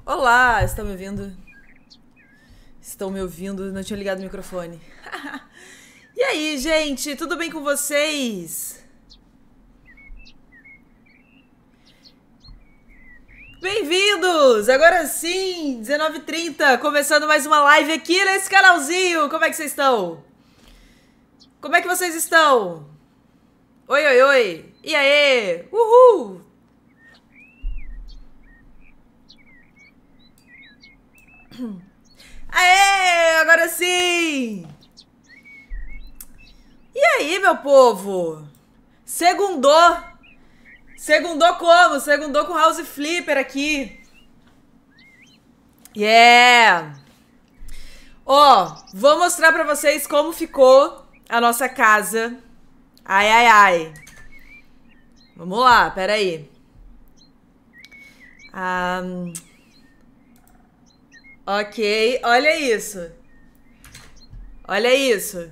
Olá, estão me ouvindo? Estão me ouvindo? Não tinha ligado o microfone. E aí, gente, tudo bem com vocês? Bem-vindos! Agora sim, 19h30, começando mais uma live aqui nesse canalzinho. Como é que vocês estão? Como é que vocês estão? Oi, oi, oi! E aí? Uhul! Aê! Agora sim! E aí, meu povo? Segundou! Segundou como? Segundou com House Flipper aqui. Yeah! Ó, vou mostrar pra vocês como ficou a nossa casa. Ai, ai, ai. Vamos lá, peraí. Ok, olha isso. Olha isso.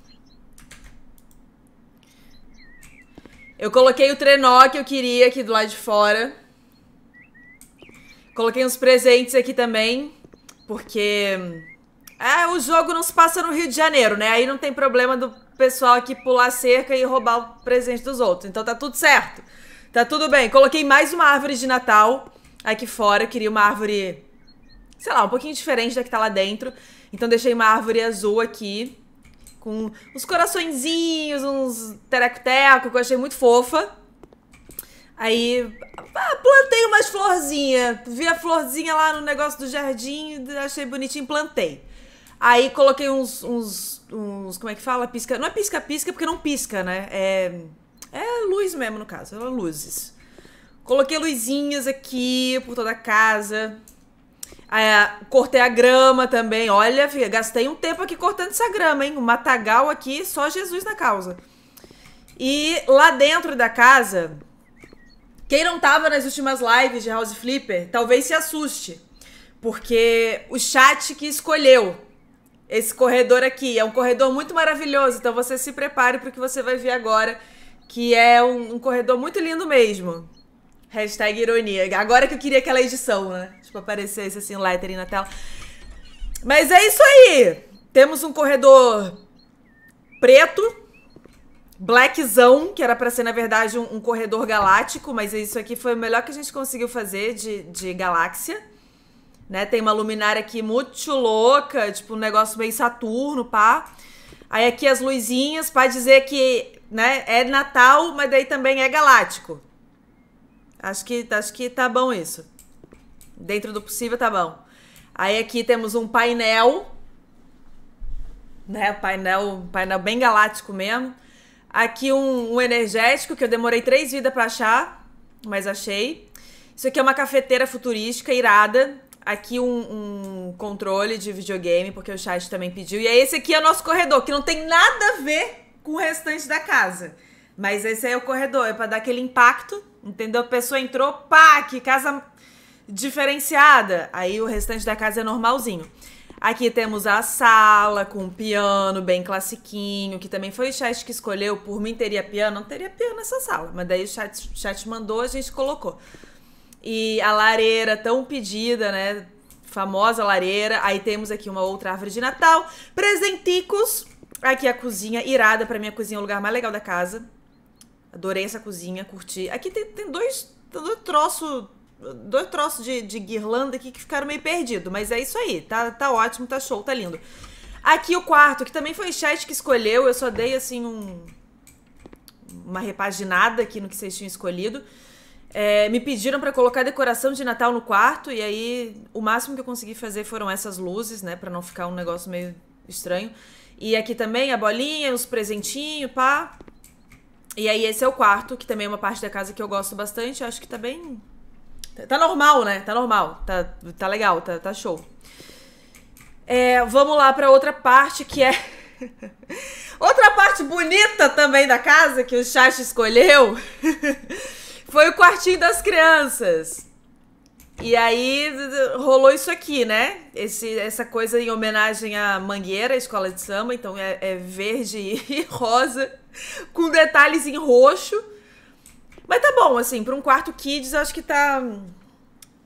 Eu coloquei o trenó que eu queria aqui do lado de fora. Coloquei uns presentes aqui também, porque o jogo não se passa no Rio de Janeiro, né? Aí não tem problema do pessoal aqui pular a cerca e roubar o presente dos outros. Então tá tudo certo. Tá tudo bem. Coloquei mais uma árvore de Natal aqui fora. Eu queria uma árvore, sei lá, um pouquinho diferente da que tá lá dentro. Então deixei uma árvore azul aqui, com uns coraçõezinhos, uns tereco-teco, que eu achei muito fofa. Aí, plantei umas florzinhas. Vi a florzinha lá no negócio do jardim, achei bonitinho, plantei. Aí coloquei uns como é que fala? Pisca. Não é pisca-pisca porque não pisca, né? É luz mesmo, no caso. São luzes. Coloquei luzinhas aqui por toda a casa. Cortei a grama também. Olha, filha, gastei um tempo aqui cortando essa grama, hein? Um matagal aqui, só Jesus na causa. E lá dentro da casa, quem não tava nas últimas lives de House Flipper, talvez se assuste. Porque o chat que escolheu esse corredor aqui é um corredor muito maravilhoso. Então você se prepare para o que você vai ver agora, que é um corredor muito lindo mesmo. Hashtag ironia. Agora que eu queria aquela edição, né? Tipo, aparecesse assim, um lettering na tela. Mas é isso aí. Temos um corredor preto, blackzão, que era pra ser, na verdade, um corredor galáctico, mas isso aqui foi o melhor que a gente conseguiu fazer de galáxia. Né? Tem uma luminária aqui muito louca, tipo um negócio meio Saturno, pá. Aí aqui as luzinhas, pra dizer que, né, é Natal, mas daí também é galáctico. Acho que tá bom isso. Dentro do possível tá bom. Aí aqui temos um painel, né? Painel bem galáctico mesmo. Aqui um energético que eu demorei 3 vidas pra achar, mas achei. Isso aqui é uma cafeteira futurística irada. Aqui um controle de videogame, porque o chat também pediu. E aí esse aqui é o nosso corredor, que não tem nada a ver com o restante da casa. Mas esse aí é o corredor, é pra dar aquele impacto, entendeu? A pessoa entrou, pá, que casa diferenciada. Aí o restante da casa é normalzinho. Aqui temos a sala com um piano bem classiquinho, que também foi o chat que escolheu. Por mim teria piano, não teria piano nessa sala. Mas daí o chat mandou, a gente colocou. E a lareira tão pedida, né? Famosa lareira. Aí temos aqui uma outra árvore de Natal. Presenticos. Aqui a cozinha irada. Pra mim a cozinha é o lugar mais legal da casa. Adorei essa cozinha, curti. Aqui tem dois troços de guirlanda aqui que ficaram meio perdidos. Mas é isso aí. Tá ótimo, tá show, tá lindo. Aqui o quarto, que também foi o chat que escolheu. Eu só dei assim uma repaginada aqui no que vocês tinham escolhido. Me pediram pra colocar decoração de Natal no quarto. E aí o máximo que eu consegui fazer foram essas luzes, né? Pra não ficar um negócio meio estranho. E aqui também a bolinha, os presentinhos, pá. E aí esse é o quarto, que também é uma parte da casa que eu gosto bastante. Acho que tá bem... Tá normal, né? Tá normal. Tá legal, tá show. Vamos lá pra outra parte, que é... Outra parte bonita também da casa, que o chat escolheu... Foi o quartinho das crianças. E aí rolou isso aqui, né? Essa coisa em homenagem à Mangueira, a escola de samba. Então é verde e rosa, com detalhes em roxo. Mas tá bom, assim, pra um quarto kids, acho que tá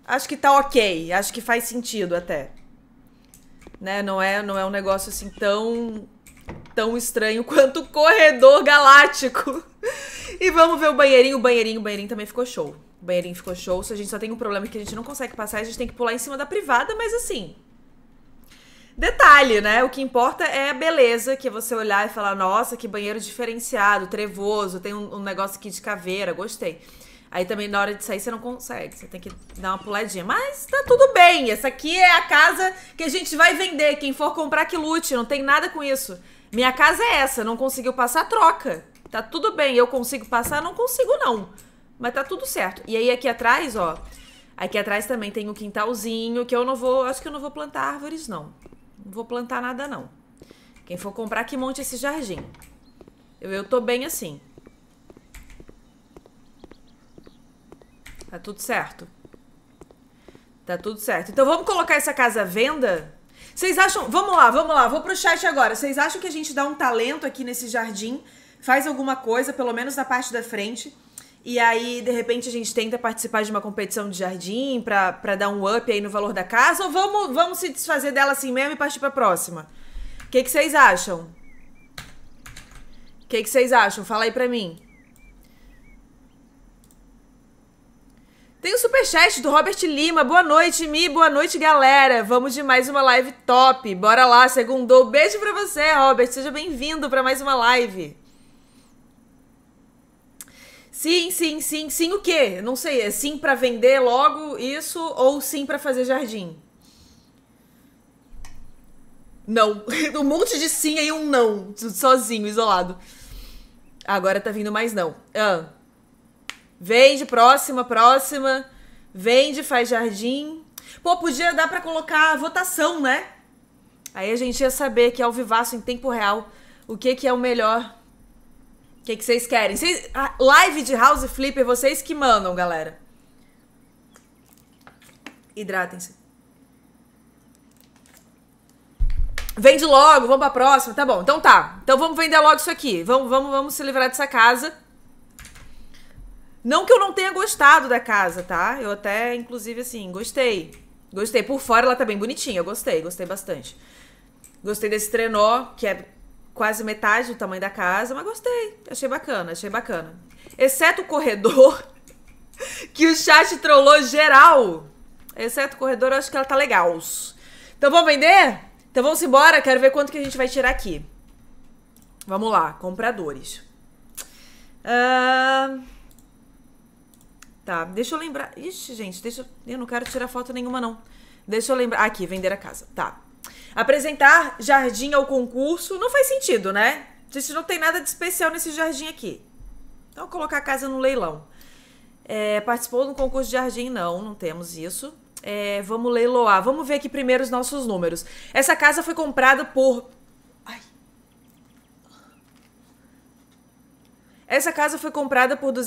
Acho que tá ok. Acho que faz sentido até. Né? Não é um negócio assim tão estranho quanto o corredor galáctico. E vamos ver o banheirinho. O banheirinho também ficou show. O banheirinho ficou show. A gente só tem um problema que a gente não consegue passar. A gente tem que pular em cima da privada, mas assim... Detalhe, né? O que importa é a beleza, que é você olhar e falar, nossa, que banheiro diferenciado, trevoso, tem um negócio aqui de caveira, gostei. Aí também na hora de sair você não consegue, você tem que dar uma puladinha. Mas tá tudo bem, essa aqui é a casa que a gente vai vender, quem for comprar que lute, não tem nada com isso. Minha casa é essa, não conseguiu passar, troca. Tá tudo bem, eu consigo passar, não consigo não. Mas tá tudo certo. E aí aqui atrás, ó, aqui atrás também tem um quintalzinho, que eu não vou, acho que eu não vou plantar árvores não. Não vou plantar nada, não. Quem for comprar, que monte esse jardim. Eu tô bem assim. Tá tudo certo. Tá tudo certo. Então vamos colocar essa casa à venda? Vocês acham... Vamos lá. Vou pro chat agora. Vocês acham que a gente dá um talento aqui nesse jardim? Faz alguma coisa, pelo menos na parte da frente. E aí, de repente, a gente tenta participar de uma competição de jardim pra dar um up aí no valor da casa? Ou vamos se desfazer dela assim mesmo e partir pra próxima? O que vocês acham? O que vocês acham? Fala aí pra mim. Tem o superchat do Robert Lima. Boa noite, Mi. Boa noite, galera. Vamos de mais uma live top. Bora lá, segundou. Beijo pra você, Robert. Seja bem-vindo pra mais uma live. Sim, o quê? Não sei, é sim pra vender logo isso ou sim pra fazer jardim? Não. Um monte de sim aí, um não. Sozinho, isolado. Agora tá vindo mais não. Vende, próxima. Vende, faz jardim. Pô, podia dar pra colocar votação, né? Aí a gente ia saber que é ao vivaço em tempo real o que é o melhor. O que vocês querem? Live de House Flipper, vocês que mandam, galera. Hidratem-se. Vende logo, vamos pra próxima. Tá bom, então tá. Então vamos vender logo isso aqui. Vamos se livrar dessa casa. Não que eu não tenha gostado da casa, tá? Eu até, inclusive, assim, gostei. Gostei. Por fora ela tá bem bonitinha. Eu gostei bastante. Gostei desse trenó, que é quase metade do tamanho da casa, mas gostei. Achei bacana. Exceto o corredor, que o chat trollou geral. Exceto o corredor, eu acho que ela tá legal. Então vamos vender? Então vamos embora, quero ver quanto que a gente vai tirar aqui. Vamos lá, compradores. Tá, deixa eu lembrar. Ixi, gente, eu não quero tirar foto nenhuma, não. Deixa eu lembrar. Aqui, vender a casa. Tá. Apresentar jardim ao concurso não faz sentido, né? A gente não tem nada de especial nesse jardim aqui. Então, colocar a casa no leilão. Participou do concurso de jardim? Não temos isso. Vamos leiloar. Vamos ver aqui primeiro os nossos números. Essa casa foi comprada por... Essa casa foi comprada por R$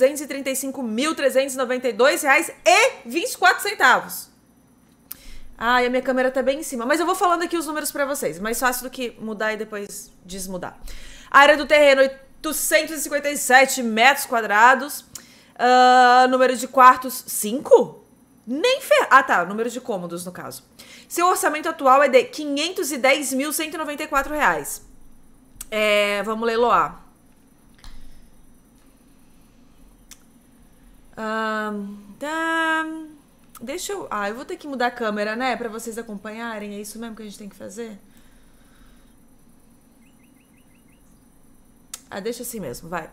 235.392,24. Ai, a minha câmera tá bem em cima. Mas eu vou falando aqui os números pra vocês. Mais fácil do que mudar e depois desmudar. Área do terreno, 857 metros quadrados. Número de quartos, 5? Nem tá. Número de cômodos, no caso. Seu orçamento atual é de R$ 510.194. Vamos leiloar. Deixa eu... eu vou ter que mudar a câmera, né? Pra vocês acompanharem. É isso mesmo que a gente tem que fazer? Deixa assim mesmo, vai.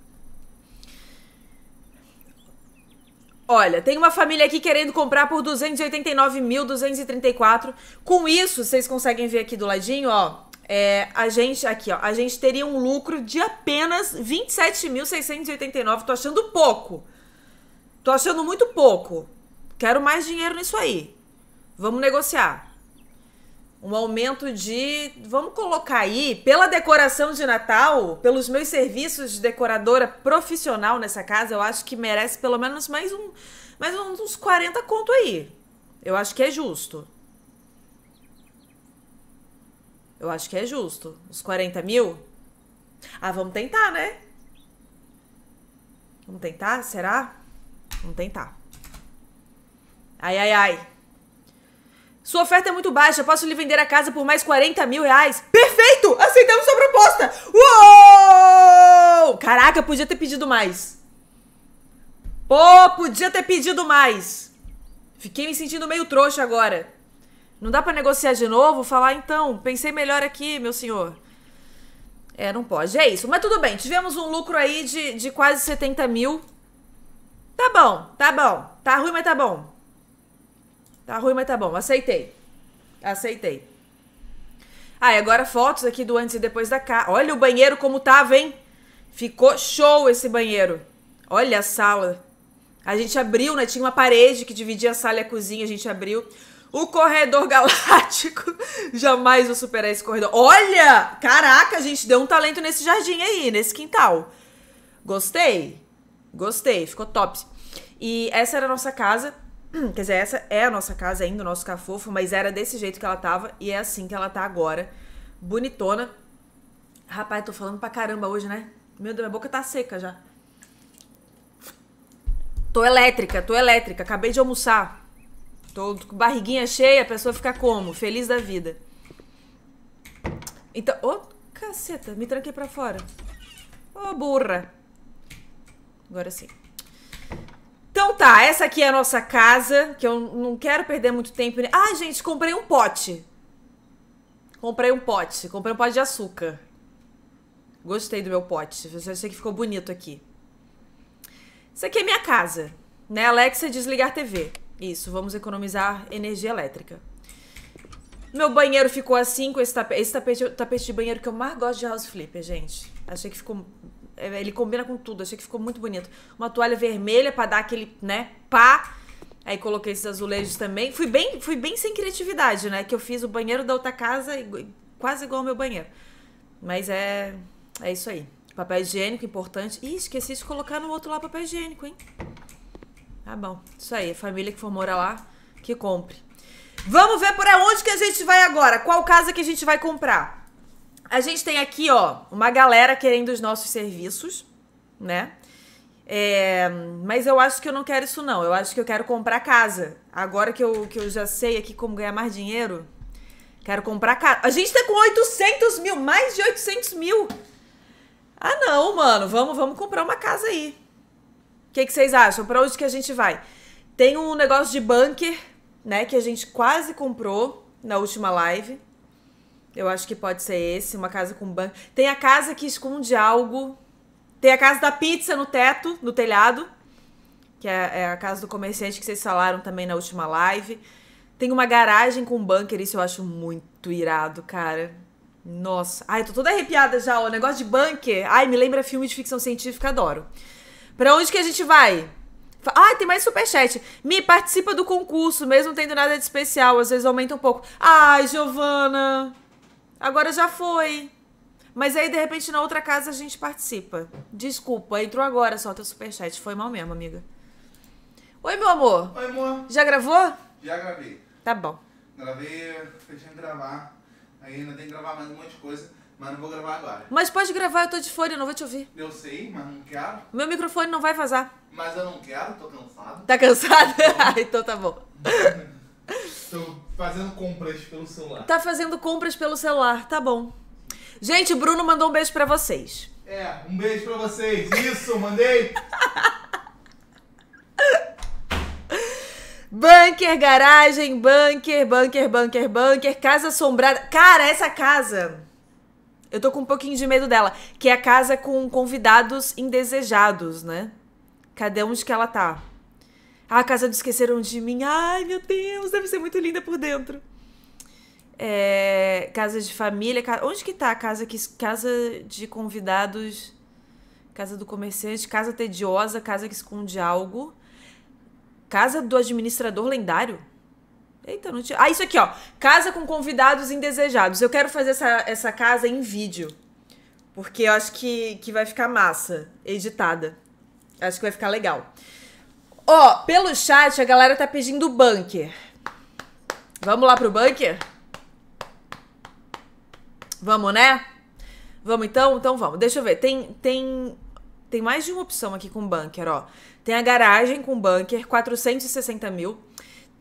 Olha, tem uma família aqui querendo comprar por 289.234. Com isso, vocês conseguem ver aqui do ladinho, ó. A gente teria um lucro de apenas 27.689. Tô achando pouco. Tô achando muito pouco. Quero mais dinheiro nisso aí. Vamos negociar. Um aumento de... Vamos colocar aí, pela decoração de Natal, pelos meus serviços de decoradora profissional nessa casa, eu acho que merece pelo menos mais uns 40 conto aí. Eu acho que é justo. Eu acho que é justo. Uns 40 mil? Vamos tentar, né? Vamos tentar? Será? Vamos tentar. Ai, ai, ai. Sua oferta é muito baixa, posso lhe vender a casa por mais 40 mil reais? Perfeito! Aceitamos sua proposta! Uou! Caraca, podia ter pedido mais. Pô, podia ter pedido mais. Fiquei me sentindo meio trouxa agora. Não dá pra negociar de novo? Falar, então, pensei melhor aqui, meu senhor. É, não pode, é isso. Mas tudo bem, tivemos um lucro aí de quase 70 mil. Tá bom, tá bom. Tá ruim, mas tá bom. Tá ruim, mas tá bom. Aceitei. Aceitei. Ah, e agora fotos aqui do antes e depois da casa. Olha o banheiro como tava, hein? Ficou show esse banheiro. Olha a sala. A gente abriu, né? Tinha uma parede que dividia a sala e a cozinha. A gente abriu. O corredor galáctico. Jamais vou superar esse corredor. Olha! Caraca, a gente deu um talento nesse jardim aí, nesse quintal. Gostei. Gostei. Ficou top. E essa era a nossa casa. Quer dizer, essa é a nossa casa ainda, o nosso cafofo, mas era desse jeito que ela tava e é assim que ela tá agora. Bonitona. Rapaz, tô falando pra caramba hoje, né? Meu Deus, minha boca tá seca já. Tô elétrica. Acabei de almoçar. Tô com barriguinha cheia, a pessoa fica como? Feliz da vida. Então, ô, caceta, me tranquei pra fora. Ô, burra. Agora sim. Então tá, essa aqui é a nossa casa, que eu não quero perder muito tempo. Ah, gente, comprei um pote. Comprei um pote de açúcar. Gostei do meu pote, eu achei que ficou bonito aqui. Isso aqui é minha casa, né? Alexa, desligar TV. Isso, vamos economizar energia elétrica. Meu banheiro ficou assim, com esse tapete de banheiro que eu mais gosto de House Flipper, gente. Achei que ficou... Ele combina com tudo, achei que ficou muito bonito. Uma toalha vermelha pra dar aquele, né, pá. Aí coloquei esses azulejos também. Fui bem sem criatividade, né? Que eu fiz o banheiro da outra casa quase igual ao meu banheiro. Mas é isso aí. Papel higiênico, importante. Ih, esqueci de colocar no outro lado papel higiênico, hein? Tá bom. Isso aí, a família que for morar lá, que compre. Vamos ver por onde que a gente vai agora. Qual casa que a gente vai comprar? A gente tem aqui, ó, uma galera querendo os nossos serviços, né? Mas eu acho que eu não quero isso, não. Eu acho que eu quero comprar casa. Agora que eu já sei aqui como ganhar mais dinheiro, quero comprar casa. A gente tá com 800 mil, mais de 800 mil. Ah, não, mano. Vamos comprar uma casa aí. O que vocês acham? Pra onde que a gente vai? Tem um negócio de bunker, né? Que a gente quase comprou na última live. Eu acho que pode ser esse, uma casa com banco. Tem a casa que esconde algo. Tem a casa da pizza no teto, no telhado. Que é a casa do comerciante que vocês falaram também na última live. Tem uma garagem com bunker, isso eu acho muito irado, cara. Nossa. Ai, tô toda arrepiada já, o negócio de bunker. Ai, me lembra filme de ficção científica, adoro. Pra onde que a gente vai? Ah, tem mais superchat. Mi, participa do concurso, mesmo não tendo nada de especial. Às vezes aumenta um pouco. Ai, Giovana... Agora já foi. Mas aí, de repente, na outra casa a gente participa. Desculpa, entrou agora só teu superchat. Foi mal mesmo, amiga. Oi, meu amor. Oi, amor. Já gravou? Já gravei. Tá bom. Gravei, fechei de gravar. Aí ainda tem que gravar mais um monte de coisa, mas não vou gravar agora. Mas pode gravar, eu tô de fone, eu não vou te ouvir. Eu sei, mas não quero. Meu microfone não vai vazar. Mas eu não quero, tô cansado. Tá cansado? Então tá bom. Tô fazendo compras pelo celular. Tá fazendo compras pelo celular, tá bom. Gente, o Bruno mandou um beijo pra vocês. Um beijo pra vocês. Isso, mandei. Bunker, garagem, bunker, casa assombrada. Cara, essa casa, eu tô com um pouquinho de medo dela. Que é a casa com convidados indesejados, né? Cadê onde que ela tá? Ah, a casa do Esqueceram de Mim. Ai, meu Deus, deve ser muito linda por dentro. Casa de família. Onde que tá a casa de convidados? Casa do comerciante, casa tediosa, casa que esconde algo. Casa do administrador lendário? Eita, não tinha... Ah, isso aqui, ó. Casa com convidados indesejados. Eu quero fazer essa casa em vídeo. Porque eu acho que vai ficar massa, editada. Acho que vai ficar legal. Ó, pelo chat a galera tá pedindo bunker. Vamos lá pro bunker? Vamos, né? Vamos então? Então vamos. Deixa eu ver. Tem mais de uma opção aqui com bunker, ó. Tem a garagem com bunker, 460 mil.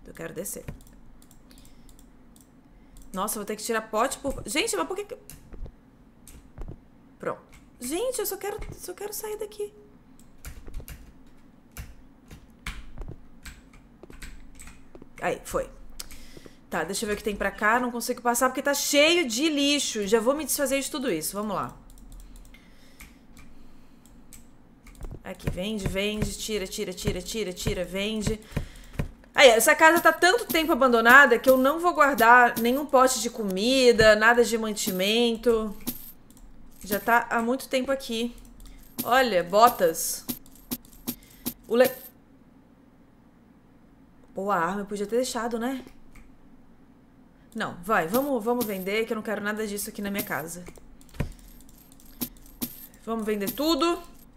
Eu quero descer. Nossa, eu vou ter que tirar pote por... Gente, mas por que... Pronto. Gente, eu só quero sair daqui. Aí, foi. Tá, deixa eu ver o que tem pra cá. Não consigo passar porque tá cheio de lixo. Já vou me desfazer de tudo isso. Vamos lá. Aqui, vende, tira, vende. Aí, essa casa tá tanto tempo abandonada que eu não vou guardar nenhum pote de comida, nada de mantimento. Já tá há muito tempo aqui. Olha, botas. Pô, a arma eu podia ter deixado, né? Não, vai, vamos vender, que eu não quero nada disso aqui na minha casa. Vamos vender tudo.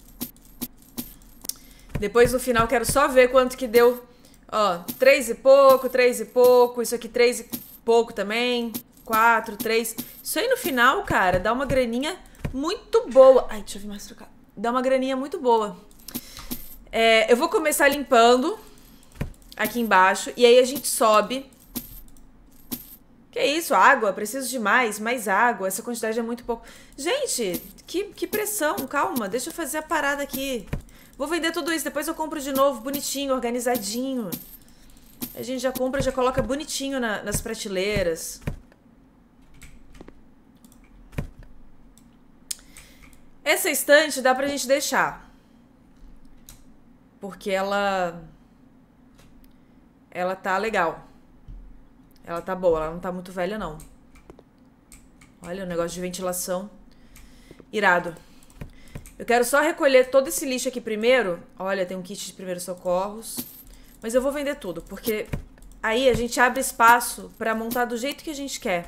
Depois, no final, quero só ver quanto que deu. Ó, 3 e pouco. Isso aqui, 3 e pouco também. 4, 3. Isso aí, no final, cara, dá uma graninha muito boa. Ai, deixa eu ver mais trocar. Dá uma graninha muito boa. Eu vou começar limpando aqui embaixo. E aí, a gente sobe. Que isso? Água? Preciso de mais água. Essa quantidade é muito pouco. Gente, que pressão. Calma, deixa eu fazer a parada aqui. Vou vender tudo isso, depois eu compro de novo, bonitinho, organizadinho. A gente já compra, já coloca bonitinho nas prateleiras. Essa estante dá pra gente deixar. Porque ela tá legal. Ela tá boa, ela não tá muito velha, não. Olha, o negócio de ventilação. Irado. Eu quero só recolher todo esse lixo aqui primeiro. Olha, tem um kit de primeiros socorros. Mas eu vou vender tudo, porque aí a gente abre espaço pra montar do jeito que a gente quer.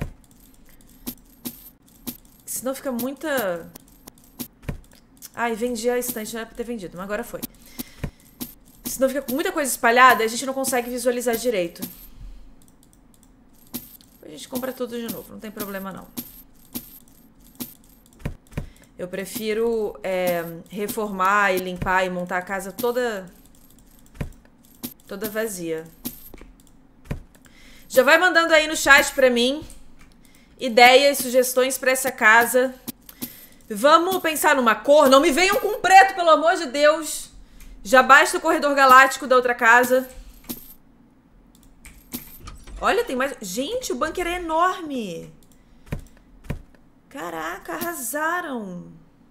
Senão fica muita... Ai, vendi a estante, não era pra ter vendido, mas agora foi. Senão fica com muita coisa espalhada e a gente não consegue visualizar direito. A gente compra tudo de novo, não tem problema não. Eu prefiro reformar e limpar e montar a casa toda vazia. Já vai mandando aí no chat pra mim ideias, sugestões pra essa casa. Vamos pensar numa cor. Não me venham com preto, pelo amor de Deus. Já basta o corredor galáctico da outra casa. Olha, tem mais... Gente, o bunker é enorme. Caraca, arrasaram.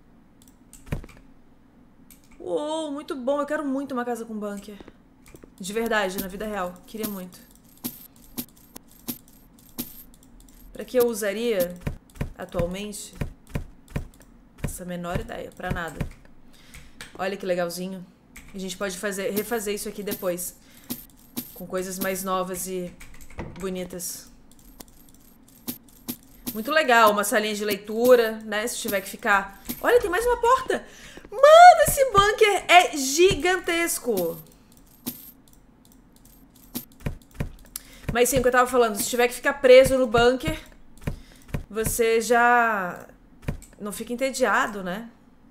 Uou, muito bom. Eu quero muito uma casa com bunker. De verdade, na vida real. Queria muito. Pra que eu usaria atualmente? Essa menor ideia. Pra nada. Olha que legalzinho. A gente pode refazer isso aqui depois. Com coisas mais novas e bonitas. Muito legal, uma salinha de leitura, né? Se tiver que ficar... Olha, tem mais uma porta! Mano, esse bunker é gigantesco! Mas sim, o que eu tava falando, se tiver que ficar preso no bunker, você já não fica entediado, né?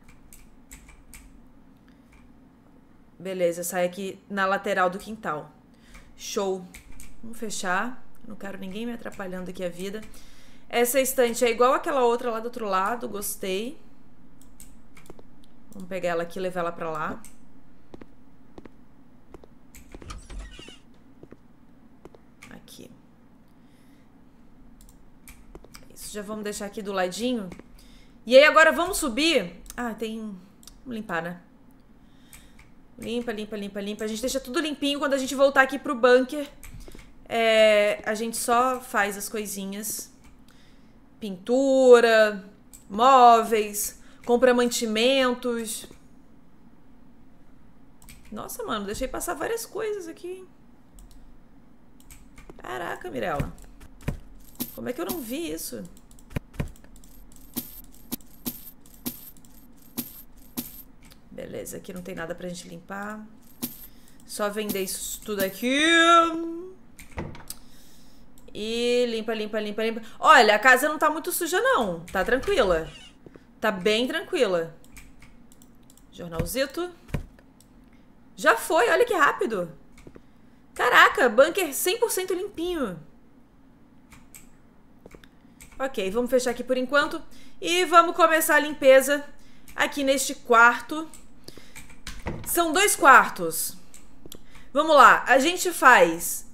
Beleza, sai aqui na lateral do quintal. Show! Vamos fechar. Não quero ninguém me atrapalhando aqui a vida. Essa estante é igual aquela outra lá do outro lado. Gostei. Vamos pegar ela aqui e levar ela pra lá. Aqui. Isso, já vamos deixar aqui do ladinho. E aí agora vamos subir. Ah, tem... Vamos limpar, né? Limpa. A gente deixa tudo limpinho. Quando a gente voltar aqui pro bunker, a gente só faz as coisinhas. Pintura, móveis, compra mantimentos. Nossa, mano, deixei passar várias coisas aqui. Caraca, Mirella. Como é que eu não vi isso? Beleza, aqui não tem nada pra gente limpar. Só vender isso tudo aqui. E limpa. Olha, a casa não tá muito suja, não. Tá tranquila. Tá bem tranquila. Jornalzito. Já foi, olha que rápido. Caraca, bunker 100% limpinho. Ok, vamos fechar aqui por enquanto. E vamos começar a limpeza aqui neste quarto. São 2 quartos. Vamos lá, a gente faz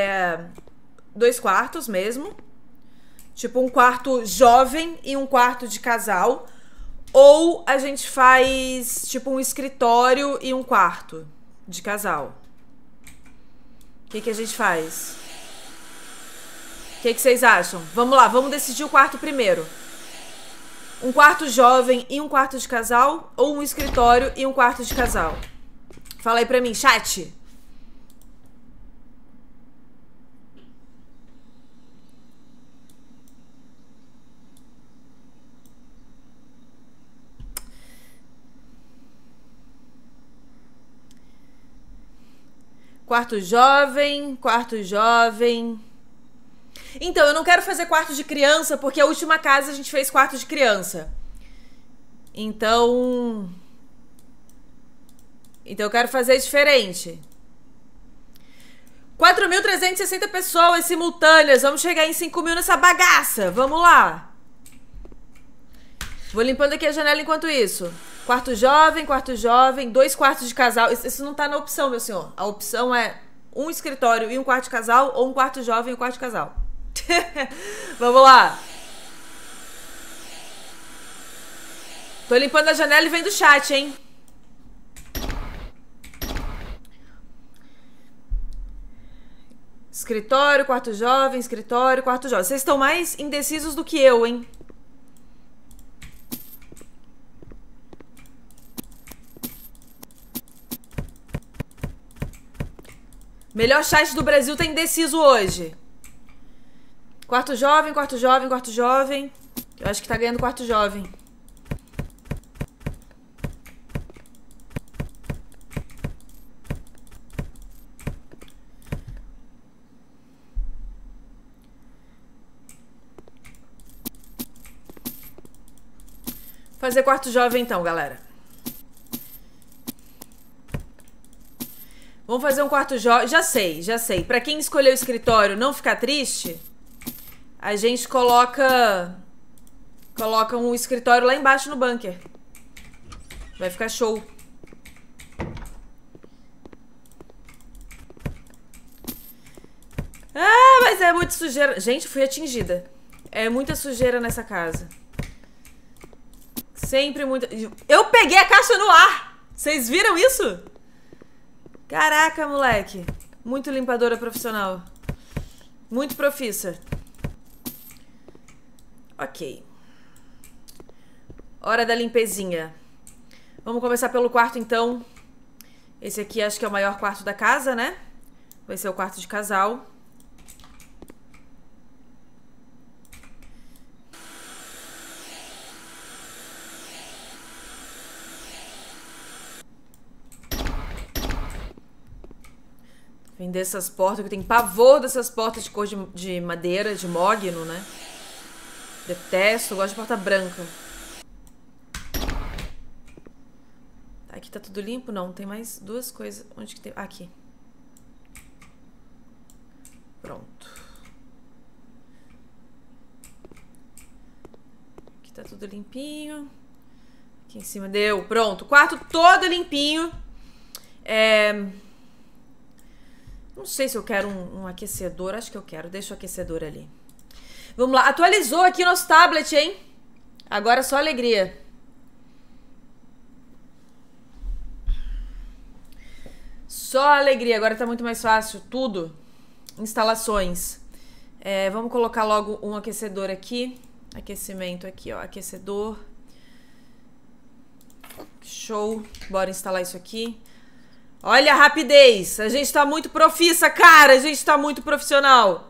2 quartos mesmo. Tipo um quarto jovem e um quarto de casal. Ou a gente faz tipo um escritório e um quarto de casal. O que a gente faz? O que vocês acham? Vamos lá, vamos decidir o quarto primeiro. Um quarto jovem e um quarto de casal? Ou um escritório e um quarto de casal? Fala aí pra mim, chat. Quarto jovem, quarto jovem. Então, eu não quero fazer quarto de criança, porque a última casa a gente fez quarto de criança. Então eu quero fazer diferente. 4.360 pessoas simultâneas. Vamos chegar em 5.000 nessa bagaça. Vamos lá. Vou limpando aqui a janela enquanto isso. Quarto jovem, 2 quartos de casal. Isso não tá na opção, meu senhor. A opção é um escritório e um quarto de casal, ou um quarto jovem e um quarto de casal. Vamos lá. Tô limpando a janela e vem do chat, hein? Escritório, quarto jovem, escritório, quarto jovem. Vocês estão mais indecisos do que eu, hein? Melhor chat do Brasil tá indeciso hoje. Quarto jovem, quarto jovem, quarto jovem. Eu acho que tá ganhando quarto jovem. Fazer quarto jovem então, galera. Vamos fazer um quarto jovem. Já sei, já sei. Pra quem escolheu o escritório não ficar triste, a gente coloca um escritório lá embaixo no bunker. Vai ficar show. Ah, mas é muita sujeira. Gente, fui atingida. É muita sujeira nessa casa. Sempre muita... Eu peguei a caixa no ar! Vocês viram isso? Caraca, moleque. Muito limpadora profissional. Muito profissa. Ok. Hora da limpezinha. Vamos começar pelo quarto, então. Esse aqui acho que é o maior quarto da casa, né? Vai ser o quarto de casal. Vender essas portas, que eu tenho pavor dessas portas de cor de madeira, de mogno, né? Detesto, gosto de porta branca. Aqui tá tudo limpo? Não, tem mais 2 coisas. Onde que tem? Aqui. Pronto. Aqui tá tudo limpinho. Aqui em cima deu. Pronto. Quarto todo limpinho. Não sei se eu quero um aquecedor. Acho que eu quero. Deixa o aquecedor ali. Vamos lá. Atualizou aqui nosso tablet, hein? Agora é só alegria. Só alegria. Agora tá muito mais fácil. Tudo. Instalações. Vamos colocar logo um aquecedor aqui. Aquecimento aqui, ó. Aquecedor. Show. Bora instalar isso aqui. Olha a rapidez. A gente tá muito profissa, cara. A gente tá muito profissional.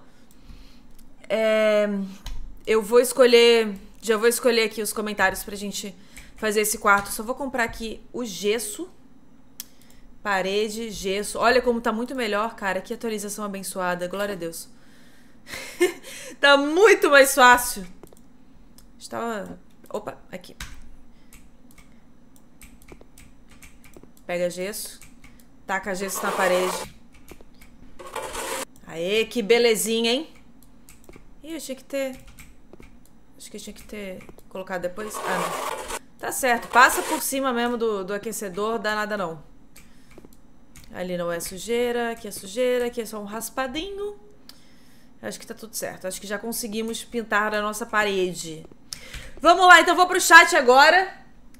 Eu vou escolher... Já vou escolher aqui os comentários pra gente fazer esse quarto. Só vou comprar aqui o gesso. Parede, gesso. Olha como tá muito melhor, cara. Que atualização abençoada. Glória a Deus. Tá muito mais fácil. Estava... Opa, aqui. Pega gesso. Taca gesso na parede. Aê, que belezinha, hein? Ih, eu tinha que ter... Acho que eu tinha que ter colocado depois. Ah, não. Tá certo. Passa por cima mesmo do aquecedor, dá nada não. Ali não é sujeira, aqui é só um raspadinho. Acho que tá tudo certo. Acho que já conseguimos pintar a nossa parede. Vamos lá, então vou pro chat agora.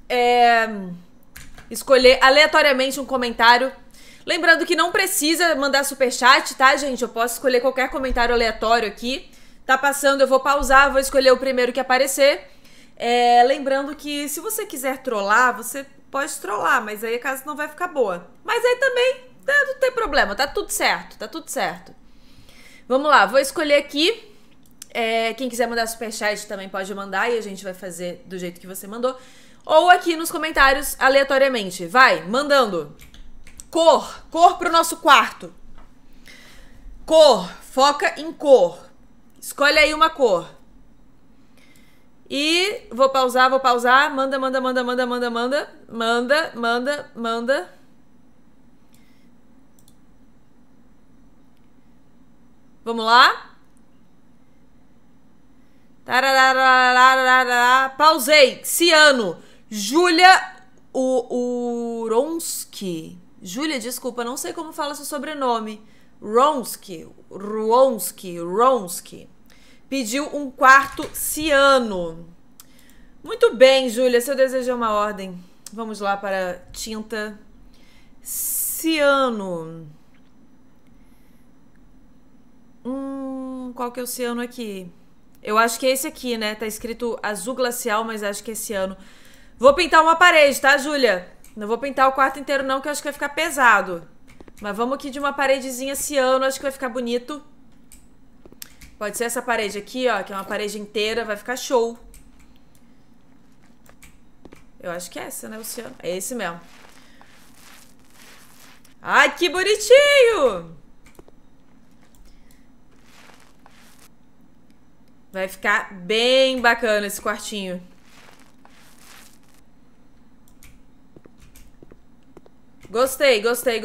Escolher aleatoriamente um comentário. Lembrando que não precisa mandar superchat, tá, gente? Eu posso escolher qualquer comentário aleatório aqui. Tá passando, eu vou pausar, vou escolher o primeiro que aparecer. Lembrando que se você quiser trollar, você pode trollar, mas aí a casa não vai ficar boa. Mas aí também não tem problema, tá tudo certo, tá tudo certo. Vamos lá, vou escolher aqui. Quem quiser mandar superchat também pode mandar e a gente vai fazer do jeito que você mandou. Ou aqui nos comentários, aleatoriamente. Vai, mandando. Cor pro nosso quarto. Cor, foca em cor. Escolhe aí uma cor. E vou pausar. Manda. Vamos lá. Pausei. Ciano. Júlia Uronski. Júlia, desculpa, não sei como fala seu sobrenome. Ronski. Pediu um quarto ciano. Muito bem, Júlia, seu desejo é uma ordem. Vamos lá para tinta ciano. Qual que é o ciano aqui? Eu acho que é esse aqui, né? Tá escrito azul glacial, mas acho que é ciano. Vou pintar uma parede, tá, Júlia? Não vou pintar o quarto inteiro não, que eu acho que vai ficar pesado. Mas vamos aqui de uma paredezinha ciano, acho que vai ficar bonito. Pode ser essa parede aqui, ó, que é uma parede inteira, vai ficar show. Eu acho que é essa, né, o ciano? É esse mesmo. Ai, que bonitinho! Vai ficar bem bacana esse quartinho. Gostei.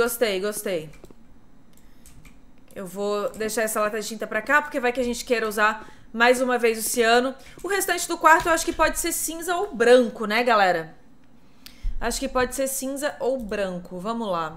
Eu vou deixar essa lata de tinta pra cá, porque vai que a gente queira usar mais uma vez o ciano. O restante do quarto eu acho que pode ser cinza ou branco, né, galera? Acho que pode ser cinza ou branco. Vamos lá.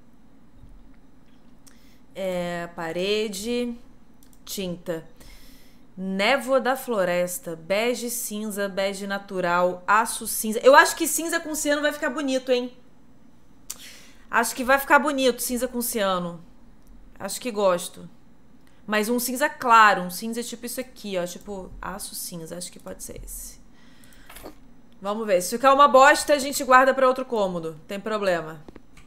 Parede, tinta. Névoa da floresta, bege cinza, bege natural, aço cinza. Eu acho que cinza com ciano vai ficar bonito, hein? Acho que vai ficar bonito cinza com ciano. Acho que gosto. Mas um cinza claro, um cinza tipo isso aqui, ó. Tipo aço cinza, acho que pode ser esse. Vamos ver. Se ficar uma bosta, a gente guarda pra outro cômodo. Tem problema.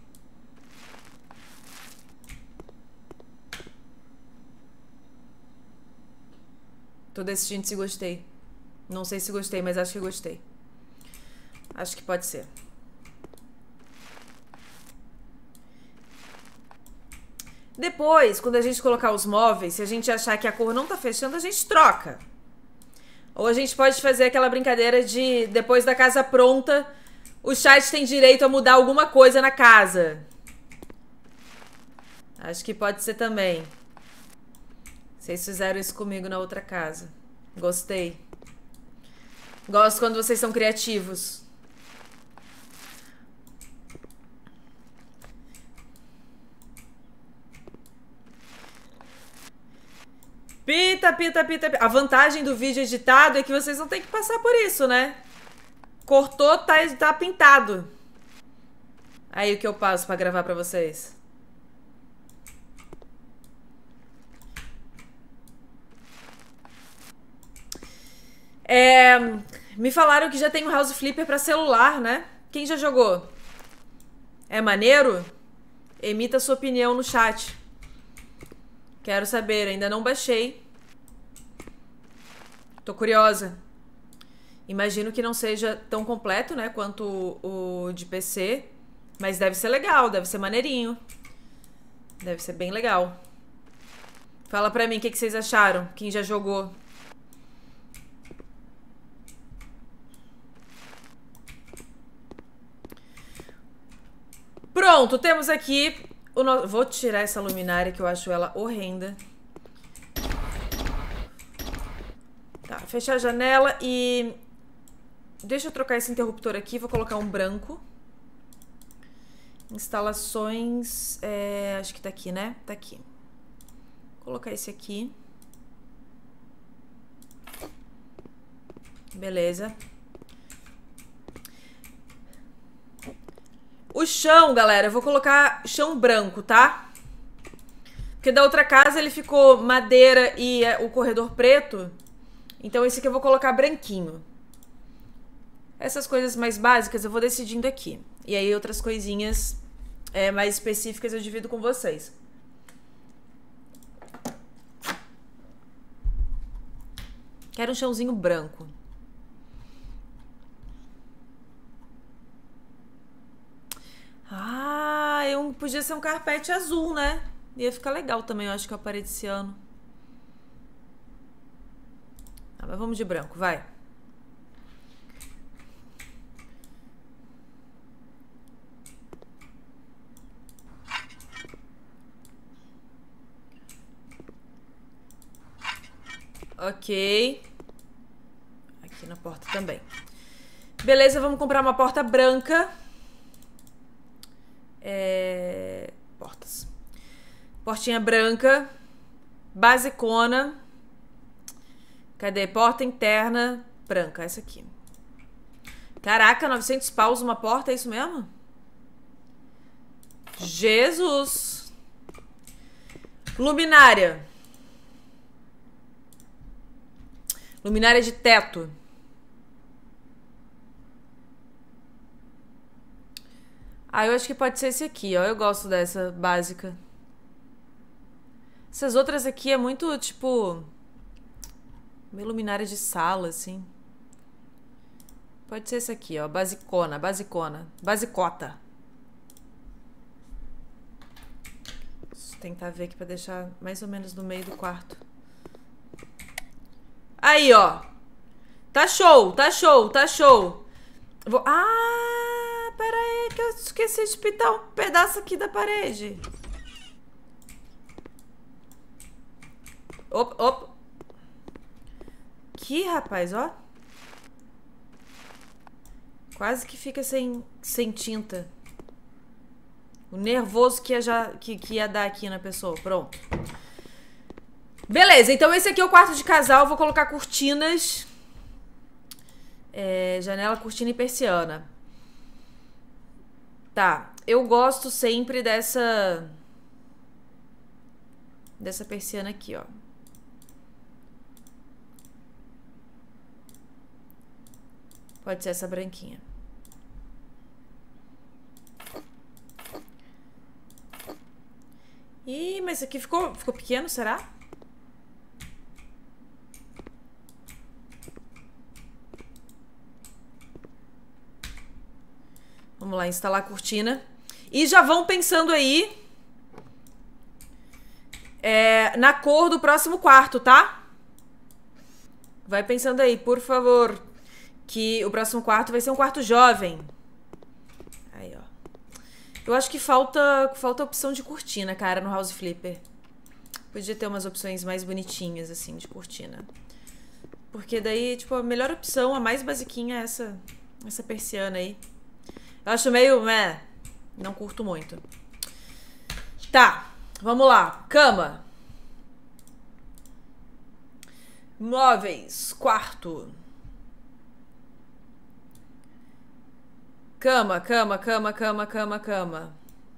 Tô decidindo se gostei. Não sei se gostei, mas acho que gostei. Acho que pode ser. Depois, quando a gente colocar os móveis, se a gente achar que a cor não tá fechando, a gente troca. Ou a gente pode fazer aquela brincadeira de, depois da casa pronta, o chat tem direito a mudar alguma coisa na casa. Acho que pode ser também. Vocês fizeram isso comigo na outra casa. Gostei. Gosto quando vocês são criativos. Pita. A vantagem do vídeo editado é que vocês não têm que passar por isso, né? Cortou, tá pintado. Aí o que eu passo pra gravar pra vocês? Me falaram que já tem o House Flipper pra celular, né? Quem já jogou? É maneiro? Emita sua opinião no chat. Quero saber, ainda não baixei. Tô curiosa. Imagino que não seja tão completo, né, quanto o de PC. Mas deve ser legal, deve ser maneirinho. Deve ser bem legal. Fala pra mim o que vocês acharam, quem já jogou. Pronto, temos aqui... Vou tirar essa luminária que eu acho ela horrenda. Tá, fechar a janela e... Deixa eu trocar esse interruptor aqui, vou colocar um branco. Instalações... acho que tá aqui, né? Tá aqui. Vou colocar esse aqui. Beleza. O chão, galera, eu vou colocar chão branco, tá? Porque da outra casa ele ficou madeira e o corredor preto. Então esse aqui eu vou colocar branquinho. Essas coisas mais básicas eu vou decidindo aqui. E aí outras coisinhas mais específicas eu divido com vocês. Quero um chãozinho branco. Ah, podia ser um carpete azul, né? Ia ficar legal também, eu acho que a parede esse ano. Ah, mas vamos de branco, vai. Ok. Aqui na porta também. Beleza, vamos comprar uma porta branca. Portas. Portinha branca. Basicona. Cadê? Porta interna branca. Essa aqui. Caraca, 900 paus uma porta, é isso mesmo? Jesus! Luminária. Luminária de teto. Ah, eu acho que pode ser esse aqui, ó. Eu gosto dessa básica. Essas outras aqui é muito, tipo... meio luminária de sala, assim. Pode ser esse aqui, ó. Basicona, basicona. Basicota. Deixa eu tentar ver aqui pra deixar mais ou menos no meio do quarto. Aí, ó. Tá show, tá show, tá show. Ah, pera aí que eu esqueci de pintar um pedaço aqui da parede. Opa, opa. Aqui, rapaz, ó. Quase que fica sem tinta. O nervoso que ia dar aqui na pessoa. Pronto. Beleza, então esse aqui é o quarto de casal. Vou colocar cortinas. Janela, cortina e persiana. Tá. Eu gosto sempre dessa persiana aqui, ó. Pode ser essa branquinha. Ih, mas isso aqui ficou pequeno, será? Vamos lá, instalar a cortina. E já vão pensando aí na cor do próximo quarto, tá? Vai pensando aí, por favor. Que o próximo quarto vai ser um quarto jovem. Aí, ó. Eu acho que falta opção de cortina, cara, no House Flipper. Podia ter umas opções mais bonitinhas, assim, de cortina. Porque daí, tipo, a melhor opção, a mais basiquinha é essa persiana aí. Eu acho meio... não curto muito. Tá, vamos lá. Cama. Móveis. Quarto. Cama, cama, cama, cama, cama, cama.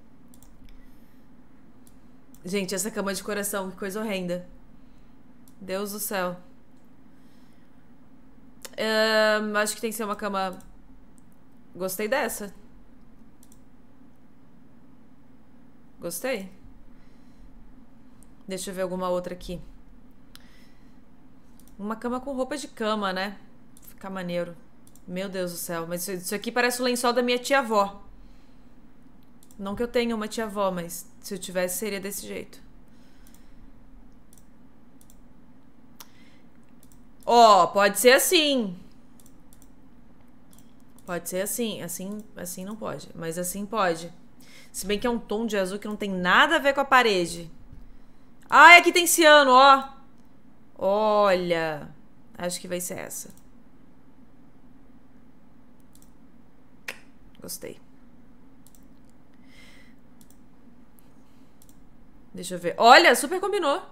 Gente, essa cama de coração, que coisa horrenda. Deus do céu. Acho que tem que ser uma cama... Gostei dessa. Gostei. Deixa eu ver alguma outra aqui. Uma cama com roupa de cama, né? Fica maneiro. Meu Deus do céu. Mas isso aqui parece o lençol da minha tia-avó. Não que eu tenha uma tia-avó, mas se eu tivesse seria desse jeito. Ó, pode ser assim. Pode ser assim. Assim não pode. Mas assim pode. Se bem que é um tom de azul que não tem nada a ver com a parede. Ah, aqui tem ciano, ó. Olha. Acho que vai ser essa. Gostei. Deixa eu ver. Olha, super combinou.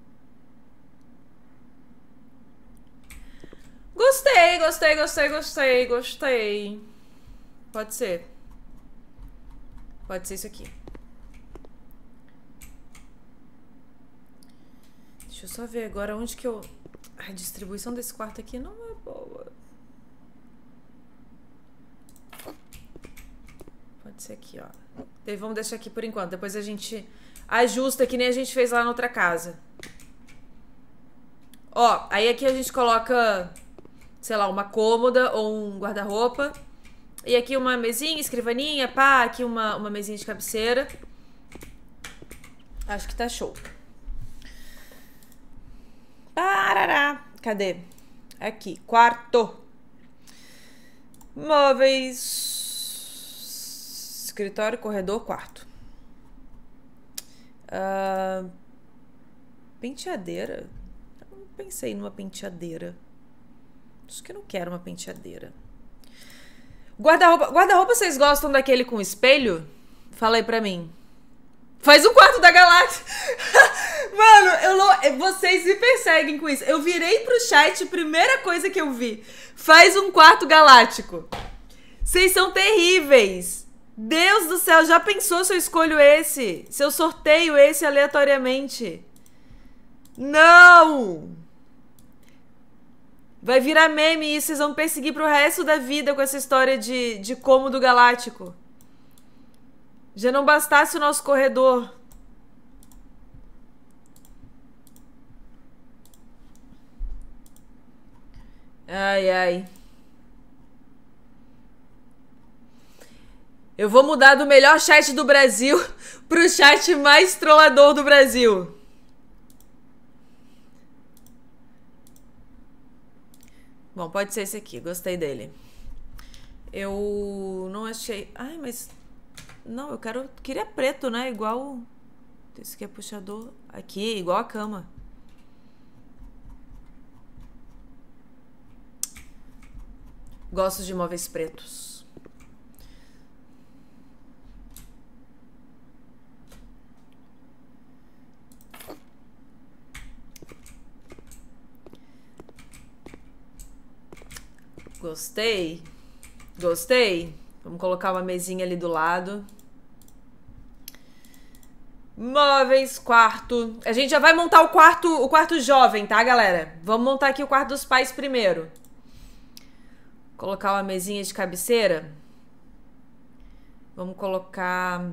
Gostei, gostei, gostei, gostei, gostei. Pode ser. Pode ser isso aqui. Deixa eu só ver agora onde que eu... A distribuição desse quarto aqui não é boa. Pode ser aqui, ó. E vamos deixar aqui por enquanto. Depois a gente ajusta que nem a gente fez lá na outra casa. Ó, aí aqui a gente coloca, sei lá, uma cômoda ou um guarda-roupa. E aqui uma mesinha, escrivaninha, pá. Aqui uma mesinha de cabeceira. Acho que tá show. Parará. Cadê? Aqui, quarto. Móveis. Escritório, corredor, quarto. Penteadeira. Eu não pensei numa penteadeira. Acho que eu não quero uma penteadeira. Guarda-roupa. Guarda-roupa, vocês gostam daquele com espelho? Fala aí pra mim. Faz um quarto da galáxia. Mano, vocês me perseguem com isso. Eu virei pro chat, primeira coisa que eu vi. Faz um quarto galáctico. Vocês são terríveis. Deus do céu, já pensou se eu escolho esse? Se eu sorteio esse aleatoriamente? Não! Vai virar meme e vocês vão me perseguir pro resto da vida com essa história de cômodo galáctico. Já não bastasse o nosso corredor. Ai, ai. Eu vou mudar do melhor chat do Brasil pro chat mais trollador do Brasil. Bom, pode ser esse aqui. Gostei dele. Eu não achei... Ai, mas... Não, queria preto, né? Igual... Esse aqui é puxador. Aqui, igual a cama. Gosto de móveis pretos. Gostei. Gostei. Vamos colocar uma mesinha ali do lado. Móveis, quarto. A gente já vai montar o quarto jovem, tá, galera? Vamos montar aqui o quarto dos pais primeiro. Colocar uma mesinha de cabeceira. Vamos colocar...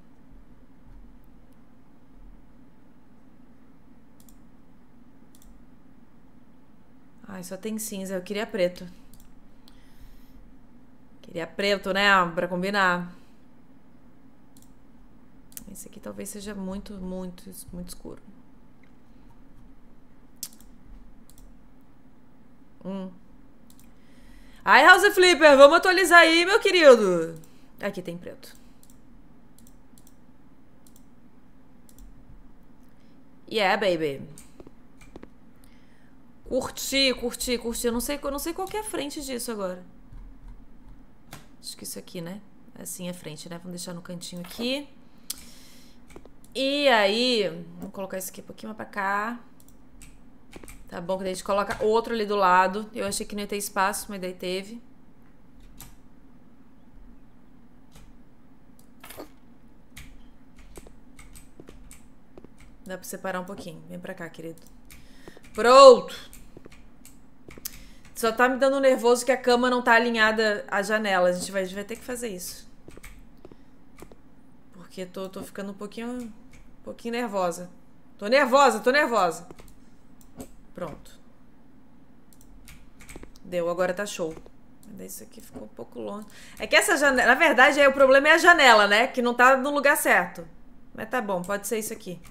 Ai, só tem cinza. Eu queria preto. Queria preto, né? Pra combinar. Esse aqui talvez seja muito, muito, muito escuro. Ai, House Flipper, vamos atualizar aí, meu querido. Aqui tem preto. Yeah, baby. Curti, curti, curti. Eu não sei qual que é a frente disso agora. Acho que isso aqui, né? Assim é a frente, né? Vamos deixar no cantinho aqui. E aí, vamos colocar isso aqui um pouquinho mais pra cá. Tá bom, que daí a gente coloca outro ali do lado. Eu achei que não ia ter espaço, mas daí teve. Dá pra separar um pouquinho. Vem pra cá, querido. Pronto! Só tá me dando nervoso que a cama não tá alinhada à janela. A gente vai ter que fazer isso. Porque tô ficando um pouquinho nervosa. Tô nervosa. Pronto. Deu, agora tá show. Isso aqui ficou um pouco longe. É que essa janela... Na verdade, aí o problema é a janela, né? Que não tá no lugar certo. Mas tá bom, pode ser isso aqui.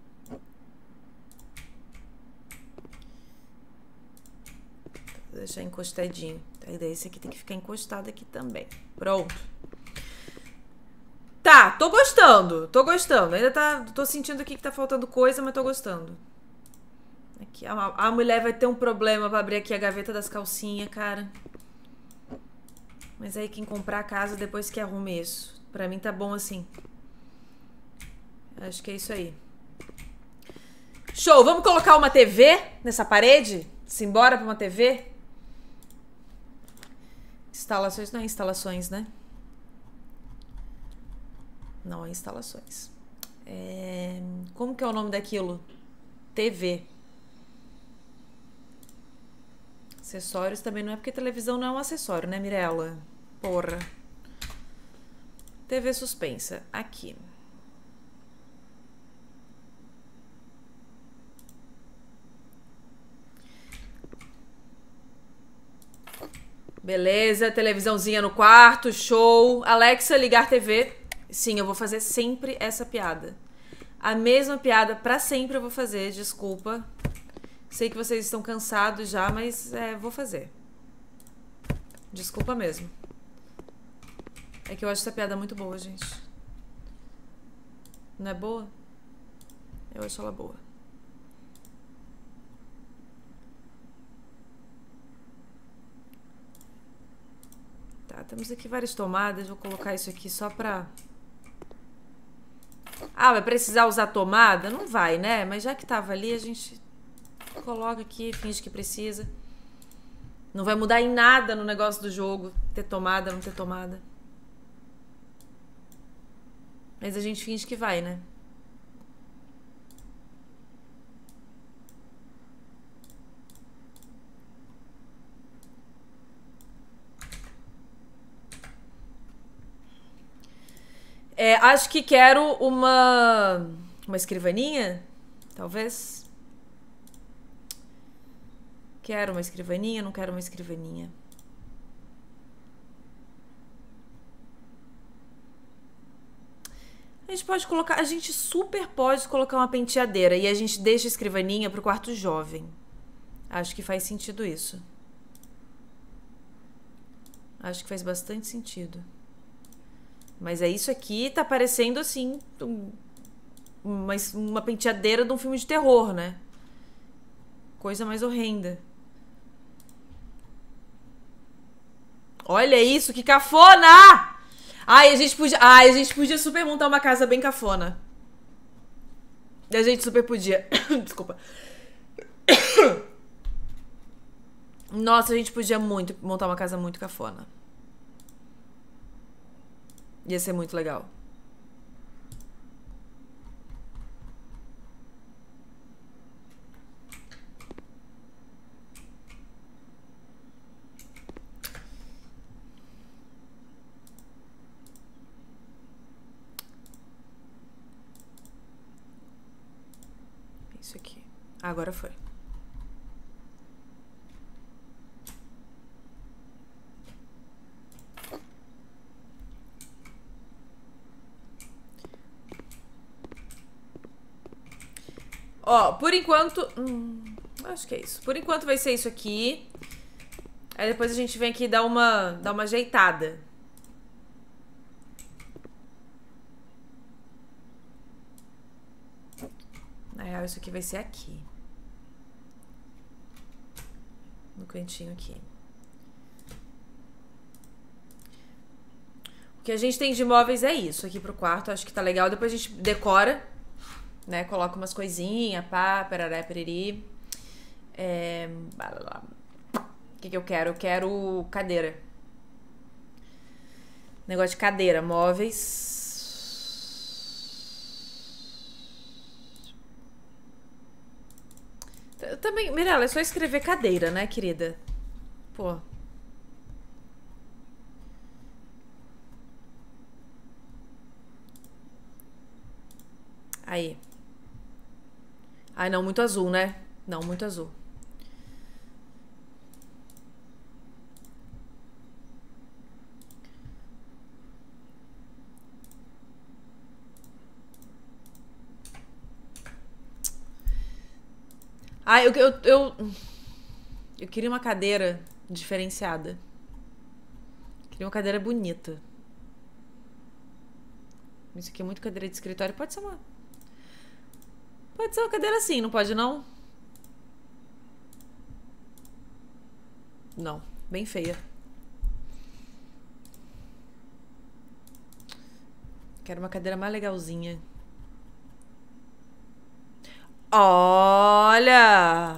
Vou deixar encostadinho. Aí daí esse aqui tem que ficar encostado aqui também. Pronto. Tá, tô gostando. Ainda tá... Tô sentindo aqui que tá faltando coisa, mas tô gostando. Aqui, a mulher vai ter um problema pra abrir aqui a gaveta das calcinhas, cara. Mas aí quem comprar a casa depois que arrume isso. Pra mim tá bom assim. Acho que é isso aí. Show! Vamos colocar uma TV nessa parede? Simbora pra uma TV? Instalações não é instalações, né? Não é instalações. Como que é o nome daquilo? TV. Acessórios também não é porque televisão não é um acessório, né, Mirella? Porra. TV suspensa. Aqui. Beleza, televisãozinha no quarto, show. Alexa, ligar TV. Sim, eu vou fazer sempre essa piada. A mesma piada pra sempre eu vou fazer, desculpa. Sei que vocês estão cansados já, mas vou fazer. Desculpa mesmo. É que eu acho essa piada muito boa, gente. Não é boa? Eu acho ela boa. Tá, temos aqui várias tomadas. Vou colocar isso aqui só pra... Ah, vai precisar usar tomada? Não vai, né? Mas já que tava ali, a gente coloca aqui, finge que precisa. Não vai mudar em nada no negócio do jogo. Ter tomada, não ter tomada. Mas a gente finge que vai, né? Acho que quero uma escrivaninha, talvez. Quero uma escrivaninha, não quero uma escrivaninha. A gente pode colocar, a gente super pode colocar uma penteadeira e a gente deixa a escrivaninha pro quarto jovem. Acho que faz sentido isso. Acho que faz bastante sentido. Mas isso aqui tá parecendo assim uma penteadeira de um filme de terror, né? Coisa mais horrenda. Olha isso, que cafona! A gente podia super montar uma casa bem cafona. A gente super podia. Desculpa. Nossa, a gente podia muito montar uma casa muito cafona. Ia ser muito legal. Isso aqui. Agora foi. Ó, por enquanto... acho que é isso. Por enquanto vai ser isso aqui. Aí depois a gente vem aqui dar uma ajeitada. Na real, isso aqui vai ser aqui. No cantinho aqui. O que a gente tem de móveis é isso aqui pro quarto. Acho que tá legal. Depois a gente decora, né? Coloca umas coisinhas, pá, peraré, periri. O que eu quero? Eu quero cadeira. Negócio de cadeira, móveis. Eu também, Mirella, é só escrever cadeira, né, querida? Pô. Aí. Ai, não, muito azul, né? Não, muito azul. Ah, eu queria uma cadeira diferenciada. Queria uma cadeira bonita. Isso aqui é muito cadeira de escritório. Pode ser uma cadeira assim, não pode não? Não, bem feia. Quero uma cadeira mais legalzinha. Olha!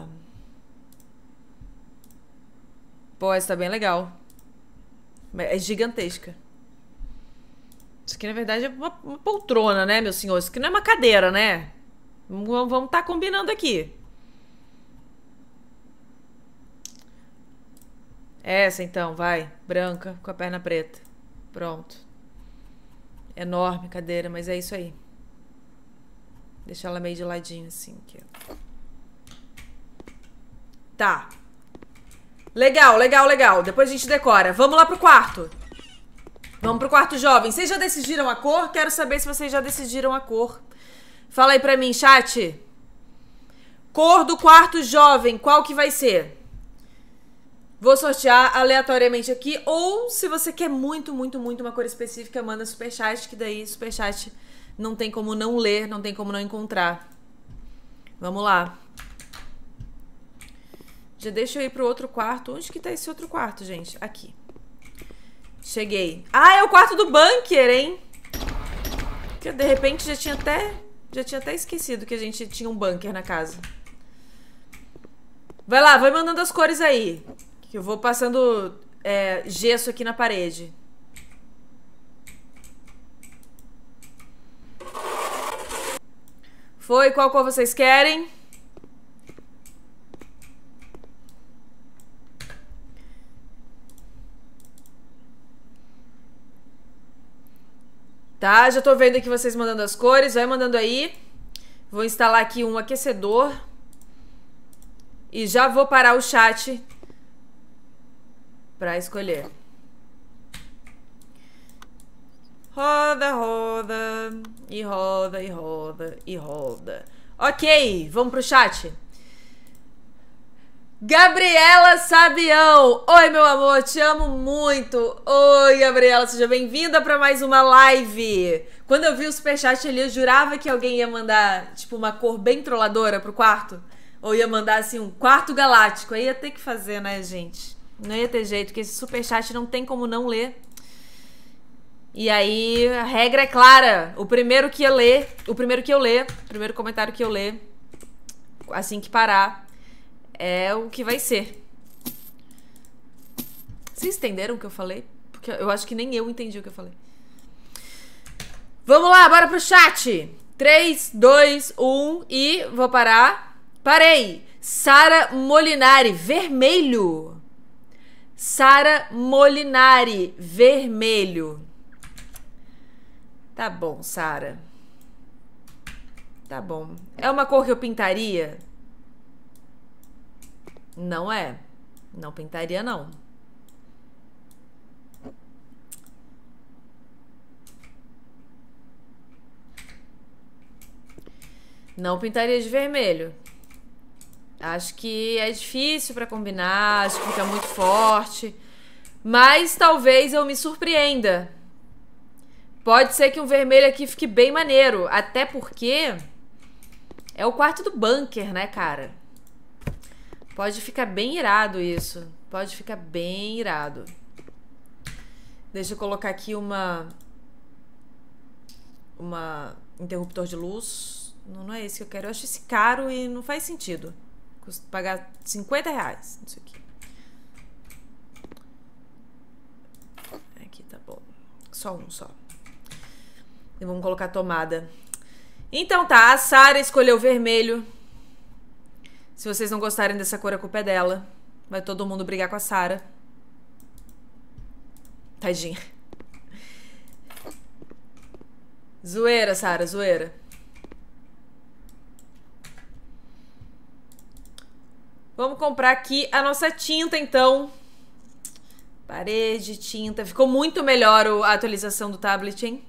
Pô, essa tá bem legal. É gigantesca. Isso aqui, na verdade, é uma poltrona, né, meu senhor? Isso aqui não é uma cadeira, né? Vamos estar combinando aqui. Essa, então, vai. Branca, com a perna preta. Pronto. Enorme cadeira, mas é isso aí. Deixa ela meio de ladinho, assim. Aqui. Tá. Legal, legal, legal. Depois a gente decora. Vamos lá pro quarto. Vamos pro quarto jovem. Vocês já decidiram a cor? Quero saber se vocês já decidiram a cor. Fala aí pra mim, chat. Cor do quarto jovem, qual que vai ser? Vou sortear aleatoriamente aqui. Ou, se você quer muito, muito, muito uma cor específica, manda superchat, que daí superchat não tem como não ler, não tem como não encontrar. Vamos lá. Já deixa eu ir pro outro quarto. Onde que tá esse outro quarto, gente? Aqui. Cheguei. Ah, é o quarto do bunker, hein? Que de repente já tinha até esquecido que a gente tinha um bunker na casa. Vai lá, vai mandando as cores aí. Que eu vou passando gesso aqui na parede. Foi? Qual cor vocês querem? Tá, já tô vendo aqui vocês mandando as cores. Vai mandando aí. Vou instalar aqui um aquecedor. E já vou parar o chat pra escolher. Roda, roda. E roda, e roda, e roda. Ok, vamos pro chat. Gabriela Sabião. Oi, meu amor, te amo muito. Oi, Gabriela, seja bem-vinda pra mais uma live. Quando eu vi o superchat ali, eu jurava que alguém ia mandar, tipo, uma cor bem trolladora pro quarto. Ou ia mandar, assim, um quarto galáctico. Aí ia ter que fazer, né, gente? Não ia ter jeito, porque esse superchat não tem como não ler. E aí, a regra é clara. O primeiro comentário que eu ler, assim que parar, é o que vai ser. Vocês entenderam o que eu falei? Porque eu acho que nem eu entendi o que eu falei. Vamos lá, bora pro chat. 3, 2, 1 e vou parar. Parei. Sara Molinari, vermelho. Sara Molinari, vermelho. Tá bom, Sara. Tá bom. É uma cor que eu pintaria? Não é. Não pintaria, não. Não pintaria de vermelho. Acho que é difícil pra combinar, acho que fica muito forte. Mas talvez eu me surpreenda. Pode ser que um vermelho aqui fique bem maneiro. Até porque é o quarto do bunker, né, cara? Pode ficar bem irado isso. Pode ficar bem irado. Deixa eu colocar aqui uma interruptor de luz. Não é esse que eu quero. Eu acho esse caro e não faz sentido. Custa pagar R$50 isso aqui. Aqui tá bom. Só um, só. E vamos colocar a tomada. Então tá, a Sara escolheu vermelho. Se vocês não gostarem dessa cor, a culpa é dela. Vai todo mundo brigar com a Sara. Tadinha. Zoeira, Sara, zoeira. Vamos comprar aqui a nossa tinta, então. Parede, tinta. Ficou muito melhor a atualização do tablet, hein?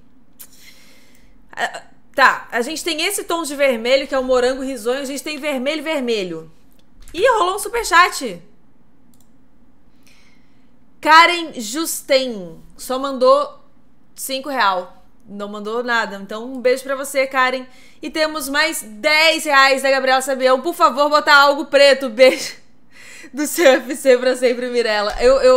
Tá, a gente tem esse tom de vermelho, que é o morango risonho. A gente tem vermelho, vermelho. Ih, rolou um superchat. Karen Justen só mandou R$5. Não mandou nada. Então, um beijo pra você, Karen. E temos mais R$10 da Gabriela Sabião. Por favor, botar algo preto. Beijo. Do seu UFC pra sempre, Mirella.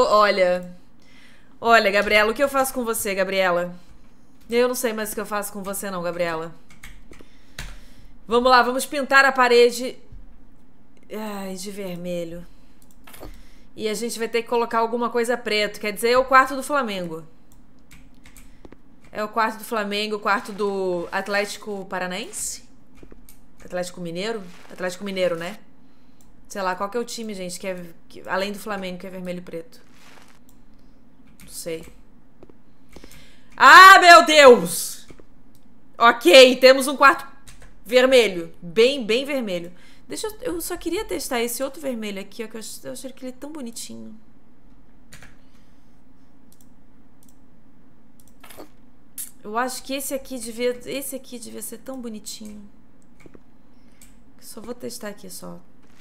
Olha, Gabriela, o que eu faço com você, Gabriela? Eu não sei mais o que eu faço com você não, Gabriela. Vamos lá, vamos pintar a parede de vermelho. E a gente vai ter que colocar alguma coisa preto. Quer dizer, é o quarto do Flamengo. É o quarto do Flamengo, o quarto do Atlético Paranaense? Atlético Mineiro? Atlético Mineiro, né? Sei lá, qual que é o time, gente, além do Flamengo, que é vermelho e preto? Não sei. Ah, meu Deus! Ok, temos um quarto vermelho. Bem vermelho. Eu só queria testar esse outro vermelho aqui, ó, que eu achei que ele é tão bonitinho. Eu acho que esse aqui devia ser tão bonitinho. Só vou testar aqui, só.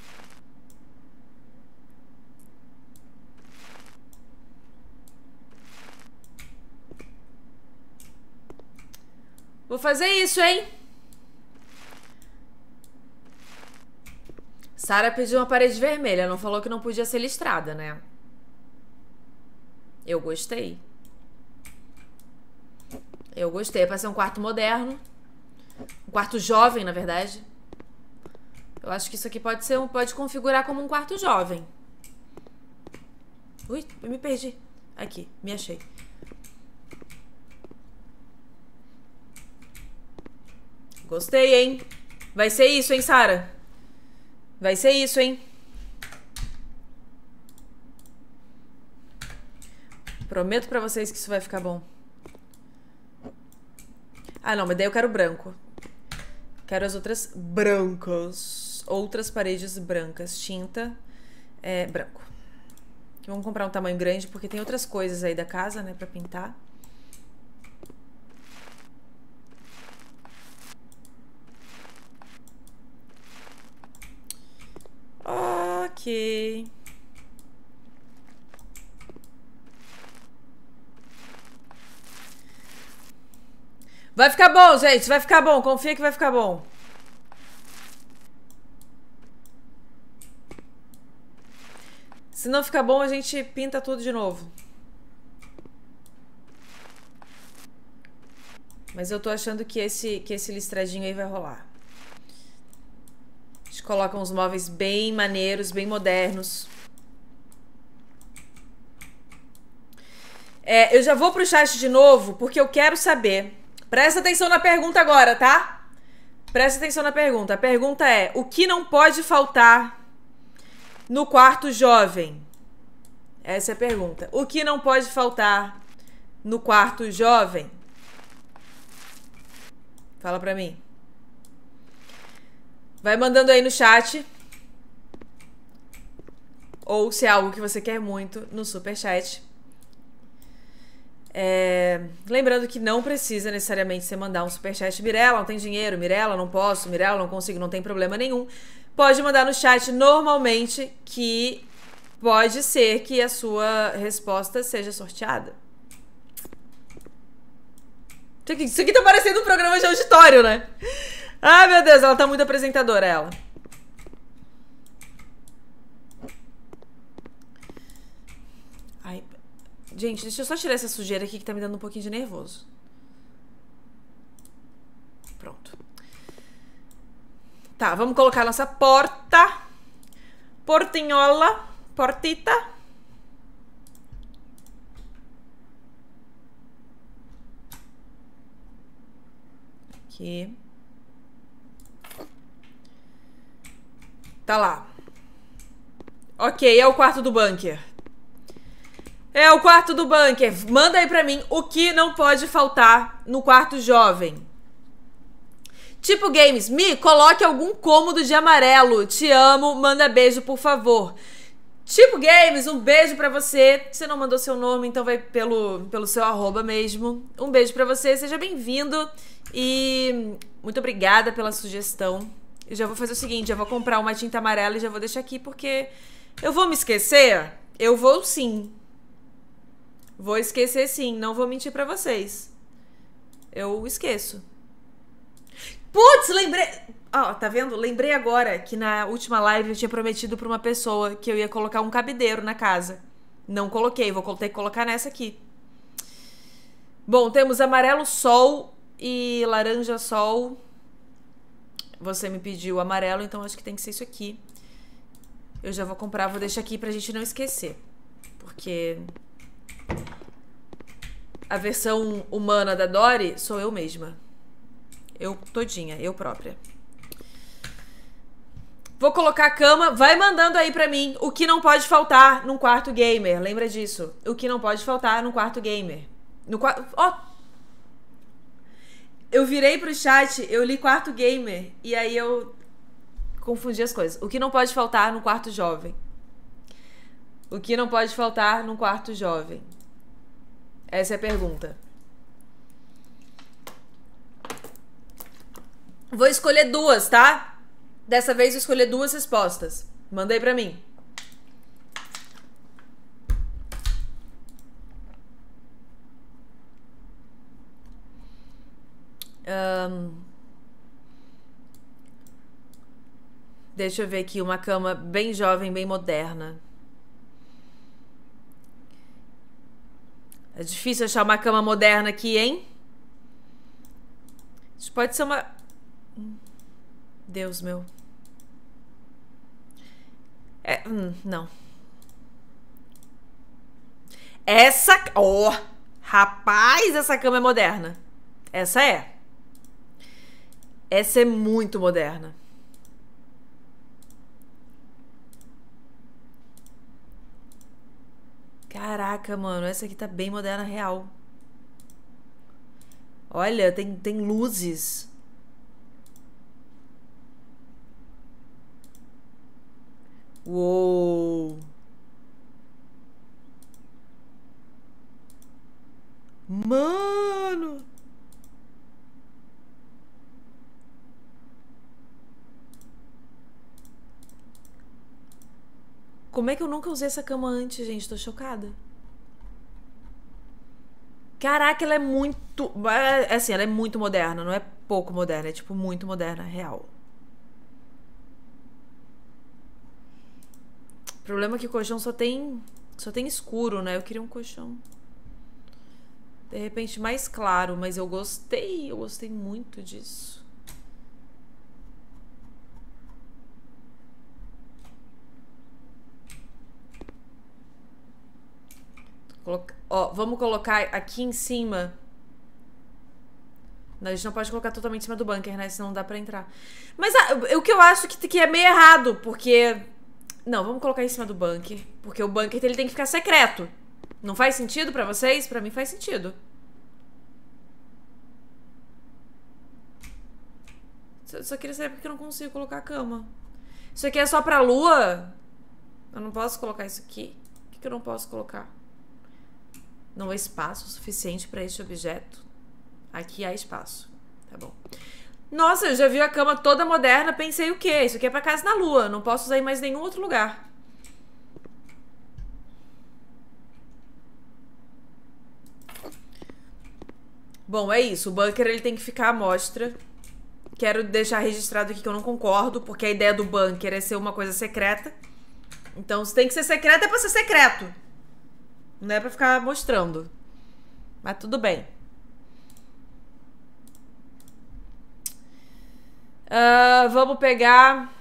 Vou fazer isso, hein? Sara pediu uma parede vermelha. Não falou que não podia ser listrada, né? Eu gostei. Eu gostei. É pra ser um quarto moderno. Um quarto jovem, na verdade. Eu acho que isso aqui pode configurar como um quarto jovem. Ui, eu me perdi. Aqui, me achei. Gostei, hein? Vai ser isso, hein, Sara? Vai ser isso, hein? Prometo pra vocês que isso vai ficar bom. Ah, não, mas daí eu quero branco. Quero as outras brancas. Outras paredes brancas. Tinta branco. Vamos comprar um tamanho grande, porque tem outras coisas aí da casa, né, pra pintar. Ok. Vai ficar bom, gente. Vai ficar bom. Confia que vai ficar bom. Se não ficar bom, a gente pinta tudo de novo. Mas eu tô achando que esse listradinho aí vai rolar. A gente coloca uns móveis bem maneiros, bem modernos. Eu já vou pro chat de novo, porque eu quero saber. Presta atenção na pergunta agora, tá? Presta atenção na pergunta. A pergunta é: o que não pode faltar no quarto jovem? Essa é a pergunta. O que não pode faltar no quarto jovem? Fala pra mim. Vai mandando aí no chat. Ou se é algo que você quer muito, no superchat. Lembrando que não precisa necessariamente você mandar um superchat. Mirella, não tem dinheiro. Mirella, não posso. Mirella, não consigo. Não tem problema nenhum. Pode mandar no chat normalmente, que pode ser que a sua resposta seja sorteada. Isso aqui tá parecendo um programa de auditório, né? Ah, meu Deus, ela tá muito apresentadora, ela. Ai, gente, deixa eu só tirar essa sujeira aqui que tá me dando um pouquinho de nervoso. Pronto. Tá, vamos colocar a nossa porta. Portinhola. Portita. Aqui. Tá lá. Ok, é o quarto do bunker. É o quarto do bunker. Manda aí pra mim o que não pode faltar no quarto jovem. Tipo Games, coloque algum cômodo de amarelo. Te amo, manda beijo, por favor. Tipo Games, um beijo pra você. Você não mandou seu nome, então vai pelo seu arroba mesmo. Um beijo pra você, seja bem-vindo. E muito obrigada pela sugestão. Eu já vou fazer o seguinte, já vou comprar uma tinta amarela e já vou deixar aqui, porque eu vou me esquecer. Eu vou sim. Vou esquecer sim, não vou mentir pra vocês. Eu esqueço. Putz, lembrei... Ó, tá vendo? Lembrei agora que na última live eu tinha prometido pra uma pessoa que eu ia colocar um cabideiro na casa. Não coloquei, vou ter que colocar nessa aqui. Bom, temos amarelo sol e laranja sol. Você me pediu amarelo, então acho que tem que ser isso aqui. Eu já vou comprar, vou deixar aqui pra gente não esquecer. Porque a versão humana da Dory sou eu mesma. Eu todinha, eu própria. Vou colocar a cama. Vai mandando aí pra mim o que não pode faltar num quarto gamer. Lembra disso? O que não pode faltar num quarto gamer. No quarto... Ó! Eu virei pro chat, eu li quarto gamer. E aí eu confundi as coisas. O que não pode faltar num quarto jovem? O que não pode faltar num quarto jovem? Essa é a pergunta. Vou escolher duas, tá? Dessa vez eu escolhi duas respostas. Mandei pra mim. Deixa eu ver aqui. Uma cama bem jovem, bem moderna. É difícil achar uma cama moderna aqui, hein? Isso pode ser uma... Deus meu. Não. Essa... Oh! Rapaz, essa cama é moderna. Essa é. Essa é muito moderna. Caraca, mano. Essa aqui tá bem moderna, real. Olha, tem luzes. Uou. Mano. Como é que eu nunca usei essa cama antes, gente? Tô chocada. Caraca, ela é muito... Assim, ela é muito moderna. Não é pouco moderna, é tipo muito moderna, real. O problema é que o colchão só tem escuro, né? Eu queria um colchão de repente mais claro, mas eu gostei muito disso. Ó, vamos colocar aqui em cima. Não, a gente não pode colocar totalmente em cima do bunker, né? Senão não dá pra entrar. Mas o que eu acho que é meio errado, porque... Não, vamos colocar em cima do bunker. Porque o bunker ele tem que ficar secreto. Não faz sentido pra vocês? Pra mim faz sentido. Só queria saber porque eu não consigo colocar a cama. Isso aqui é só pra lua? Eu não posso colocar isso aqui? Por que eu não posso colocar? Não há espaço suficiente pra este objeto. Aqui há espaço. Tá bom. Nossa, eu já vi a cama toda moderna. Pensei o quê? Isso aqui é pra casa na lua. Não posso usar em mais nenhum outro lugar. Bom, é isso. O bunker ele tem que ficar à mostra. Quero deixar registrado aqui que eu não concordo, porque a ideia do bunker é ser uma coisa secreta. Então, se tem que ser secreto, é pra ser secreto. Não é pra ficar mostrando. Mas tudo bem. Vamos pegar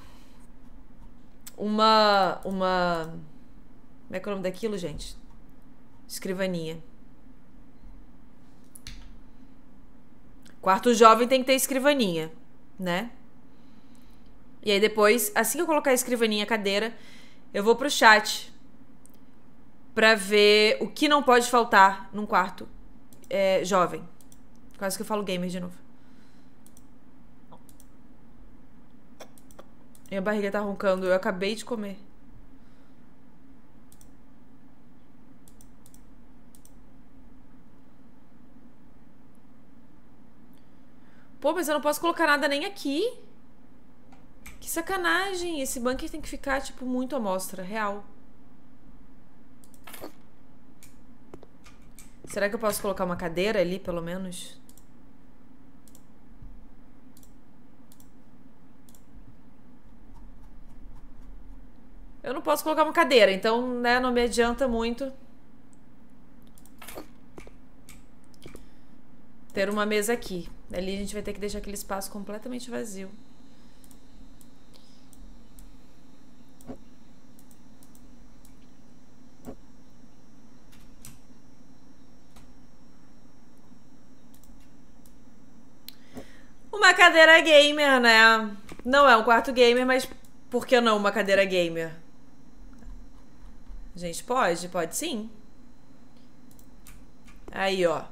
uma... Como é que é o nome daquilo, gente? Escrivaninha. Quarto jovem tem que ter escrivaninha, né? E aí depois, assim que eu colocar a escrivaninha, a cadeira, eu vou pro chat pra ver o que não pode faltar num quarto jovem. Quase que eu falo gamer de novo. Minha barriga tá roncando, eu acabei de comer. Pô, mas eu não posso colocar nada nem aqui. Que sacanagem. Esse bunker tem que ficar, tipo, muito à mostra, real. Será que eu posso colocar uma cadeira ali, pelo menos? posso colocar uma cadeira. Então, né, não me adianta muito ter uma mesa aqui. Ali a gente vai ter que deixar aquele espaço completamente vazio. Uma cadeira gamer, né? Não é um quarto gamer, mas por que não uma cadeira gamer? Gente, pode? Pode sim. Aí, ó.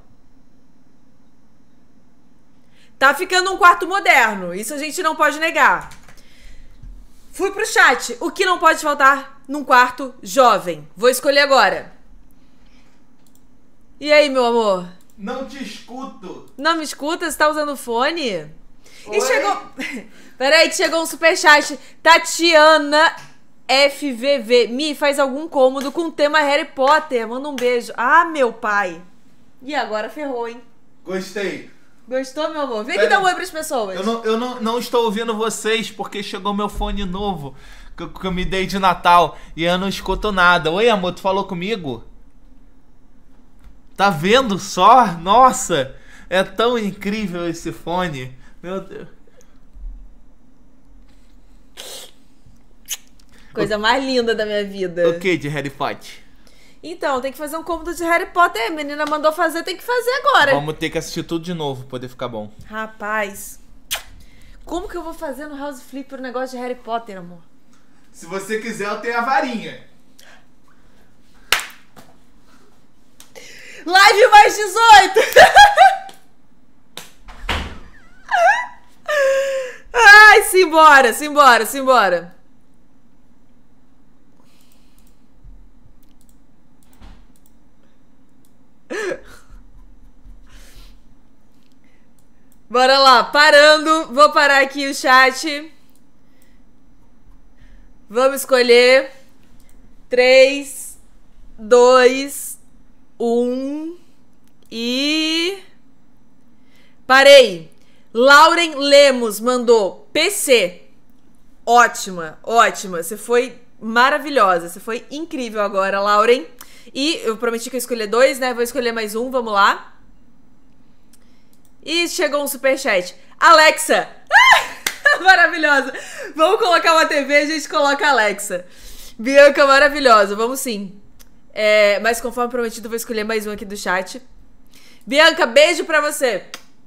Tá ficando um quarto moderno. Isso a gente não pode negar. Fui pro chat. O que não pode faltar num quarto jovem? Vou escolher agora. E aí, meu amor? Não te escuto. Não me escuta? Você tá usando fone? Oi? E chegou... Peraí que chegou um superchat. Tatiana FVV. Mi, faz algum cômodo com o tema Harry Potter. Manda um beijo. Ah, meu pai. E agora ferrou, hein? Gostei. Gostou, meu amor? Vem aqui dar um oi pras pessoas. Eu não estou ouvindo vocês porque chegou meu fone novo que eu me dei de Natal e eu não escuto nada. Oi, amor, tu falou comigo? Tá vendo só? Nossa, é tão incrível esse fone. Meu Deus. Coisa mais linda da minha vida. O que de Harry Potter? Então, tem que fazer um cômodo de Harry Potter. A menina mandou fazer, tem que fazer agora. Vamos ter que assistir tudo de novo pra poder ficar bom. Rapaz, como que eu vou fazer no House Flipper o negócio de Harry Potter, amor? Se você quiser, eu tenho a varinha. Live mais 18! Ai, simbora, simbora, simbora. Bora lá, parando. Vou parar aqui o chat. Vamos escolher. 3, 2, 1 e... Parei. Lauren Lemos mandou PC. Ótima, ótima. Você foi maravilhosa. Você foi incrível agora, Lauren. E eu prometi que eu ia escolher 2, né? Vou escolher mais um, vamos lá. E chegou um superchat. Alexa! Ah, maravilhosa! Vamos colocar uma TV, a gente coloca a Alexa. Bianca, maravilhosa, vamos sim. Mas conforme prometido, eu vou escolher mais um aqui do chat. Bianca, beijo pra você.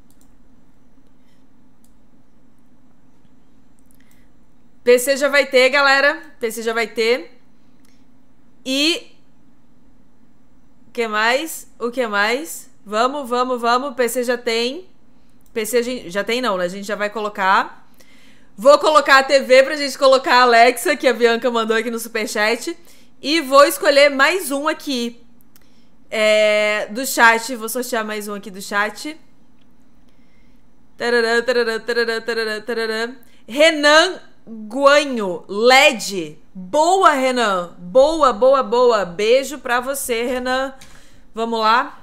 PC já vai ter, galera. PC já vai ter. E... O que mais? O que mais? Vamos, vamos, vamos. PC já tem. PC a gente... Já tem não, né? A gente já vai colocar. Vou colocar a TV pra gente colocar a Alexa, que a Bianca mandou aqui no superchat. E vou escolher mais um aqui. Do chat. Vou sortear mais um aqui do chat. Tarará, tarará, tarará, tarará, tarará. Renan Guanho, LED. Boa, Renan. Boa, boa, boa. Beijo pra você, Renan. Vamos lá.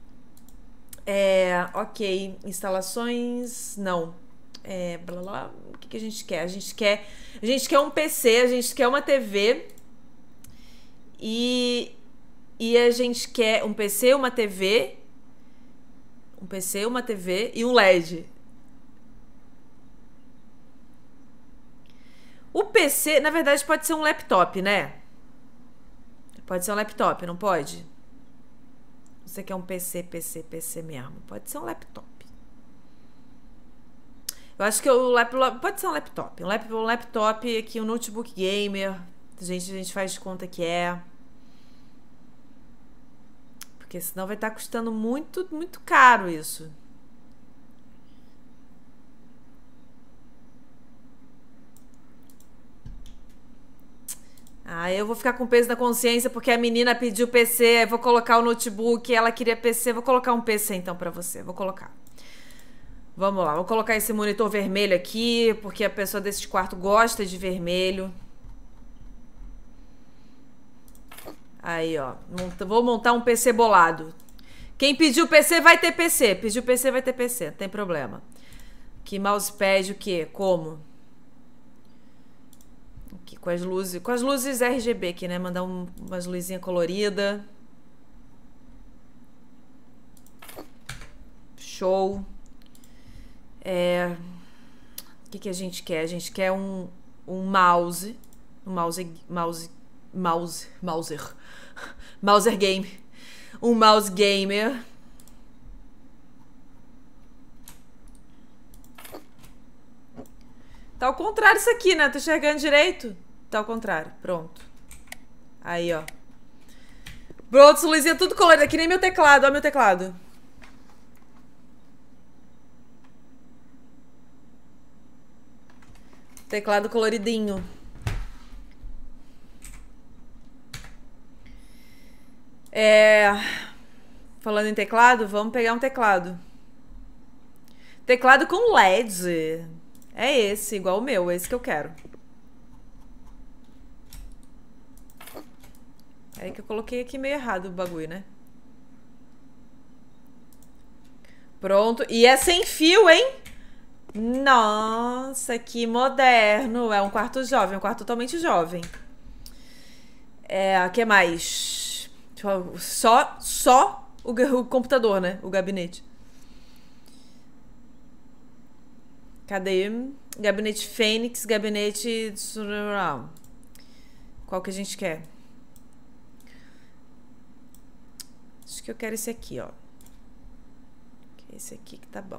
Ok. Instalações. Não. Blá, blá. O que a gente quer? A gente quer um PC, a gente quer uma TV. E a gente quer um PC, uma TV. Um PC, uma TV e um LED. O PC, na verdade, pode ser um laptop, né? Pode ser um laptop, não pode? Você quer um PC mesmo. Pode ser um laptop. Eu acho que pode ser um laptop. Um laptop aqui, um notebook gamer. A gente faz de conta que é. Porque senão vai estar custando muito, muito caro isso. Eu vou ficar com peso na consciência porque a menina pediu PC, eu vou colocar o notebook, ela queria PC, vou colocar um PC então pra você, vou colocar. Vamos lá, vou colocar esse monitor vermelho aqui, porque a pessoa desse quarto gosta de vermelho. Aí, ó, vou montar um PC bolado. Quem pediu PC vai ter PC, pediu PC vai ter PC, não tem problema. Que mousepad o quê? Como? Aqui com as luzes RGB aqui, né? Mandar umas luzinhas coloridas. Show. O que a gente quer? A gente quer um mouse. Mouser game. Um mouse gamer. Tá ao contrário isso aqui, né? Tô enxergando direito? Tá ao contrário. Pronto. Aí, ó. Pronto, luzinha tudo colorida. Que nem meu teclado. Ó meu teclado. Teclado coloridinho. Falando em teclado, vamos pegar um teclado. Teclado com LED. É esse, igual o meu, esse que eu quero. É que eu coloquei aqui meio errado o bagulho, né? Pronto. E é sem fio, hein? Nossa, que moderno. É um quarto jovem, um quarto totalmente jovem. O que mais? Só o computador, né? O gabinete. Cadê? Gabinete Fênix, gabinete... Qual que a gente quer? Acho que eu quero esse aqui, ó. Esse aqui que tá bom.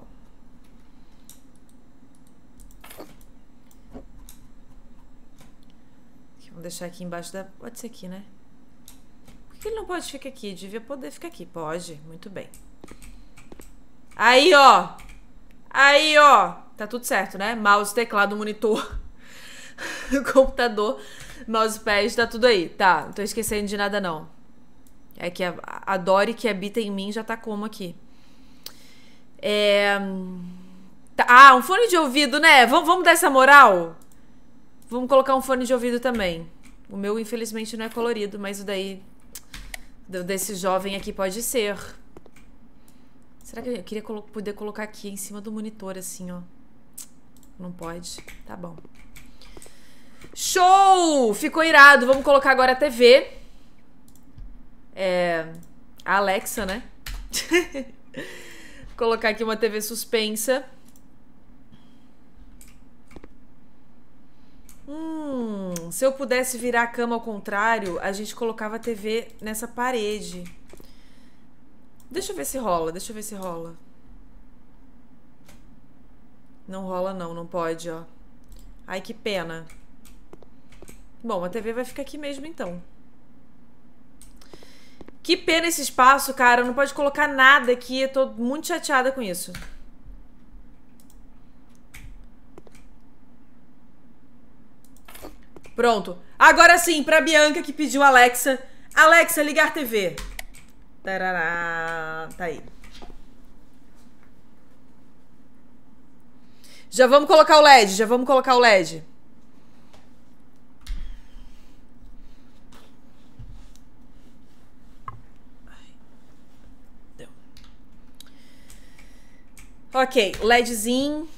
Vamos deixar aqui embaixo da... Pode ser aqui, né? Por que ele não pode ficar aqui? Devia poder ficar aqui. Pode. Muito bem. Aí, ó. Aí, ó. Tá tudo certo, né? Mouse, teclado, monitor. Computador. Mousepad. Tá tudo aí. Tá. Não tô esquecendo de nada, não. É que a Dory que habita em mim já tá como aqui. Tá. Um fone de ouvido, né? Vamos dar essa moral? Vamos colocar um fone de ouvido também. O meu, infelizmente, não é colorido, mas o daí... Desse jovem aqui pode ser. Será que eu queria poder colocar aqui em cima do monitor, assim, ó? Não pode. Tá bom. Show! Ficou irado. Vamos colocar agora a TV. A Alexa, né? Colocar aqui uma TV suspensa. Se eu pudesse virar a cama ao contrário, a gente colocava a TV nessa parede. Deixa eu ver se rola, deixa eu ver se rola. Não rola não, não pode, ó. Ai, que pena. Bom, a TV vai ficar aqui mesmo, então. Que pena esse espaço, cara. Não pode colocar nada aqui. Eu tô muito chateada com isso. Pronto. Agora sim, pra Bianca que pediu Alexa. Alexa, ligar TV. Tarará. Tá aí. Já vamos colocar o LED, já vamos colocar o LED. Deu. Ok, LEDzinho.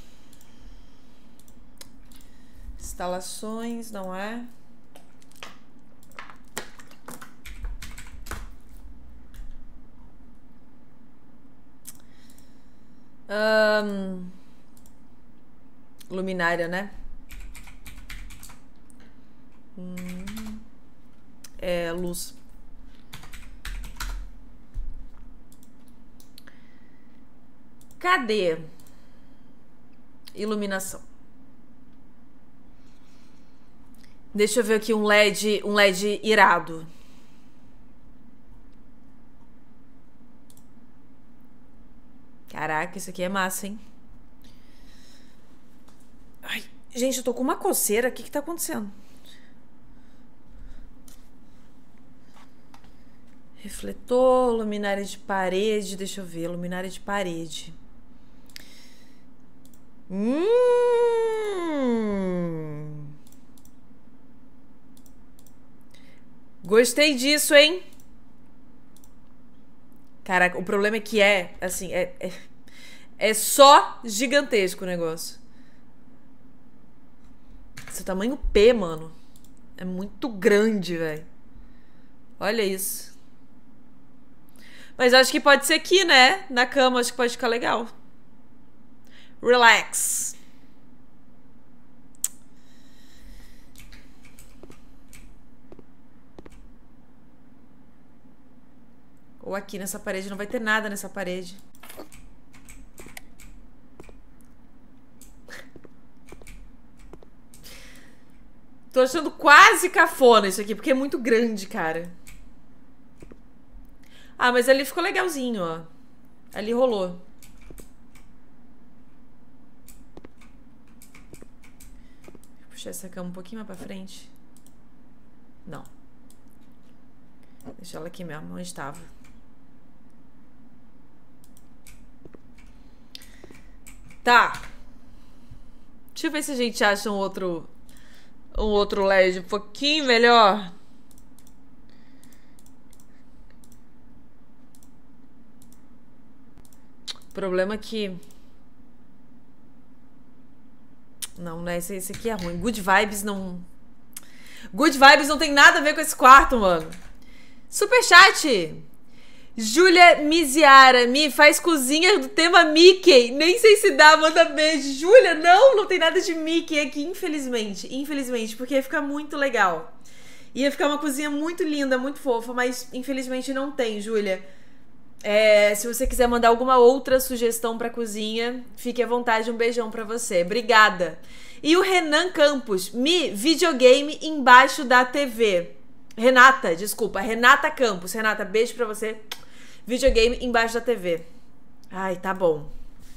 Instalações, não é? Luminária, né? Luz. Cadê? Iluminação. Deixa eu ver aqui um LED irado. Caraca, isso aqui é massa, hein? Ai, gente, eu tô com uma coceira. O que que tá acontecendo? Refletor, luminária de parede. Deixa eu ver, luminária de parede. Gostei disso, hein? Caraca, o problema é que assim, é só gigantesco o negócio. Esse tamanho P, mano. É muito grande, velho. Olha isso. Mas acho que pode ser aqui, né? Na cama, acho que pode ficar legal. Relax. Ou aqui nessa parede. Não vai ter nada nessa parede. Tô achando quase cafona isso aqui, porque é muito grande, cara. Ah, mas ali ficou legalzinho, ó. Ali rolou. Vou puxar essa cama um pouquinho mais pra frente. Não. Deixa ela aqui mesmo, onde estava. Tá. Deixa eu ver se a gente acha um outro LED um pouquinho melhor. O problema é que... Não, né? Esse aqui é ruim. Good Vibes não... Good Vibes não tem nada a ver com esse quarto, mano. Superchat. Júlia Miziara. Me faz cozinha do tema Mickey. Nem sei se dá, manda beijo. Júlia, não tem nada de Mickey aqui, infelizmente. Infelizmente, porque ia ficar muito legal. Ia ficar uma cozinha muito linda, muito fofa, mas infelizmente não tem, Júlia. Se você quiser mandar alguma outra sugestão pra cozinha, fique à vontade, um beijão pra você. Obrigada. E o Renan Campos, videogame embaixo da TV. Renata, desculpa, Renata Campos. Renata, beijo pra você. Videogame embaixo da TV. Ai, tá bom.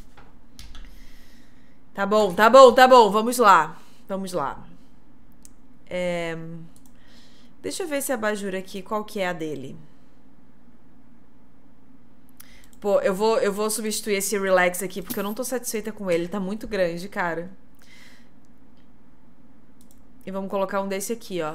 Tá bom. Vamos lá. Deixa eu ver esse abajur aqui, qual que é a dele. Pô, eu vou substituir esse relax aqui, porque eu não tô satisfeita com ele. Tá muito grande, cara. E vamos colocar um desse aqui, ó.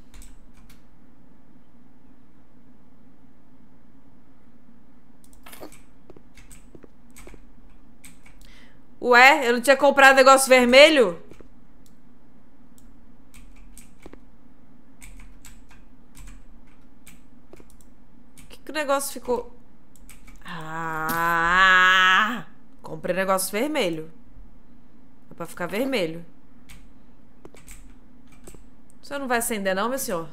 Ué, eu não tinha comprado negócio vermelho? Que o negócio ficou... Ah! Comprei negócio vermelho. É pra ficar vermelho. O senhor não vai acender não, meu senhor?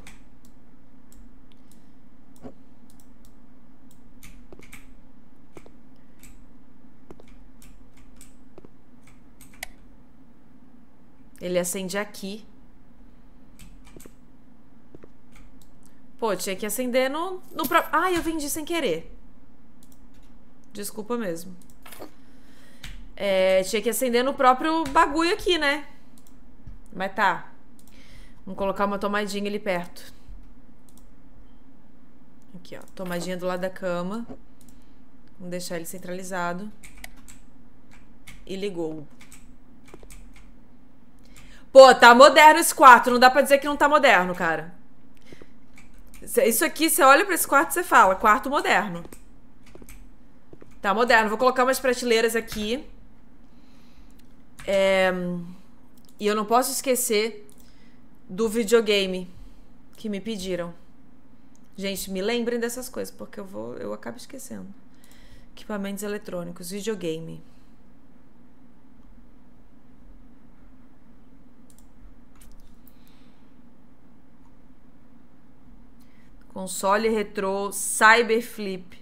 Ele acende aqui. Pô, tinha que acender no próprio... Ah, eu vendi sem querer. Desculpa mesmo. Tinha que acender no próprio bagulho aqui, né? Mas tá. Vamos colocar uma tomadinha ali perto. Aqui, ó. Tomadinha do lado da cama. Vamos deixar ele centralizado. E ligou. Pô, tá moderno esse quarto. Não dá pra dizer que não tá moderno, cara. Isso aqui, você olha pra esse quarto e você fala, quarto moderno. Tá moderno. Vou colocar umas prateleiras aqui. E eu não posso esquecer do videogame que me pediram. Gente, me lembrem dessas coisas, porque eu acabo esquecendo. Equipamentos eletrônicos, videogame. Console retrô, Cyber Flip.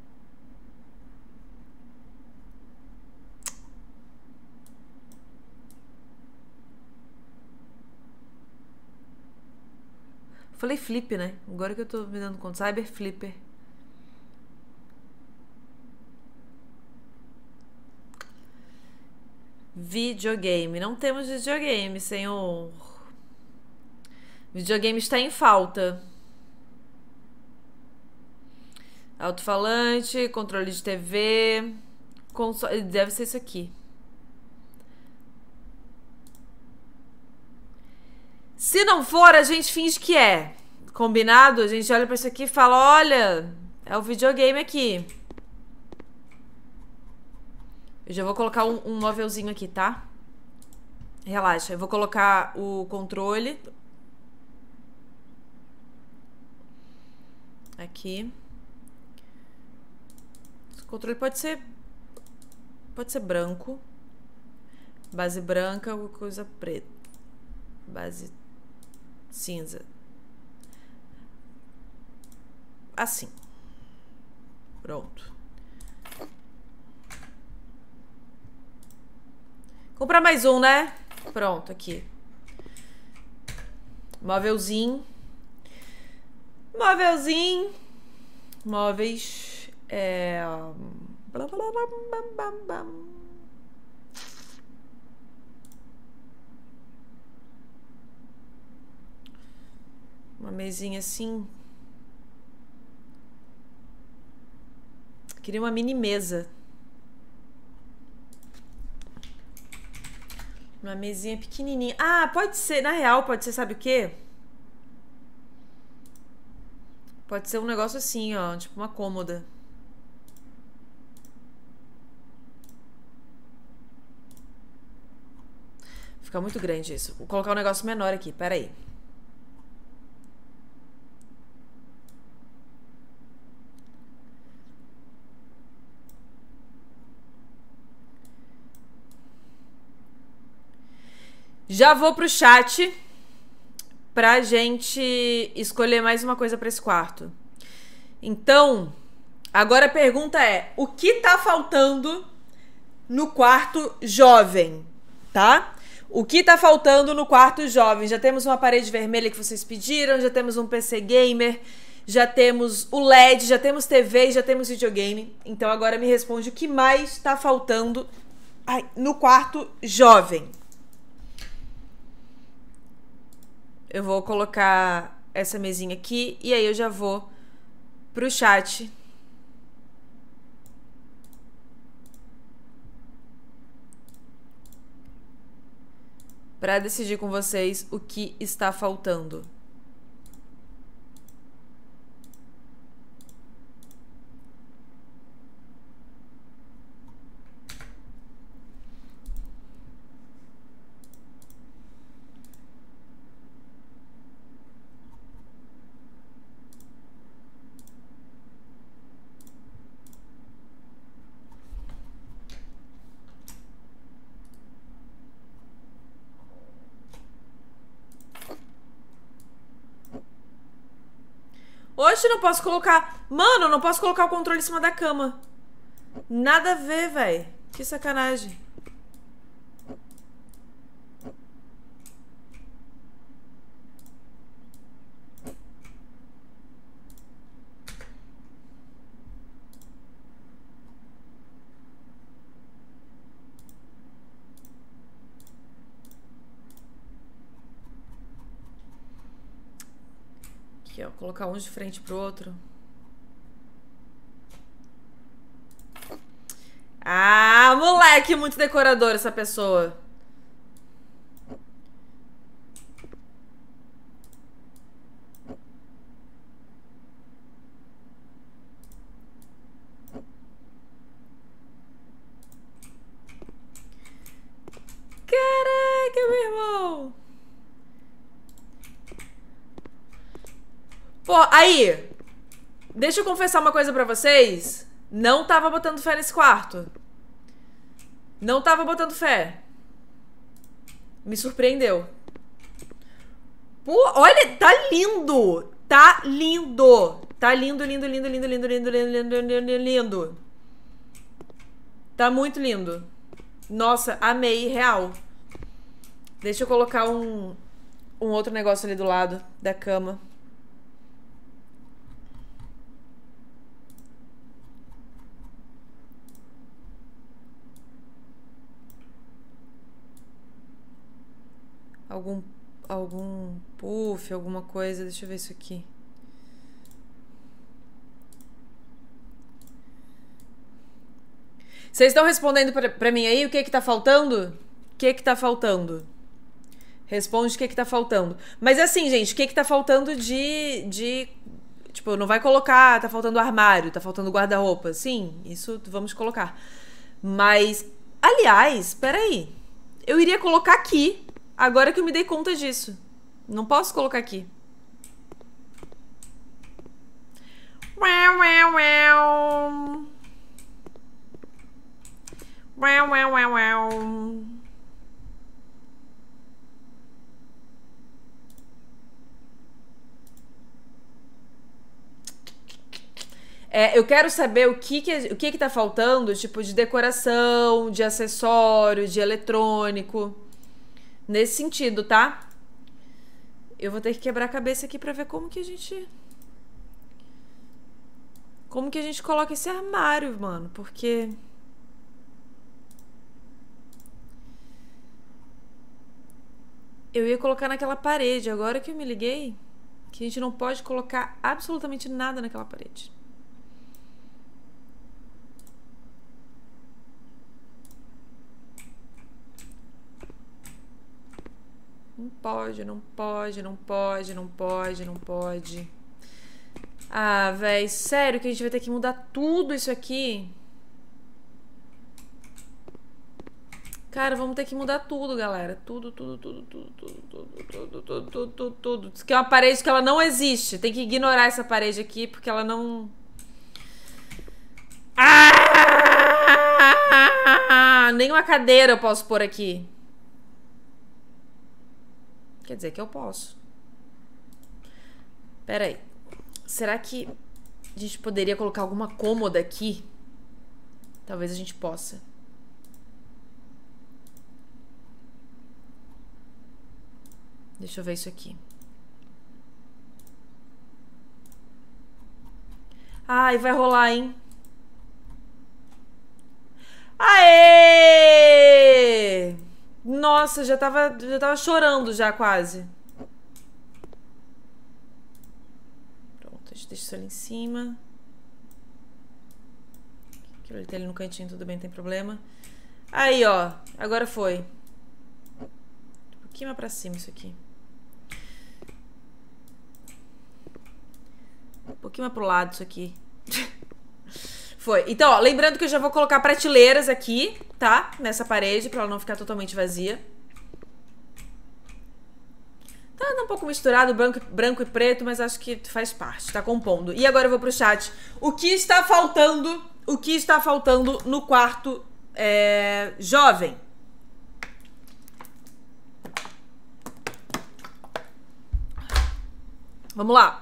Falei flip, né? Agora que eu tô me dando conta. Cyber Flipper. Videogame. Não temos videogame, senhor. Videogame está em falta. Alto-falante, controle de TV. Console. Deve ser isso aqui. Se não for, a gente finge que é. Combinado? A gente olha pra isso aqui e fala, olha, é o videogame aqui. Eu já vou colocar um móvelzinho aqui, tá? Relaxa, eu vou colocar o controle. Aqui. O controle pode ser branco. Base branca ou coisa preta. Base cinza. Assim. Pronto. Comprar mais um, né? Pronto, aqui. Móvelzinho. Móveis. Blá, blá, blá, blá, blá, blá. Uma mesinha assim. Queria uma mini mesa. Uma mesinha pequenininha. Ah, pode ser, na real, pode ser, sabe o quê? Pode ser um negócio assim, ó, tipo uma cômoda. Fica muito grande isso. Vou colocar um negócio menor aqui, peraí. Já vou pro chat pra gente escolher mais uma coisa pra esse quarto. Então, agora a pergunta é: o que tá faltando no quarto jovem, tá? O que tá faltando no quarto jovem? Já temos uma parede vermelha que vocês pediram, já temos um PC gamer, já temos o LED, já temos TV, já temos videogame. Então agora me responde o que mais tá faltando no quarto jovem. Eu vou colocar essa mesinha aqui e aí eu já vou pro chat. Para decidir com vocês o que está faltando. Oxe, não posso colocar... Mano, não posso colocar o controle em cima da cama. Nada a ver, velho. Que sacanagem. Aqui, ó. Colocar um de frente pro outro. Ah, moleque, muito decorador essa pessoa. Caraca, meu irmão. Pô, aí, deixa eu confessar uma coisa pra vocês. Não tava botando fé nesse quarto. Não tava botando fé. Me surpreendeu. Pô, olha, tá lindo. Tá lindo. Tá lindo, lindo, lindo, lindo, lindo, lindo, lindo, lindo, lindo. Tá muito lindo. Nossa, amei, real. Deixa eu colocar um outro negócio ali do lado da cama. Algum puff, alguma coisa. Deixa eu ver isso aqui. Vocês estão respondendo pra mim aí o que tá faltando? O que tá faltando? Responde o que tá faltando. Mas assim, gente, o que tá faltando de... Tipo, não vai colocar... Tá faltando armário, tá faltando guarda-roupa. Sim, isso vamos colocar. Mas, aliás, peraí. Eu iria colocar aqui. Agora que eu me dei conta disso. Não posso colocar aqui. Uau, uau, uau. Uau, uau, uau, uau. Eu quero saber o que tá faltando, tipo, de decoração, de acessório, de eletrônico. Nesse sentido, tá? Eu vou ter que quebrar a cabeça aqui pra ver como que a gente coloca esse armário, mano. Porque... eu ia colocar naquela parede. Agora que eu me liguei, que a gente não pode colocar absolutamente nada naquela parede. Não pode, não pode, não pode, não pode, não pode. Ah, véi, sério que a gente vai ter que mudar tudo isso aqui? Cara, vamos ter que mudar tudo, galera. Tudo, tudo, tudo, tudo, tudo, tudo, tudo, tudo, tudo, tudo, tudo. Isso aqui é uma parede que ela não existe. Tem que ignorar essa parede aqui, porque ela não... Ah! Nenhuma cadeira eu posso pôr aqui. Quer dizer que eu posso. Pera aí. Será que a gente poderia colocar alguma cômoda aqui? Talvez a gente possa. Deixa eu ver isso aqui. Ai, vai rolar, hein? Aê! Nossa, já tava chorando já quase. Pronto, a gente deixa isso ali em cima. Aquilo ali tá ali no cantinho, tudo bem, não tem problema. Aí, ó. Agora foi. Um pouquinho mais pra cima isso aqui. Um pouquinho mais pro lado isso aqui. Foi. Então, ó, lembrando que eu já vou colocar prateleiras aqui, tá? Nessa parede, pra ela não ficar totalmente vazia. Tá um pouco misturado, branco e preto, mas acho que faz parte, tá compondo. E agora eu vou pro chat. O que está faltando no quarto jovem? Vamos lá.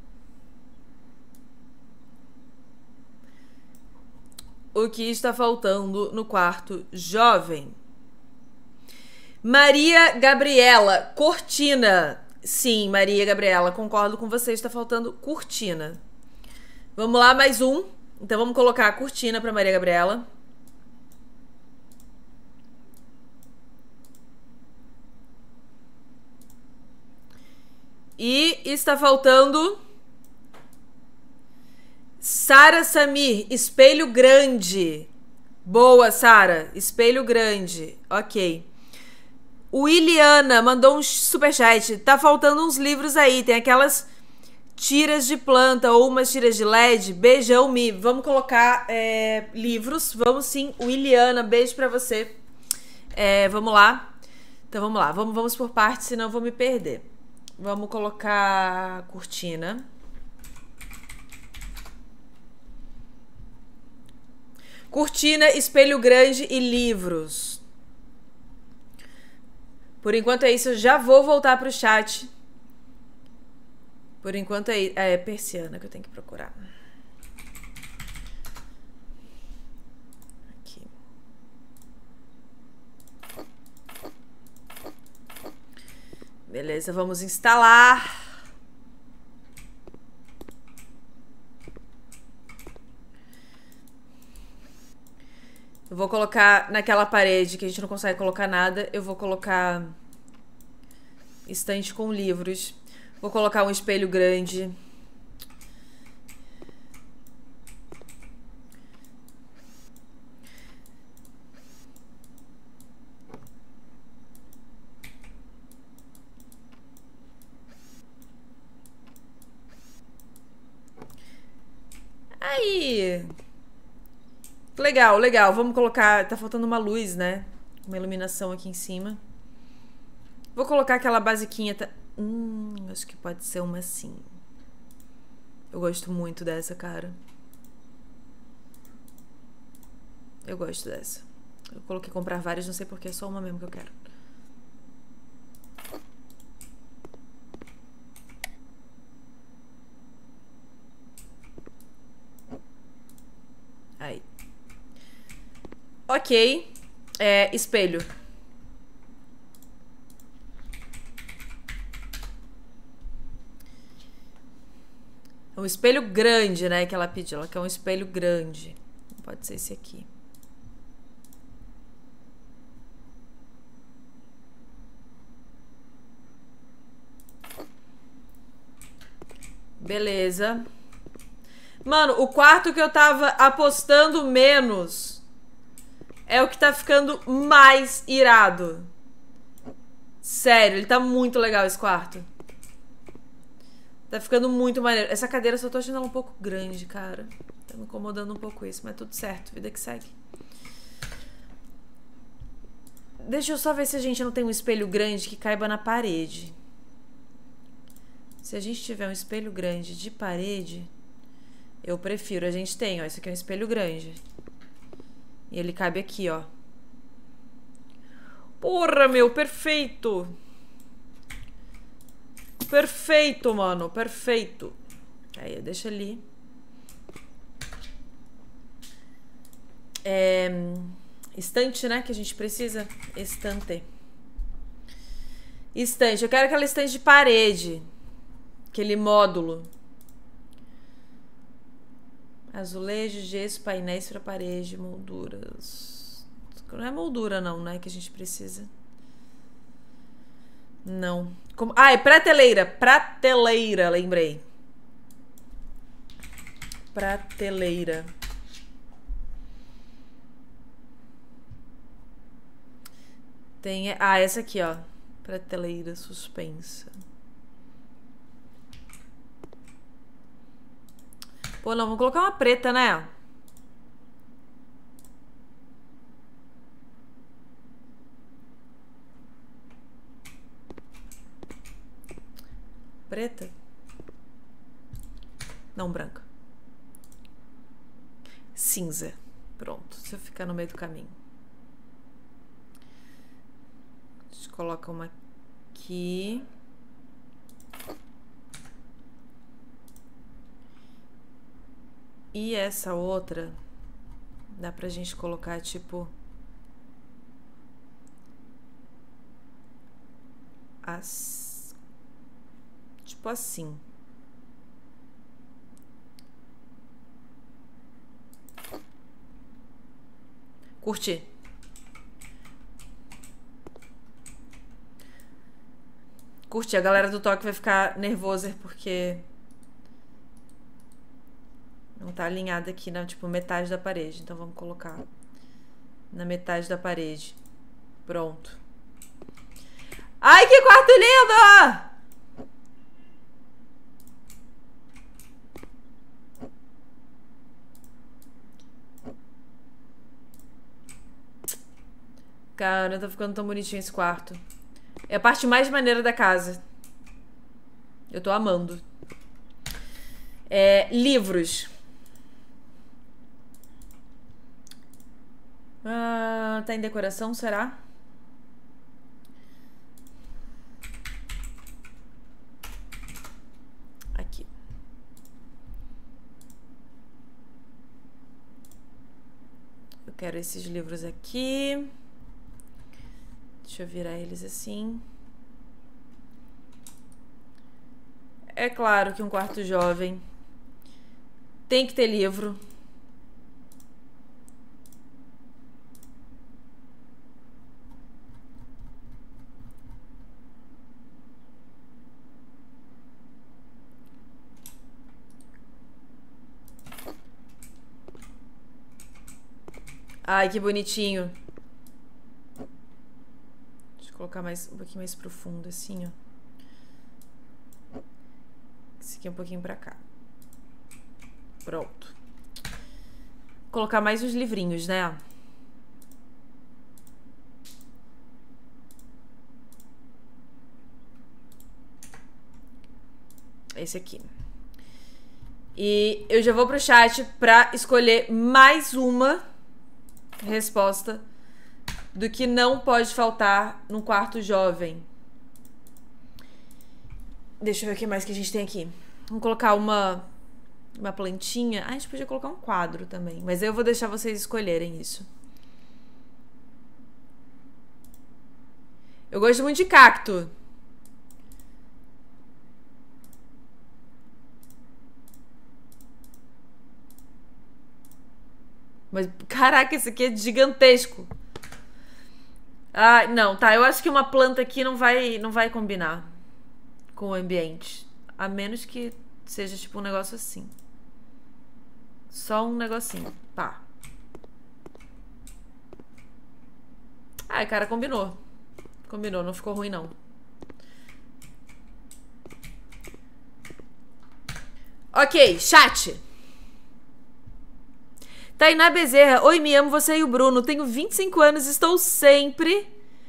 O que está faltando no quarto jovem? Maria Gabriela, cortina. Sim, Maria Gabriela, concordo com você, está faltando cortina. Vamos lá, mais um. Então vamos colocar a cortina para Maria Gabriela. E está faltando... Sara Samir, espelho grande. Boa, Sara, espelho grande. Ok. O Iliana mandou um superchat. Tá faltando uns livros aí. Tem aquelas tiras de planta ou umas tiras de LED. Beijão, Mi. Vamos colocar livros. Vamos sim. O Iliana, beijo pra você. Vamos lá. Então vamos lá. Vamos por partes, senão eu vou me perder. Vamos colocar cortina. Cortina, espelho grande e livros. Por enquanto é isso, eu já vou voltar pro chat. Por enquanto é persiana que eu tenho que procurar. Aqui. Beleza, vamos instalar. Eu vou colocar naquela parede que a gente não consegue colocar nada. Eu vou colocar estante com livros. Vou colocar um espelho grande. Aí... Legal, legal. Vamos colocar... Tá faltando uma luz, né? Uma iluminação aqui em cima. Vou colocar aquela basiquinha... Acho que pode ser uma assim. Eu gosto muito dessa, cara. Eu gosto dessa. Eu coloquei comprar várias, não sei porquê, é só uma mesmo que eu quero. Aí. Ok. Espelho. É um espelho grande, né, que ela pediu. Ela quer um espelho grande. Pode ser esse aqui. Beleza. Mano, o quarto que eu tava apostando menos é o que tá ficando mais irado. Sério, ele tá muito legal esse quarto. Tá ficando muito maneiro. Essa cadeira, só tô achando ela um pouco grande, cara. Tá me incomodando um pouco isso, mas tudo certo. Vida que segue. Deixa eu só ver se a gente não tem um espelho grande que caiba na parede. Se a gente tiver um espelho grande de parede, eu prefiro. A gente tem, ó. Esse aqui é um espelho grande. E ele cabe aqui, ó. Porra, meu, perfeito. Perfeito, mano, perfeito. Aí, deixa ali. Estante, né, que a gente precisa. Estante. Estante, eu quero aquela estante de parede. Aquele módulo. Azulejo, gesso, painéis pra parede, molduras. Não é moldura não, né, que a gente precisa. Não. É prateleira. Prateleira, lembrei. Prateleira. Tem... essa aqui, ó. Prateleira suspensa. Pô, não, vamos colocar uma preta, né? Preta? Não, branca. Cinza. Pronto. Se eu ficar no meio do caminho. A gente coloca uma aqui. E essa outra dá pra gente colocar tipo tipo assim. Curti. Curti. A galera do toque vai ficar nervosa porque não tá alinhada aqui na, tipo, metade da parede. Então vamos colocar na metade da parede. Pronto. Ai, que quarto lindo! Cara, tá ficando tão bonitinho esse quarto. É a parte mais maneira da casa. Eu tô amando. Livros. Tá em decoração, será? Aqui. Eu quero esses livros aqui. Deixa eu virar eles assim. É claro que um quarto jovem tem que ter livro. Ai, que bonitinho. Deixa eu colocar mais, um pouquinho mais profundo, assim, ó. Esse aqui um pouquinho pra cá. Pronto. Vou colocar mais os livrinhos, né? Esse aqui. E eu já vou pro chat pra escolher mais uma resposta do que não pode faltar num quarto jovem. Deixa eu ver o que mais que a gente tem aqui. Vamos colocar uma plantinha. Ah, a gente podia colocar um quadro também. Mas eu vou deixar vocês escolherem isso. Eu gosto muito de cacto. Mas, caraca, esse aqui é gigantesco. Ah, não, tá. Eu acho que uma planta aqui não vai combinar com o ambiente. A menos que seja tipo um negócio assim. Só um negocinho. Pá. Ai, cara, combinou. Combinou, não ficou ruim, não. Ok, chat. Tainá Bezerra. Oi, me amo você e o Bruno. Tenho 25 anos, estou sempre...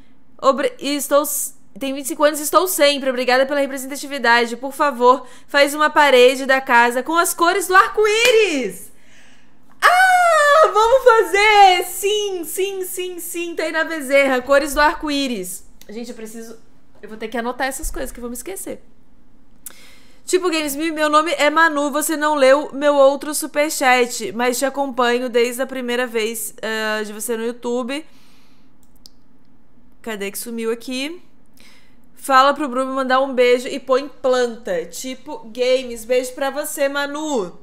Tenho 25 anos e estou sempre. Obrigada pela representatividade. Por favor, faz uma parede da casa com as cores do arco-íris. Ah, vamos fazer! Sim, Tainá Bezerra. Cores do arco-íris. Gente, eu vou ter que anotar essas coisas que eu vou me esquecer. Tipo Games, meu nome é Manu, você não leu meu outro superchat, mas te acompanho desde a primeira vez de você no YouTube. Cadê que sumiu aqui? Fala pro Bruno mandar um beijo e põe planta. Tipo Games, beijo pra você, Manu.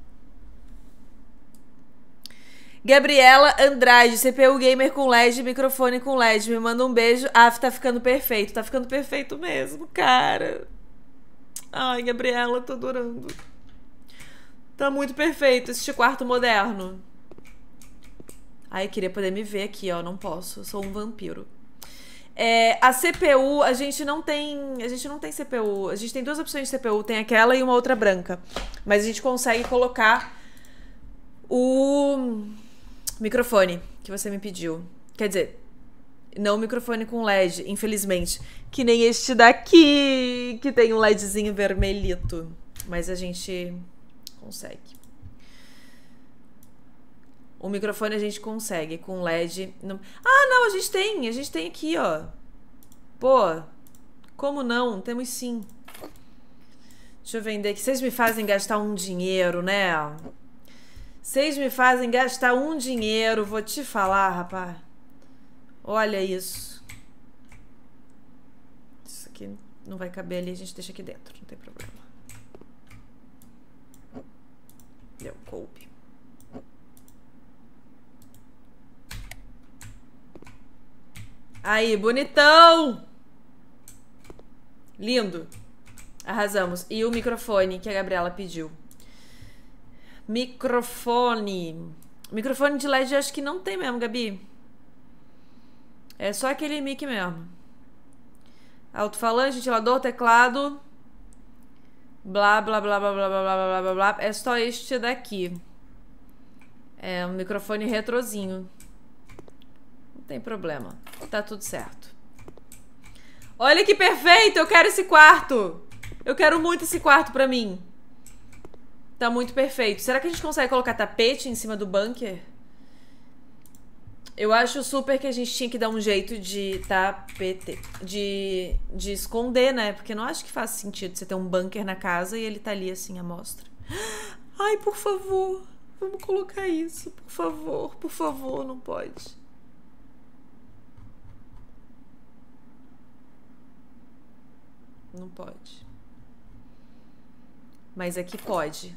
Gabriela Andrade, CPU gamer com LED, microfone com LED. Me manda um beijo. Ah, tá ficando perfeito. Tá ficando perfeito mesmo, cara. Ai, Gabriela, tô adorando. Tá muito perfeito este quarto moderno. Ai, queria poder me ver aqui, ó. Não posso. Eu sou um vampiro. A CPU, a gente não tem CPU. A gente tem duas opções de CPU. Tem aquela e uma outra branca. Mas a gente consegue colocar o microfone que você me pediu. Quer dizer, não o microfone com LED, infelizmente. Que nem este daqui, que tem um LEDzinho vermelhito. Mas a gente consegue. O microfone a gente consegue, com LED... Não... Ah, não, a gente tem aqui, ó. Pô, como não? Temos sim. Deixa eu vender aqui. Vocês me fazem gastar um dinheiro, né? Vocês me fazem gastar um dinheiro, vou te falar, rapaz. Olha isso. Isso aqui não vai caber ali, a gente deixa aqui dentro, não tem problema. Deu, coube. Aí, bonitão! Lindo. Arrasamos. E o microfone que a Gabriela pediu. Microfone. Microfone de LED eu acho que não tem mesmo, Gabi. É só aquele mic mesmo. Alto-falante, ventilador, teclado. Blá, blá, blá, blá, blá, blá, blá, blá, blá. É só este daqui. É um microfone retrozinho. Não tem problema. Tá tudo certo. Olha que perfeito! Eu quero esse quarto! Eu quero muito esse quarto pra mim. Tá muito perfeito. Será que a gente consegue colocar tapete em cima do bunker? Eu acho super que a gente tinha que dar um jeito de tapete. De esconder, né? Porque eu não acho que faz sentido você ter um bunker na casa e ele tá ali assim à mostra. Ai, por favor. Vamos colocar isso. Por favor. Por favor, não pode. Não pode. Mas aqui pode.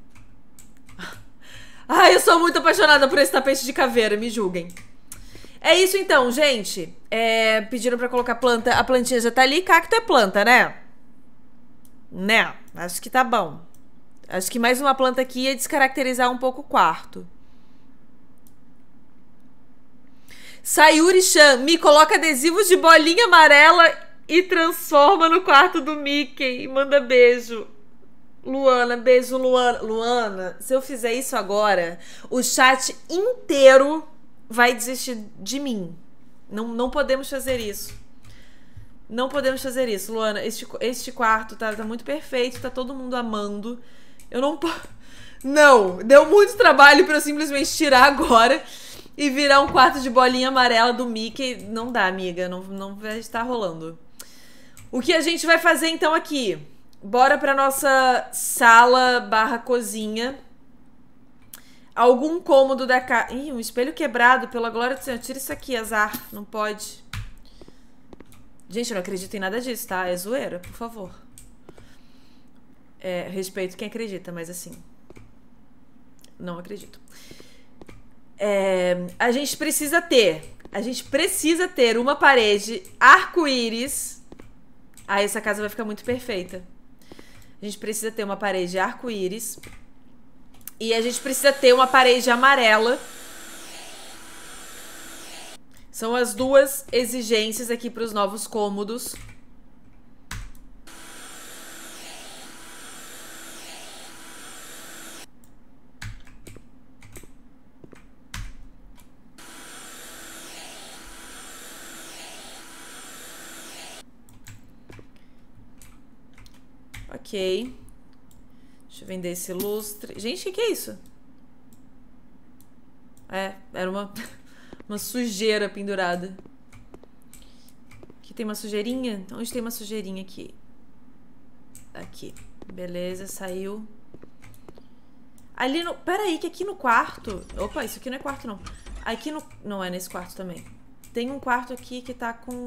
Ai, eu sou muito apaixonada por esse tapete de caveira, me julguem. É isso então, gente. Pediram pra colocar planta. A plantinha já tá ali. Cacto é planta, né? Né? Acho que tá bom. Acho que mais uma planta aqui ia descaracterizar um pouco o quarto. Sayuri-chan, me coloca adesivos de bolinha amarela e transforma no quarto do Mickey. Manda beijo. Luana, beijo, Luana. Luana, se eu fizer isso agora, o chat inteiro vai desistir de mim. Não podemos fazer isso. Não podemos fazer isso, Luana. Este quarto tá muito perfeito, tá todo mundo amando. Eu não posso... Não, deu muito trabalho pra eu simplesmente tirar agora e virar um quarto de bolinha amarela do Mickey. Não dá, amiga, não vai estar rolando. O que a gente vai fazer então aqui? Bora pra nossa sala / cozinha. Algum cômodo da casa... Ih, um espelho quebrado, pela glória do Senhor. Tira isso aqui, azar. Não pode. Gente, eu não acredito em nada disso, tá? É zoeira, por favor. Respeito quem acredita, mas assim... Não acredito. A gente precisa ter uma parede arco-íris. Aí essa casa vai ficar muito perfeita. A gente precisa ter uma parede arco-íris. E a gente precisa ter uma parede amarela. São as duas exigências aqui para os novos cômodos. Ok. Deixa eu vender esse lustre. Gente, o que é isso? Era uma sujeira pendurada. Aqui tem uma sujeirinha? Onde tem uma sujeirinha aqui? Aqui. Beleza, saiu. Ali no... Peraí, que aqui no quarto... Opa, isso aqui não é quarto, não. Aqui no... Não é nesse quarto também. Tem um quarto aqui que tá com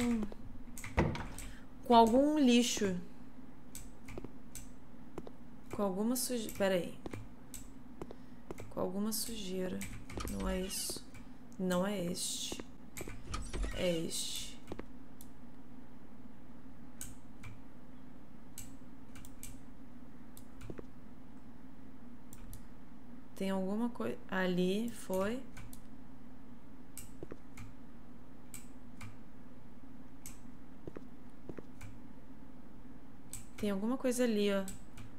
algum lixo. Com alguma sujeira... Peraí. Com alguma sujeira. Não é isso. Não é este. É este. Tem alguma coisa... Ali foi... Tem alguma coisa ali, ó.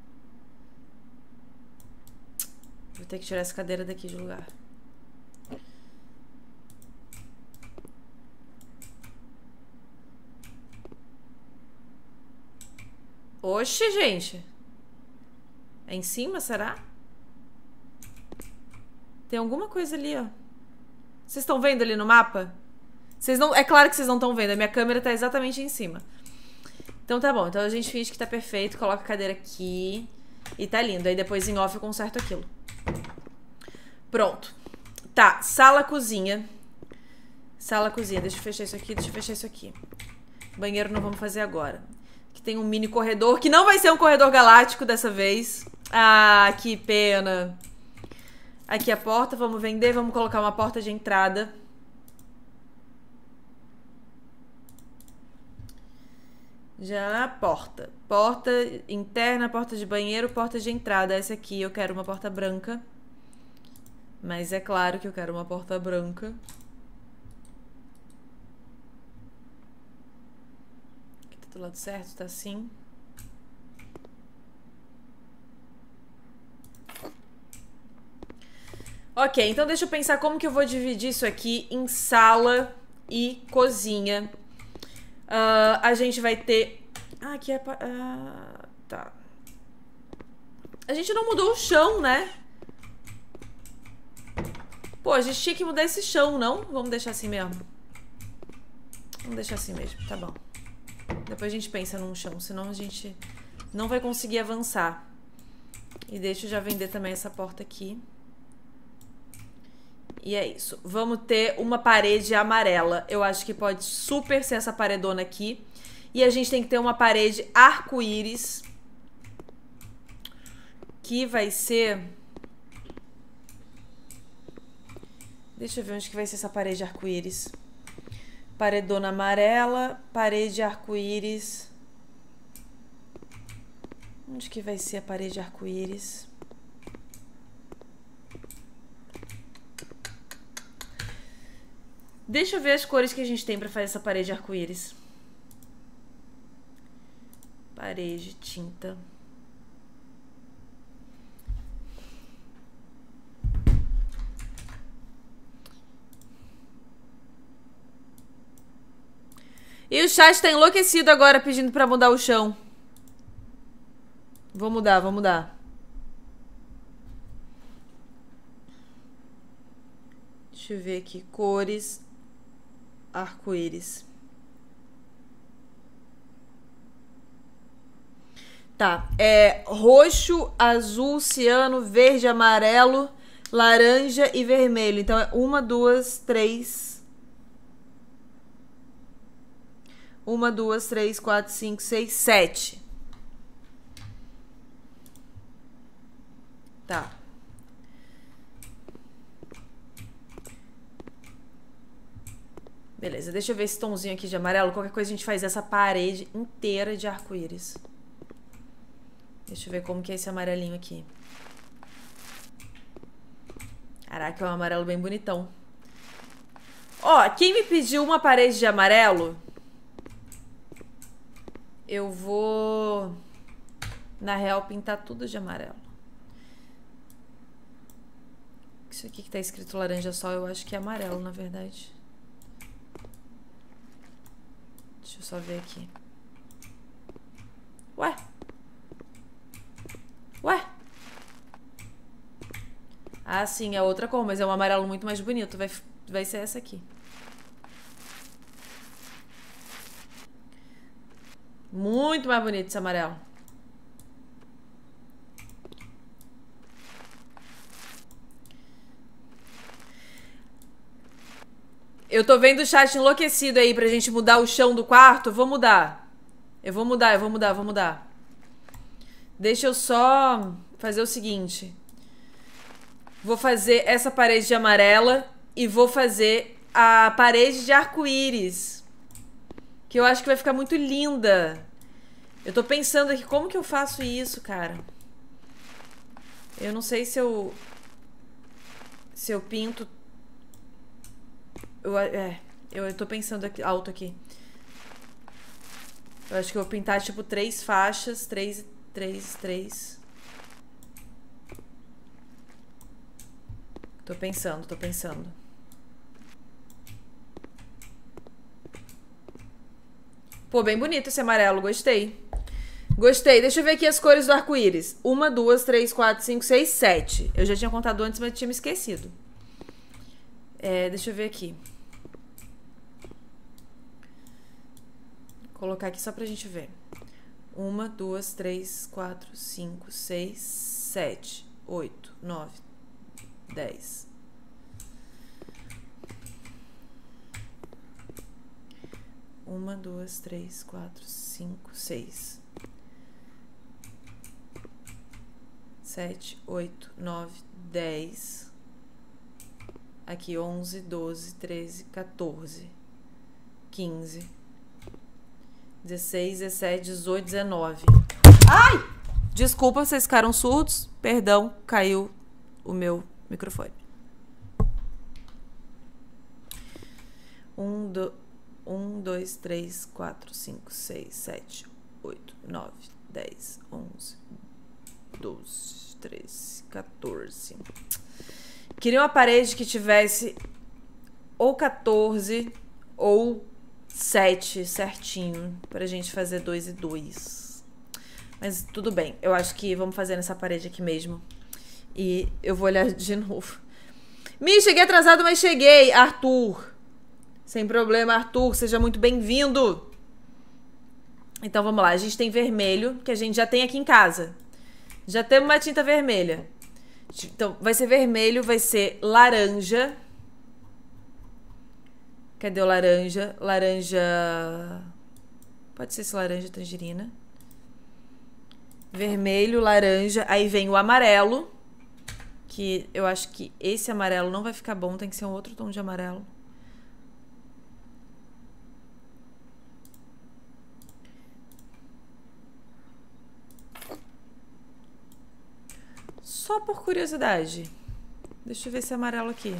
Vou ter que tirar essa cadeira daqui de lugar. Oxe, gente. É em cima, será? Tem alguma coisa ali, ó. Vocês estão vendo ali no mapa? Vocês não... É claro que vocês não estão vendo. A minha câmera tá exatamente em cima. Então tá bom. Então a gente finge que tá perfeito. Coloca a cadeira aqui. E tá lindo. Aí depois em off eu conserto aquilo. Pronto. Tá. Sala-cozinha. Sala-cozinha. Deixa eu fechar isso aqui. Deixa eu fechar isso aqui. Banheiro não vamos fazer agora. Aqui tem um mini corredor. Que não vai ser um corredor galáctico dessa vez. Ah, que pena. Aqui a porta. Vamos vender. Vamos colocar uma porta de entrada. Já porta. Porta interna, porta de banheiro, porta de entrada. Essa aqui eu quero uma porta branca. Mas é claro que eu quero uma porta branca. Aqui tá do lado certo, tá assim. Ok, então deixa eu pensar como que eu vou dividir isso aqui em sala e cozinha. A gente vai ter... Ah, aqui é... tá. A gente não mudou o chão, né? Pô, a gente tinha que mudar esse chão, não? Vamos deixar assim mesmo. Vamos deixar assim mesmo, tá bom. Depois a gente pensa num chão, senão a gente não vai conseguir avançar. E deixa eu já vender também essa porta aqui. E é isso. Vamos ter uma parede amarela. Eu acho que pode super ser essa paredona aqui. E a gente tem que ter uma parede arco-íris. Que vai ser... Deixa eu ver onde que vai ser essa parede arco-íris. Paredona amarela, parede arco-íris. Onde que vai ser a parede arco-íris? Deixa eu ver as cores que a gente tem pra fazer essa parede arco-íris. Parede, tinta. E o chat tá enlouquecido agora pedindo pra mudar o chão. Vou mudar, vou mudar. Deixa eu ver aqui. Cores. Arco-íris. Tá. É roxo, azul, ciano, verde, amarelo, laranja e vermelho. Então é 1, 2, 3. 1, 2, 3, 4, 5, 6, 7. Tá. Beleza, deixa eu ver esse tomzinho aqui de amarelo. Qualquer coisa a gente faz essa parede inteira de arco-íris. Deixa eu ver como que é esse amarelinho aqui. Caraca, é um amarelo bem bonitão. Ó, quem me pediu uma parede de amarelo, eu vou, na real, pintar tudo de amarelo. Isso aqui que tá escrito laranja só, eu acho que é amarelo, na verdade. Deixa eu só ver aqui. Ué? Ué? Ah, sim, é outra cor, mas é um amarelo muito mais bonito. Vai ser essa aqui. Muito mais bonito esse amarelo. Eu tô vendo o chat enlouquecido aí pra gente mudar o chão do quarto. Vou mudar. Eu vou mudar. Deixa eu só fazer o seguinte. Vou fazer essa parede de amarela e vou fazer a parede de arco-íris. Que eu acho que vai ficar muito linda. Eu tô pensando aqui, como que eu faço isso, cara? Eu não sei se eu pinto... Eu tô pensando aqui, alto aqui. Eu acho que eu vou pintar, tipo, 3 faixas. 3. Tô pensando. Pô, bem bonito esse amarelo, gostei. Deixa eu ver aqui as cores do arco-íris. 1, 2, 3, 4, 5, 6, 7. Eu já tinha contado antes, mas tinha me esquecido. Deixa eu ver aqui. Vou colocar aqui só pra gente ver. 1, 2, 3, 4, 5, 6, 7, 8, 9, 10. Uma, 2, 3, 4, 5, 6. 7, 8, 9, 10. Aqui 11, 12, 13, 14, 15, 16, 17, 18, 19. Ai! Desculpa, vocês ficaram surdos. Perdão, caiu o meu microfone. 1, 2, 3, 4, 5, 6, 7, 8, 9, 10, 11, 12, 13, 14. Queria uma parede que tivesse ou 14 ou 7 certinho, pra gente fazer 2 e 2. Mas tudo bem, eu acho que vamos fazer nessa parede aqui mesmo. E eu vou olhar de novo. Cheguei atrasado, mas cheguei. Arthur. Sem problema, Arthur, seja muito bem-vindo. Então vamos lá, a gente tem vermelho, que a gente já tem aqui em casa. Já temos uma tinta vermelha. Então vai ser vermelho, vai ser laranja. Cadê o laranja? Laranja... Pode ser esse laranja tangerina. Vermelho, laranja. Aí vem o amarelo. Que eu acho que esse amarelo não vai ficar bom. Tem que ser um outro tom de amarelo. Só por curiosidade. Deixa eu ver esse amarelo aqui.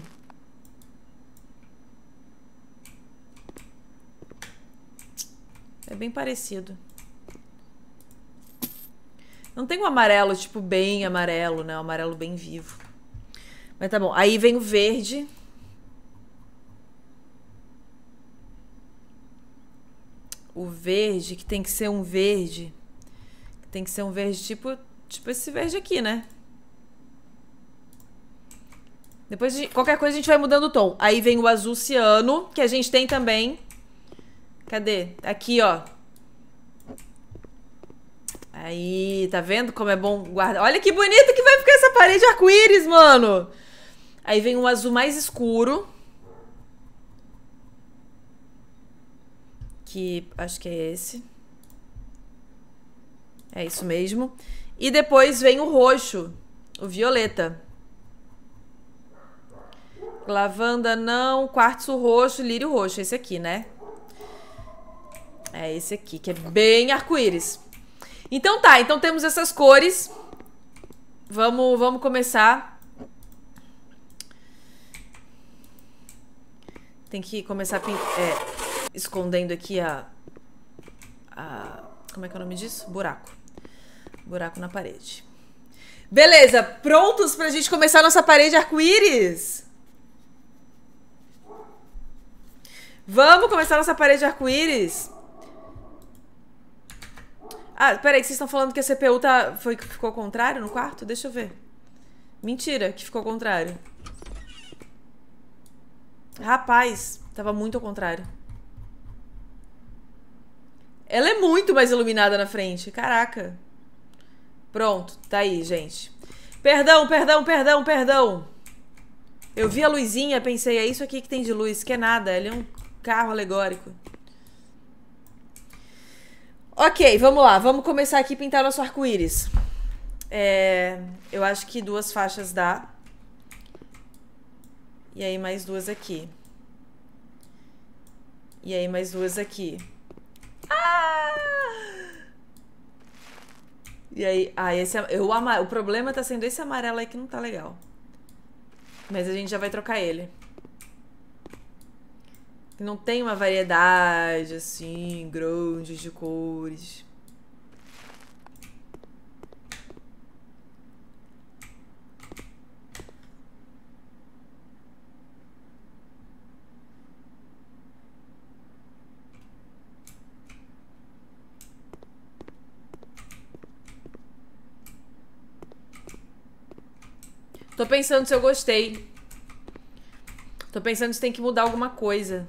É bem parecido. Não tem um amarelo, tipo, bem amarelo, né? Um amarelo bem vivo. Mas tá bom. Aí vem o verde. O verde, que tem que ser um verde. Tem que ser um verde tipo esse verde aqui, né? Depois, qualquer coisa, a gente vai mudando o tom. Aí vem o azul ciano, que a gente tem também. Cadê? Aqui, ó. Aí, tá vendo como é bom guardar? Olha que bonito que vai ficar essa parede arco-íris, mano. Aí vem um azul mais escuro. Que acho que é esse. É isso mesmo. E depois vem o roxo. O violeta. Lavanda não. Quartzo roxo, lírio roxo. Esse aqui, né? É esse aqui, que é bem arco-íris. Então tá, então temos essas cores. Vamos começar. Tem que começar escondendo aqui como é que é o nome disso? Buraco. Buraco na parede. Beleza, prontos pra gente começar nossa parede arco-íris? Vamos começar nossa parede arco-íris? Ah, peraí, que vocês estão falando que a CPU ficou ao contrário no quarto? Deixa eu ver. Mentira, que ficou ao contrário. Rapaz, tava muito ao contrário. Ela é muito mais iluminada na frente. Caraca. Pronto, tá aí, gente. Perdão. Eu vi a luzinha, pensei, é isso aqui que tem de luz. Que é nada, ele é um carro alegórico. Ok, vamos lá. Vamos começar aqui a pintar nosso arco-íris. Eu acho que 2 faixas dá. E aí mais 2 aqui. E aí mais 2 aqui. E aí, o problema tá sendo esse amarelo aí que não tá legal. Mas a gente já vai trocar ele. Não tem uma variedade, assim, grande de cores. Tô pensando se eu gostei. Tô pensando se tem que mudar alguma coisa.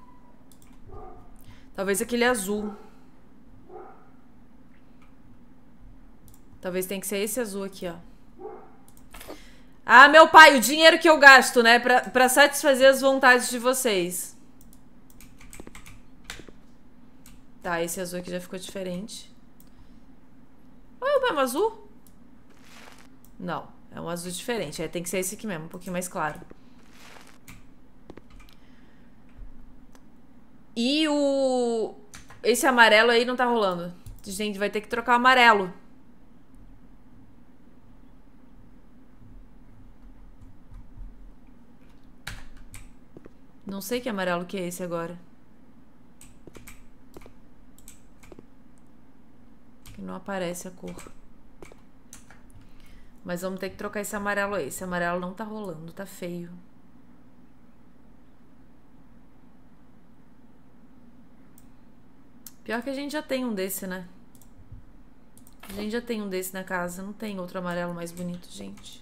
Talvez aquele azul. Talvez tenha que ser esse azul aqui, ó. Ah, meu pai, o dinheiro que eu gasto, né? Pra satisfazer as vontades de vocês. Tá, esse azul aqui já ficou diferente. Ah, é o mesmo azul? Não, é um azul diferente. Tem que ser esse aqui mesmo, um pouquinho mais claro. E esse amarelo aí não tá rolando. A gente vai ter que trocar o amarelo. Não sei que amarelo que é esse agora. Que não aparece a cor. Mas vamos ter que trocar esse amarelo aí. Esse amarelo não tá rolando, tá feio. Pior que a gente já tem um desse, né? A gente já tem um desse na casa. Não tem outro amarelo mais bonito, gente.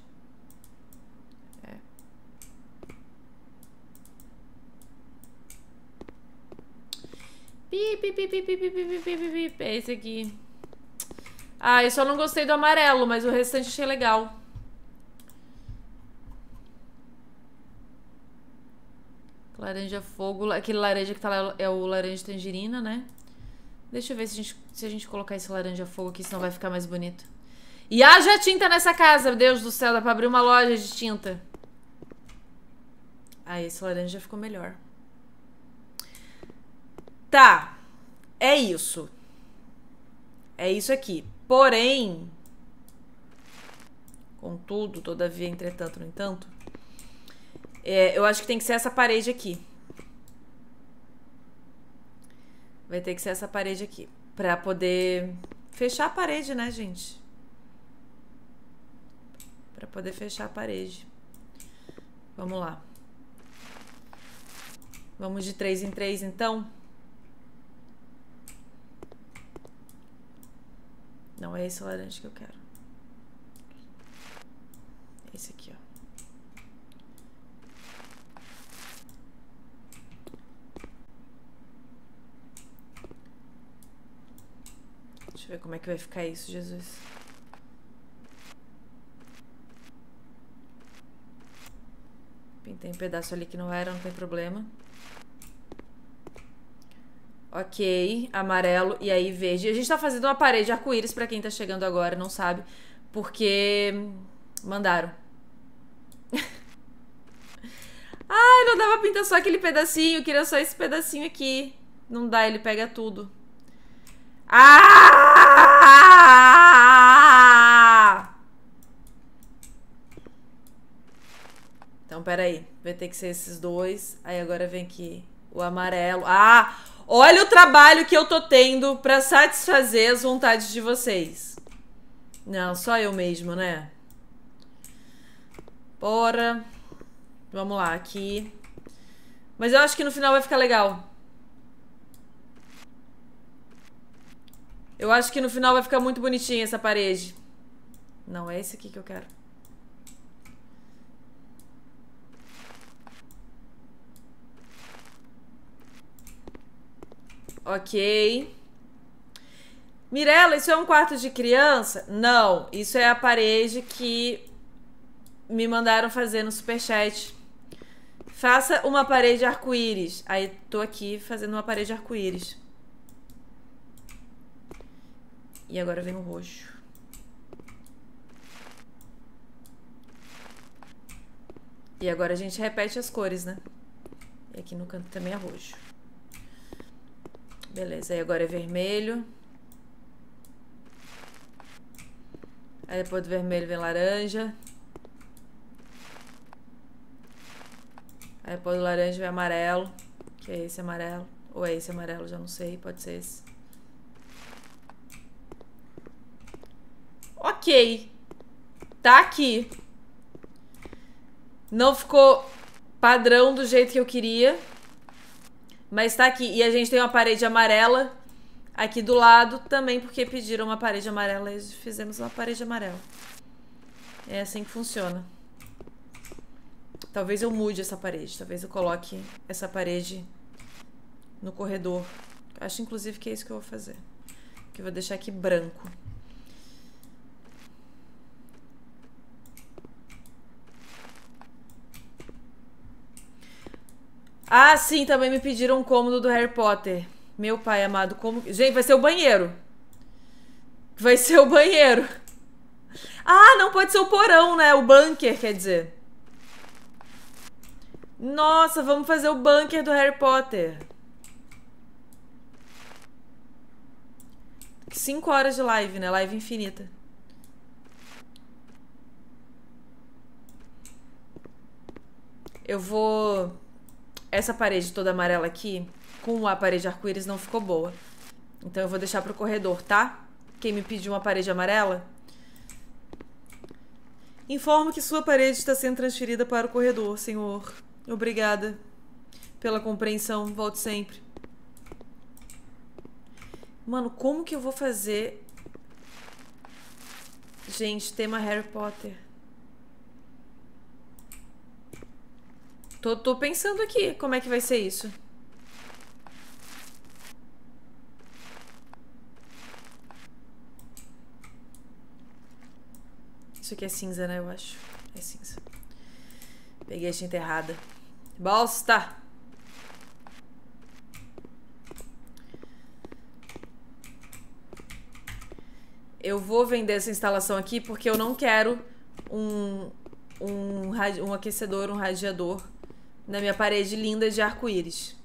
É esse aqui. Ah, eu só não gostei do amarelo, mas o restante achei legal. Laranja fogo. Aquele laranja que tá lá é o laranja tangerina, né? Deixa eu ver se a gente colocar esse laranja fogo aqui, senão vai ficar mais bonito. E haja tinta nessa casa, meu Deus do céu, dá pra abrir uma loja de tinta. Ah, esse laranja ficou melhor. Tá. É isso. É isso aqui. Porém, contudo, todavia, entretanto, no entanto, eu acho que tem que ser essa parede aqui. Vai ter que ser essa parede aqui. Pra poder fechar a parede, né, gente? Pra poder fechar a parede. Vamos lá. Vamos de 3 em 3, então? Não é esse laranja que eu quero. Esse aqui, ó. eu ver como é que vai ficar isso, Jesus. Pintei um pedaço ali que não era, não tem problema. Ok, amarelo e aí verde. A gente tá fazendo uma parede arco-íris pra quem tá chegando agora, não sabe. Porque mandaram. Ai, não dá pra pintar só aquele pedacinho. Eu queria só esse pedacinho aqui. Não dá, ele pega tudo. Ah! Então, peraí. Vai ter que ser esses dois. Aí agora vem aqui o amarelo. Ah! Olha o trabalho que eu tô tendo pra satisfazer as vontades de vocês. Não, só eu mesmo, né? Bora. Vamos lá, aqui. Mas eu acho que no final vai ficar legal. Eu acho que no final vai ficar muito bonitinha essa parede. Não, é esse aqui que eu quero. Ok. Mirella, isso é um quarto de criança? Não, isso é a parede que me mandaram fazer no Superchat. Faça uma parede arco-íris. Aí tô aqui fazendo uma parede arco-íris. E agora vem o roxo. E agora a gente repete as cores, né? E aqui no canto também é roxo. Beleza, aí agora é vermelho. Aí depois do vermelho vem laranja. Aí depois do laranja vem amarelo. Que é esse amarelo. Ou é esse amarelo, já não sei. Pode ser esse. Ok. Tá aqui. Não ficou padrão do jeito que eu queria. Mas tá aqui. E a gente tem uma parede amarela aqui do lado também, porque pediram uma parede amarela e fizemos uma parede amarela. É assim que funciona. Talvez eu mude essa parede. Talvez eu coloque essa parede no corredor. Acho, inclusive, que é isso que eu vou fazer. Que eu vou deixar aqui branco. Ah, sim, também me pediram um cômodo do Harry Potter. Meu pai amado, como... Gente, vai ser o banheiro. Vai ser o banheiro. Ah, não pode ser o porão, né? O bunker, quer dizer. Nossa, vamos fazer o bunker do Harry Potter. 5 horas de live, né? Live infinita. Eu vou... Essa parede toda amarela aqui, com a parede arco-íris, não ficou boa. Então eu vou deixar pro corredor, tá? Quem me pediu uma parede amarela... Informo que sua parede está sendo transferida para o corredor, senhor. Obrigada pela compreensão. Volte sempre. Mano, como que eu vou fazer... Gente, tema Harry Potter. Tô pensando aqui como é que vai ser isso. Isso aqui é cinza, né? Eu acho. É cinza. Peguei a tinta errada. Bosta! Eu vou vender essa instalação aqui porque eu não quero um aquecedor, um radiador na minha parede linda de arco-íris.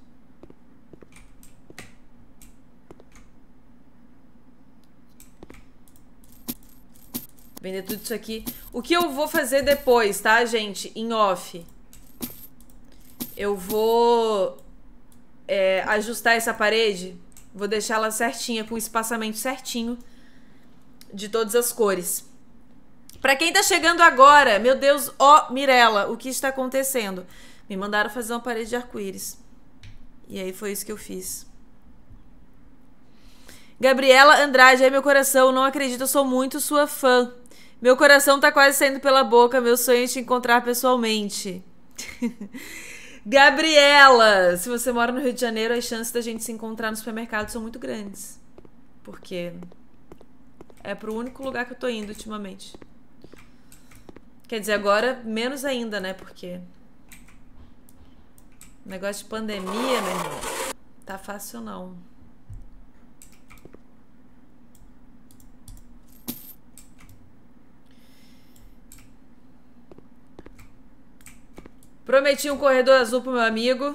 Vender tudo isso aqui. O que eu vou fazer depois, tá, gente? Em off. Eu vou ajustar essa parede. Vou deixar ela certinha, com o espaçamento certinho de todas as cores. Pra quem tá chegando agora, meu Deus, ó, Mirella, o que está acontecendo? Me mandaram fazer uma parede de arco-íris. E aí foi isso que eu fiz. Gabriela Andrade, ai meu coração, não acredito, eu sou muito sua fã. Meu coração tá quase saindo pela boca, meu sonho é te encontrar pessoalmente. Gabriela, se você mora no Rio de Janeiro, as chances da gente se encontrar no supermercado são muito grandes. Porque É pro único lugar que eu tô indo ultimamente. Quer dizer, agora menos ainda, né? Porque... negócio de pandemia, meu irmão. Tá fácil, não. Prometi um corredor azul pro meu amigo.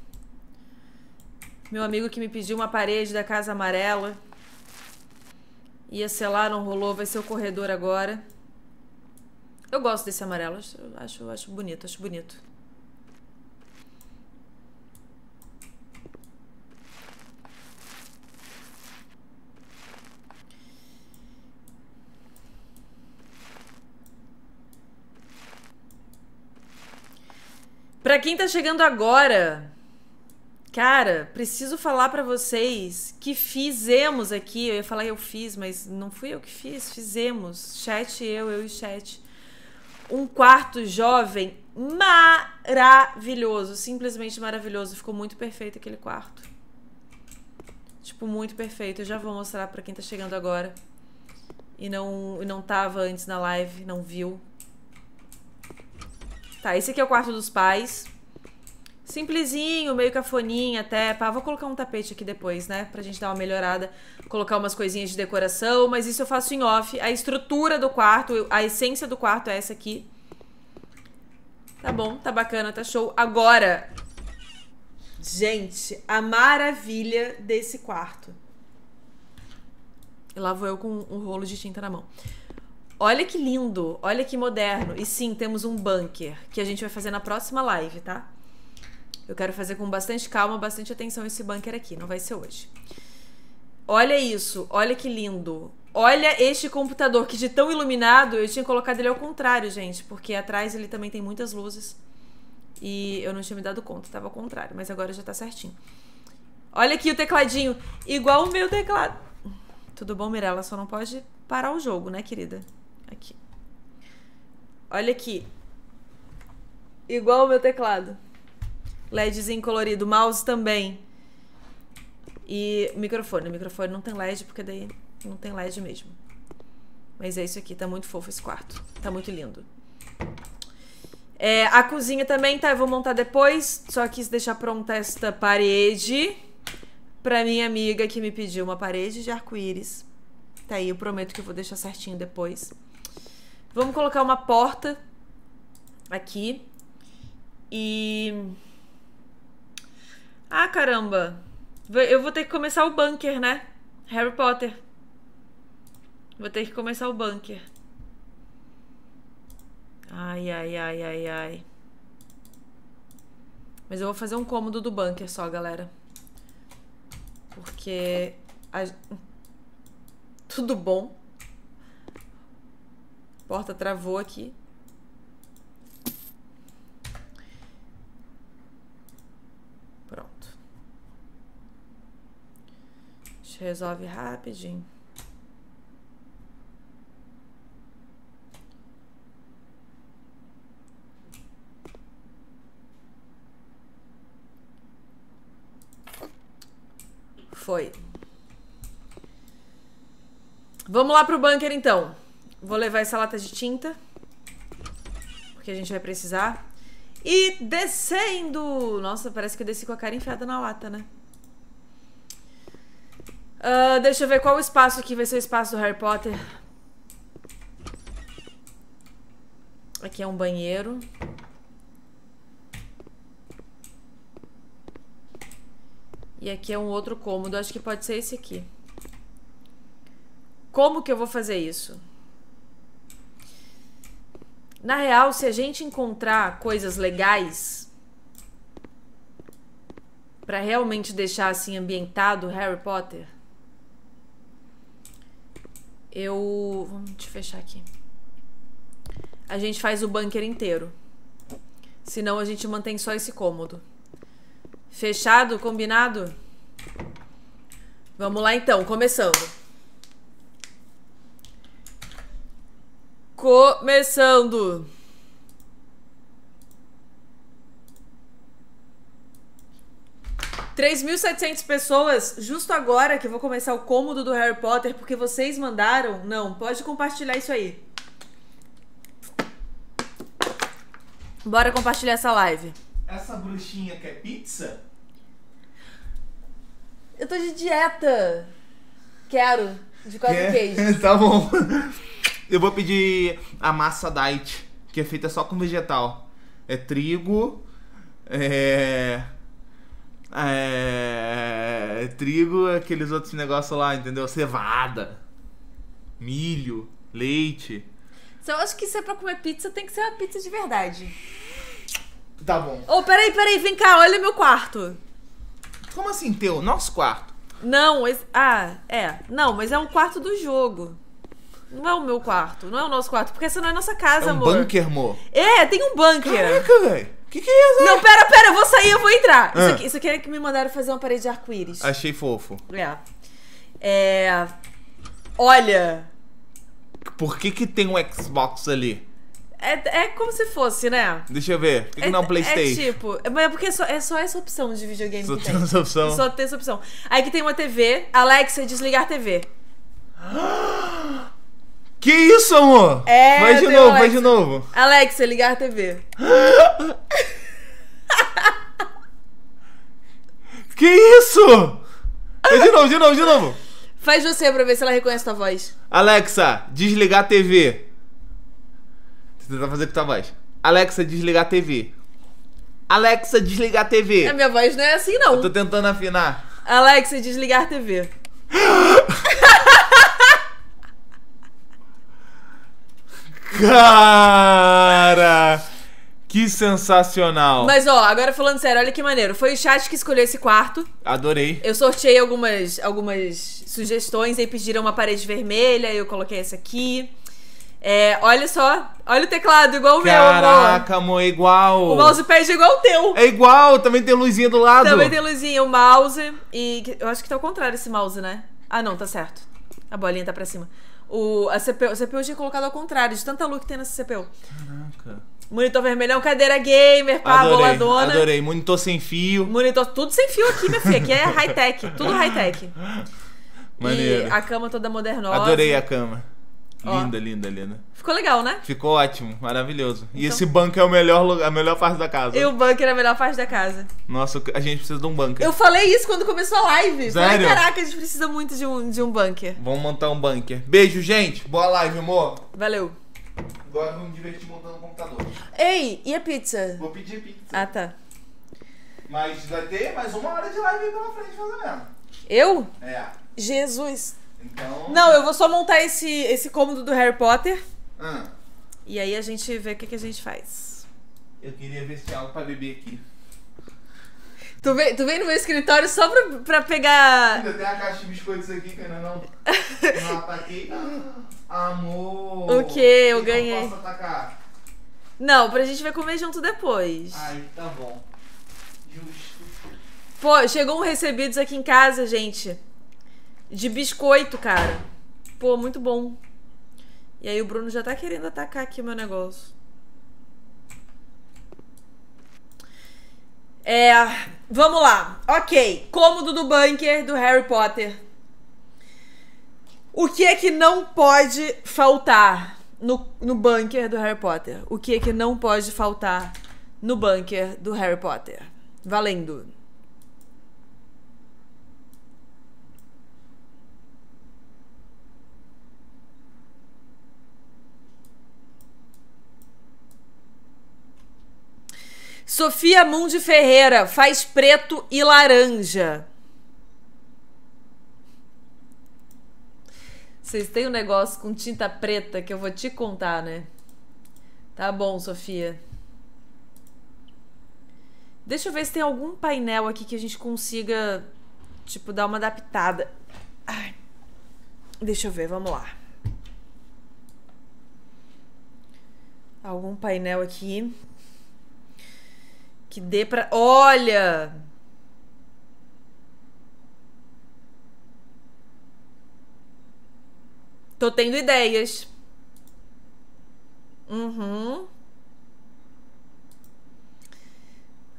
Meu amigo que me pediu uma parede da Casa Amarela. Ia ser lá, não rolou. Vai ser o corredor agora. Eu gosto desse amarelo. Acho bonito, acho bonito. Pra quem tá chegando agora, cara, preciso falar pra vocês que fizemos aqui, eu ia falar eu fiz, mas não fui eu que fiz, fizemos, chat e eu e chat, um quarto jovem maravilhoso, simplesmente maravilhoso, ficou muito perfeito aquele quarto. Tipo, muito perfeito, eu já vou mostrar pra quem tá chegando agora e não tava antes na live, não viu. Tá, esse aqui é o quarto dos pais. Simplesinho, meio cafoninha até. Pá, vou colocar um tapete aqui depois, né? Pra gente dar uma melhorada. Colocar umas coisinhas de decoração. Mas isso eu faço em off. A estrutura do quarto, a essência do quarto é essa aqui. Tá bom, tá bacana, tá show. Agora, gente, a maravilha desse quarto. E lá vou eu com um rolo de tinta na mão. Olha que lindo, olha que moderno. E sim, temos um bunker que a gente vai fazer na próxima live, tá? Eu quero fazer com bastante calma, bastante atenção esse bunker aqui, não vai ser hoje. Olha isso, olha que lindo. Olha este computador que de tão iluminado eu tinha colocado ele ao contrário, gente. Porque atrás ele também tem muitas luzes. E eu não tinha me dado conta, tava ao contrário. Mas agora já tá certinho. Olha aqui o tecladinho, igual o meu teclado. Tudo bom, Mirella? Só não pode parar o jogo, né, querida? Aqui. Olha aqui. Igual o meu teclado. LEDzinho colorido. Mouse também. E microfone. O microfone não tem LED, porque daí não tem LED mesmo. Mas é isso aqui. Tá muito fofo esse quarto. Tá muito lindo. A cozinha também, tá? Eu vou montar depois. Só quis deixar pronta esta parede pra minha amiga que me pediu uma parede de arco-íris. Tá aí, eu prometo que eu vou deixar certinho depois. Vamos colocar uma porta aqui. E... ah, caramba. Eu vou ter que começar o bunker, né? Harry Potter. Vou ter que começar o bunker. Ai, ai, ai, ai, ai. Mas eu vou fazer um cômodo do bunker só, galera. Porque... tudo bom. A porta travou aqui. Pronto. A gente resolve rapidinho. Foi. Vamos lá pro bunker, então. Vou levar essa lata de tinta, porque a gente vai precisar. E descendo! Nossa, parece que eu desci com a cara enfiada na lata, né? Deixa eu ver qual o espaço aqui vai ser o espaço do Harry Potter. Aqui é um banheiro. E aqui é um outro cômodo. Acho que pode ser esse aqui. Como que eu vou fazer isso? Na real, se a gente encontrar coisas legais pra realmente deixar assim ambientado Harry Potter, vamos te fechar aqui. A gente faz o bunker inteiro. Senão a gente mantém só esse cômodo. Fechado? Combinado? Vamos lá então, começando. Começando. 3.700 pessoas, justo agora que eu vou começar o cômodo do Harry Potter, porque vocês mandaram. Não, pode compartilhar isso aí. Bora compartilhar essa live. Essa bruxinha quer pizza? Eu tô de dieta. Quero. De quatro queijos. Tá bom. Eu vou pedir a massa diet, que é feita só com vegetal. É trigo, trigo, aqueles outros negócios lá, entendeu? Cevada, milho, leite. Se eu acho que se é pra comer pizza, tem que ser uma pizza de verdade. Tá bom. Ô, peraí, vem cá, olha meu quarto. Como assim teu? Nosso quarto? Não, Não, mas é um quarto do jogo. Não é o meu quarto, não é o nosso quarto, porque essa não é nossa casa, É um amor. bunker, amor? É, tem um bunker. Caraca, velho. Que é isso? Não, pera, eu vou sair, eu vou entrar. Isso aqui é que me mandaram fazer uma parede de arco-íris. Achei fofo. Olha... Por que tem um Xbox ali? É como se fosse, né? Deixa eu ver. Por que não é um PlayStation? É tipo... Mas é porque é só essa opção de videogame Só que tem tem. essa opção. Só tem essa opção. Aí que tem uma TV. Alexa, desligar TV. Que isso, amor? Vai de novo, vai de novo. Alexa, ligar TV. Que isso? De novo. Faz você pra ver se ela reconhece tua voz. Alexa, desligar a TV. Você tentar fazer com tua voz. Alexa, desligar a TV. Alexa, desligar a TV. A minha voz não é assim, não. Eu tô tentando afinar. Alexa, desligar TV. Cara, que sensacional. Mas ó, agora falando sério, olha que maneiro. Foi o chat que escolheu esse quarto. Adorei. Eu sorteei algumas sugestões, aí pediram uma parede vermelha, eu coloquei essa aqui. Olha só, olha o teclado, igual o meu, amor. Caraca, amor, é igual. O mousepad é igual o teu. É igual, também tem luzinha do lado. Também tem luzinha, o mouse. E eu acho que tá ao contrário esse mouse, né? Ah, não, tá certo. A bolinha tá pra cima. A CPU eu tinha colocado ao contrário, de tanta luz que tem nessa CPU. Caraca. Monitor vermelhão, cadeira gamer, pá, boladona. Adorei. Monitor sem fio. Monitor, tudo sem fio aqui, minha filha. Aqui é high-tech, tudo high-tech. Maneiro. E a cama toda modernosa. Adorei a cama. Ó. Linda. Ficou legal, né? Ficou ótimo, maravilhoso. E esse bunker é o melhor lugar, a melhor parte da casa. E o bunker é a melhor parte da casa. Nossa, a gente precisa de um bunker. Eu falei isso quando começou a live. Sério? Falei, caraca, a gente precisa muito de um bunker. Vamos montar um bunker. Beijo, gente. Boa live, amor. Valeu. Agora vamos me divertir montando um computador. Ei, e a pizza? Vou pedir pizza. Ah, tá. Mas vai ter mais 1 hora de live aí pela frente fazendo. Eu? É. Jesus. Então... Não, eu vou só montar esse cômodo do Harry Potter. Ah, E aí a gente vê o que a gente faz. eu queria ver se tinha algo pra beber aqui. Tu vem no meu escritório só pra pegar... Ainda tem a caixa de biscoitos aqui que ainda não ataquei. Amor. O que? Eu que ganhei. Eu posso atacar? Não, pra gente vai comer junto depois. Ai, tá bom. Justo. Pô, chegou um recebidos aqui em casa, gente. De biscoito, cara. Pô, muito bom. E aí o Bruno já tá querendo atacar aqui o meu negócio. Vamos lá. Ok. Cômodo do bunker do Harry Potter. O que é que não pode faltar no bunker do Harry Potter? O que é que não pode faltar no bunker do Harry Potter? Valendo. Sofia Mundi Ferreira faz preto e laranja. Vocês têm um negócio com tinta preta que eu vou te contar, né? Tá bom, Sofia. Deixa eu ver se tem algum painel aqui que a gente consiga, tipo, dar uma adaptada. Ai. Deixa eu ver, vamos lá. Algum painel aqui que dê pra... Olha! Tô tendo ideias.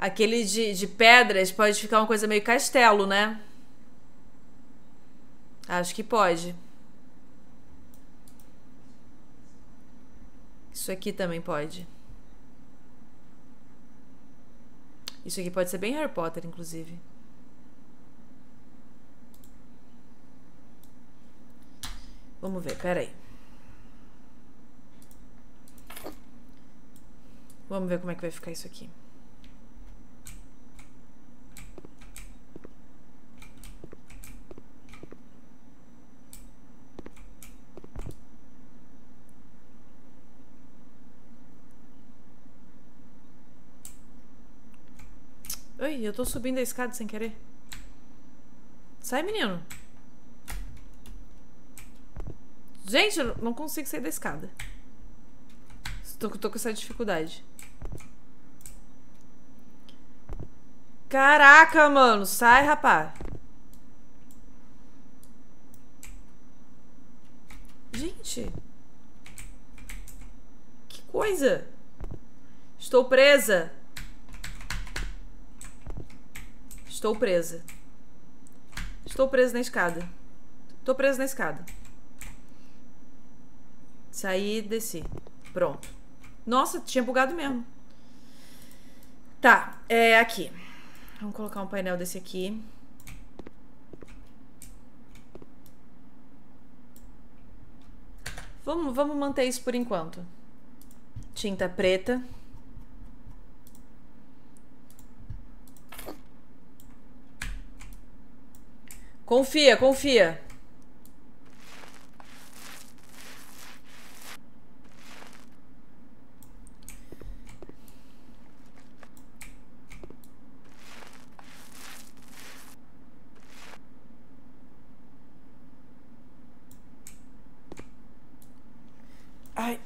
Aquele de pedras pode ficar uma coisa meio castelo, né? Acho que pode. Isso aqui também pode. Isso aqui pode ser bem Harry Potter, inclusive. Vamos ver, peraí. Vamos ver como é que vai ficar isso aqui. Oi, eu tô subindo a escada sem querer. Sai, menino. Gente, eu não consigo sair da escada. Tô com essa dificuldade. Caraca, mano. Sai, rapaz. Gente. Que coisa. Estou presa. Estou presa. Estou presa na escada. Tô presa na escada. Saí e desci. Pronto. Nossa, tinha bugado mesmo. Tá, é aqui. Vamos colocar um painel desse aqui. Vamos manter isso por enquanto. Tinta preta. Confia, confia. Ai.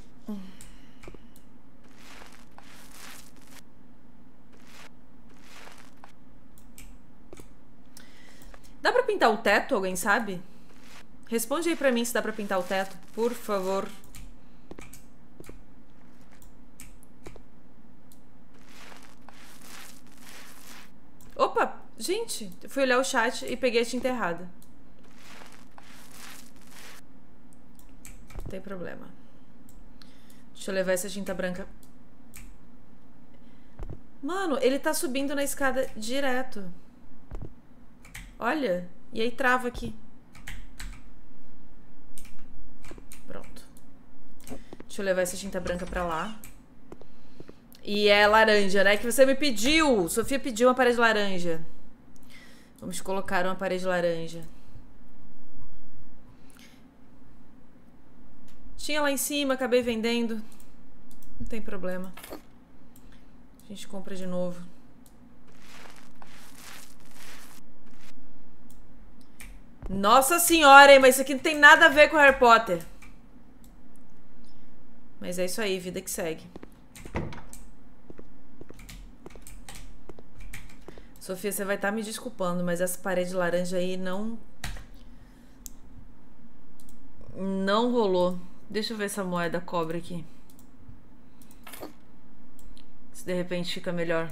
Dá pra pintar o teto, alguém sabe? Responde aí pra mim se dá pra pintar o teto, por favor. Opa, gente, eu fui olhar o chat e peguei a tinta errada. Não tem problema. Deixa eu levar essa tinta branca. Mano, ele tá subindo na escada direto. Olha, e aí trava aqui. Pronto. Deixa eu levar essa tinta branca pra lá. E é laranja, né? Que você me pediu. Sofia pediu uma parede laranja. Vamos colocar uma parede laranja. Tinha lá em cima, acabei vendendo. Não tem problema. A gente compra de novo. Nossa senhora, hein? Mas isso aqui não tem nada a ver com Harry Potter. Mas é isso aí, vida que segue. Sofia, você vai estar me desculpando, mas essa parede laranja aí não rolou. Deixa eu ver se a moeda cobre aqui. Se de repente fica melhor.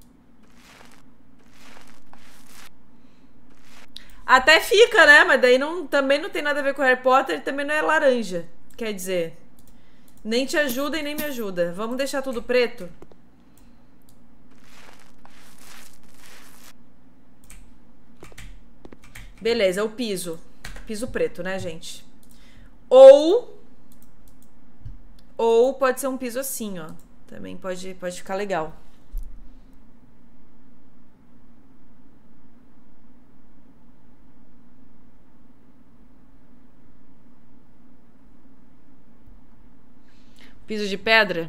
Até fica, né? Mas daí também não tem nada a ver com Harry Potter e também não é laranja. Quer dizer, nem te ajuda e nem me ajuda. Vamos deixar tudo preto? Beleza, é o piso. Piso preto, né, gente? Ou pode ser um piso assim, ó. Também pode ficar legal. Piso de pedra?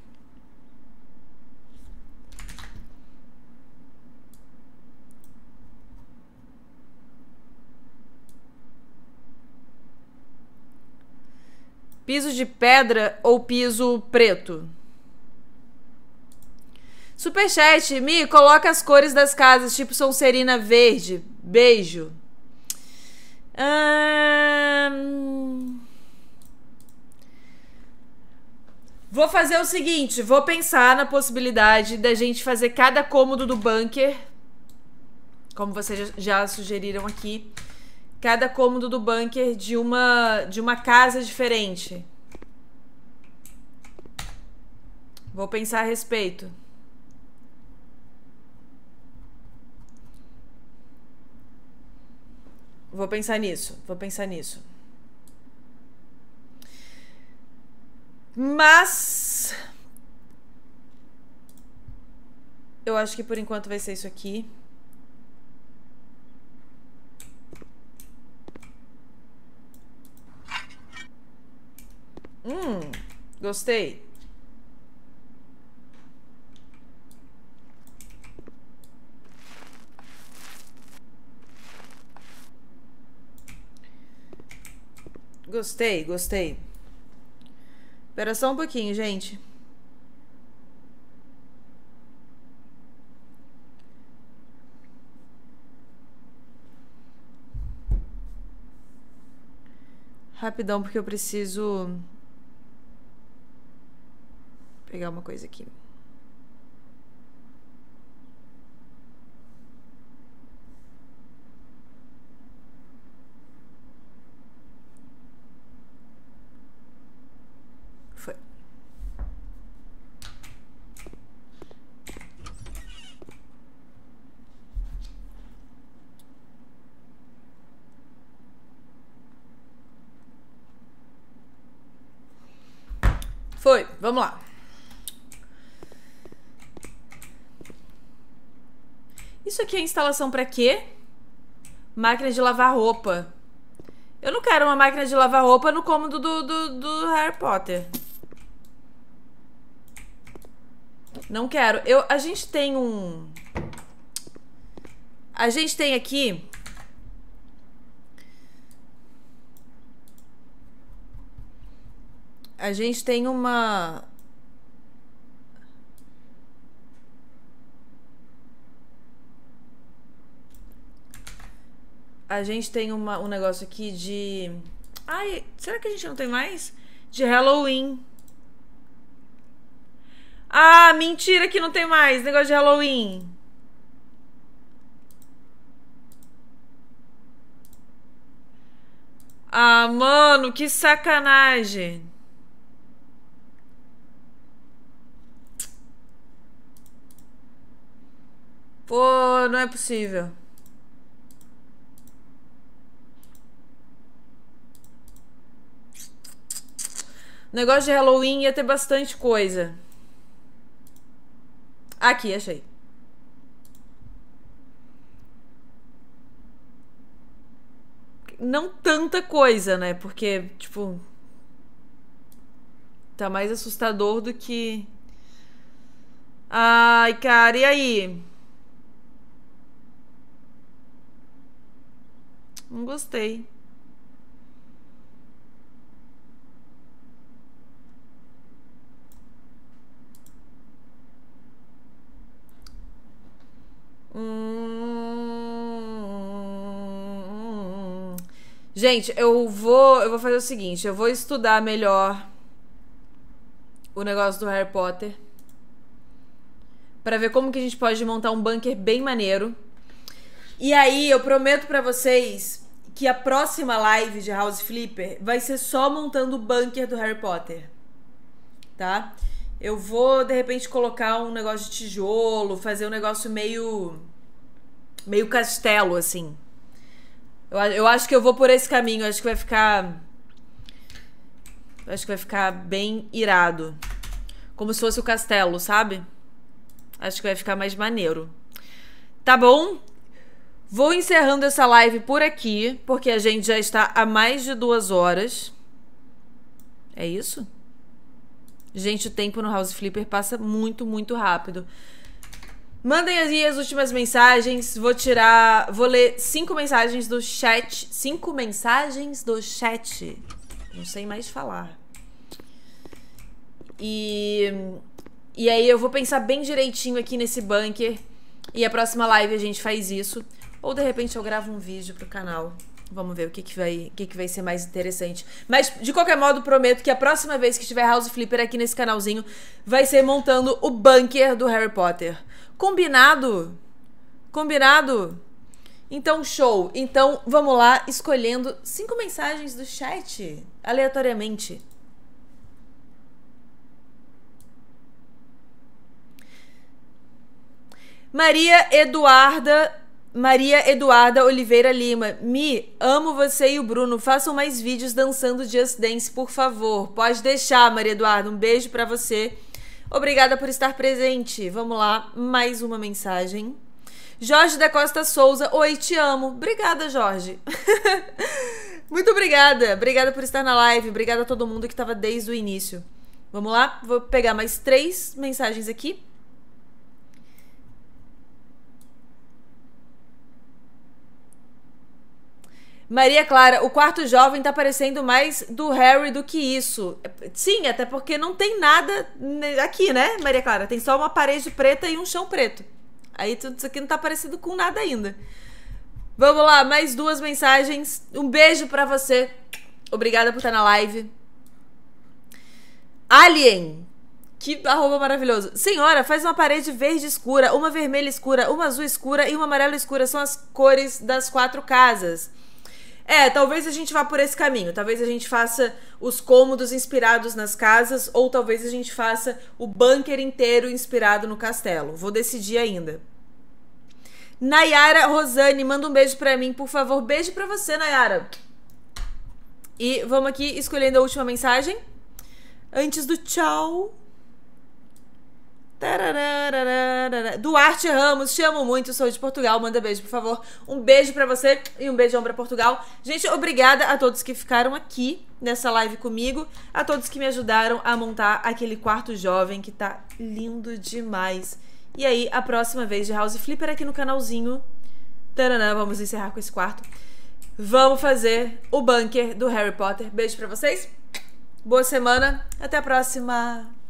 Piso de pedra ou piso preto? Superchat, Mi, coloca as cores das casas, tipo Sonserina verde. Beijo. Vou fazer o seguinte, vou pensar na possibilidade da gente fazer cada cômodo do bunker, como vocês já sugeriram aqui, cada cômodo do bunker de uma casa diferente. Vou pensar a respeito. Vou pensar nisso. Mas eu acho que por enquanto vai ser isso aqui. Gostei. Gostei. Espera só um pouquinho, gente. Rapidão, porque eu preciso pegar uma coisa aqui. Foi. Foi, vamos lá. Isso aqui é instalação pra quê? Máquina de lavar roupa. Eu não quero uma máquina de lavar roupa no cômodo do Harry Potter. Não quero. A gente tem um... A gente tem aqui... A gente tem uma... A gente tem um negócio aqui de... Ai, será que a gente não tem mais? De Halloween. Ah, mentira que não tem mais negócio de Halloween. Ah, mano, que sacanagem. Pô, não é possível. O negócio de Halloween ia ter bastante coisa. Aqui, achei. Não tanta coisa, né? Porque, tipo... Tá mais assustador do que... Ai, cara, e aí? Não gostei. Gente, eu vou fazer o seguinte, eu vou estudar melhor o negócio do Harry Potter pra ver como que a gente pode montar um bunker bem maneiro. E aí, eu prometo pra vocês que a próxima live de House Flipper vai ser só montando o bunker do Harry Potter, tá? Eu vou, de repente, colocar um negócio de tijolo, fazer um negócio meio castelo, assim. Eu acho que eu vou por esse caminho, acho que vai ficar... Acho que vai ficar bem irado. Como se fosse o castelo, sabe? Acho que vai ficar mais maneiro. Tá bom? Vou encerrando essa live por aqui, porque a gente já está há mais de 2 horas. É isso? Gente, o tempo no House Flipper passa muito, muito rápido. Mandem aí as últimas mensagens. Vou ler 5 mensagens do chat. 5 mensagens do chat. Não sei mais falar. E aí eu vou pensar bem direitinho aqui nesse bunker. E a próxima live a gente faz isso. Ou de repente eu gravo um vídeo pro canal. Vamos ver o que vai ser mais interessante. Mas, de qualquer modo, prometo que a próxima vez que tiver House Flipper aqui nesse canalzinho vai ser montando o bunker do Harry Potter. Combinado? Combinado? Então, show. Então, vamos lá, escolhendo 5 mensagens do chat, aleatoriamente. Maria Eduarda Oliveira Lima. Mi, amo você e o Bruno. Façam mais vídeos dançando Just Dance, por favor. Pode deixar, Maria Eduarda. Um beijo pra você. Obrigada por estar presente. Vamos lá, mais uma mensagem. Jorge da Costa Souza. Oi, te amo. Obrigada, Jorge. Muito obrigada. Obrigada por estar na live. Obrigada a todo mundo que estava desde o início. Vamos lá, vou pegar mais 3 mensagens aqui. Maria Clara, o quarto jovem tá parecendo mais do Harry do que isso. Sim, até porque não tem nada aqui, né, Maria Clara? Tem só uma parede preta e um chão preto. Aí tudo isso aqui não tá parecido com nada ainda. Vamos lá, mais 2 mensagens. Um beijo pra você. Obrigada por estar na live. Alien. Que arroba maravilhoso. Senhora, faz uma parede verde escura, uma vermelha escura, uma azul escura e uma amarela escura. São as cores das 4 casas. Talvez a gente vá por esse caminho. Talvez a gente faça os cômodos inspirados nas casas, ou talvez a gente faça o bunker inteiro inspirado no castelo. Vou decidir ainda. Nayara Rosane, manda um beijo pra mim, por favor. Beijo pra você, Nayara. E vamos aqui escolhendo a última mensagem. Antes do tchau. Duarte Ramos, te amo muito, sou de Portugal, manda beijo, por favor. Um beijo pra você e um beijão pra Portugal. Gente, obrigada a todos que ficaram aqui nessa live comigo, a todos que me ajudaram a montar aquele quarto jovem que tá lindo demais. E aí, a próxima vez de House Flipper aqui no canalzinho, vamos encerrar com esse quarto. Vamos fazer o bunker do Harry Potter. Beijo pra vocês, boa semana, até a próxima.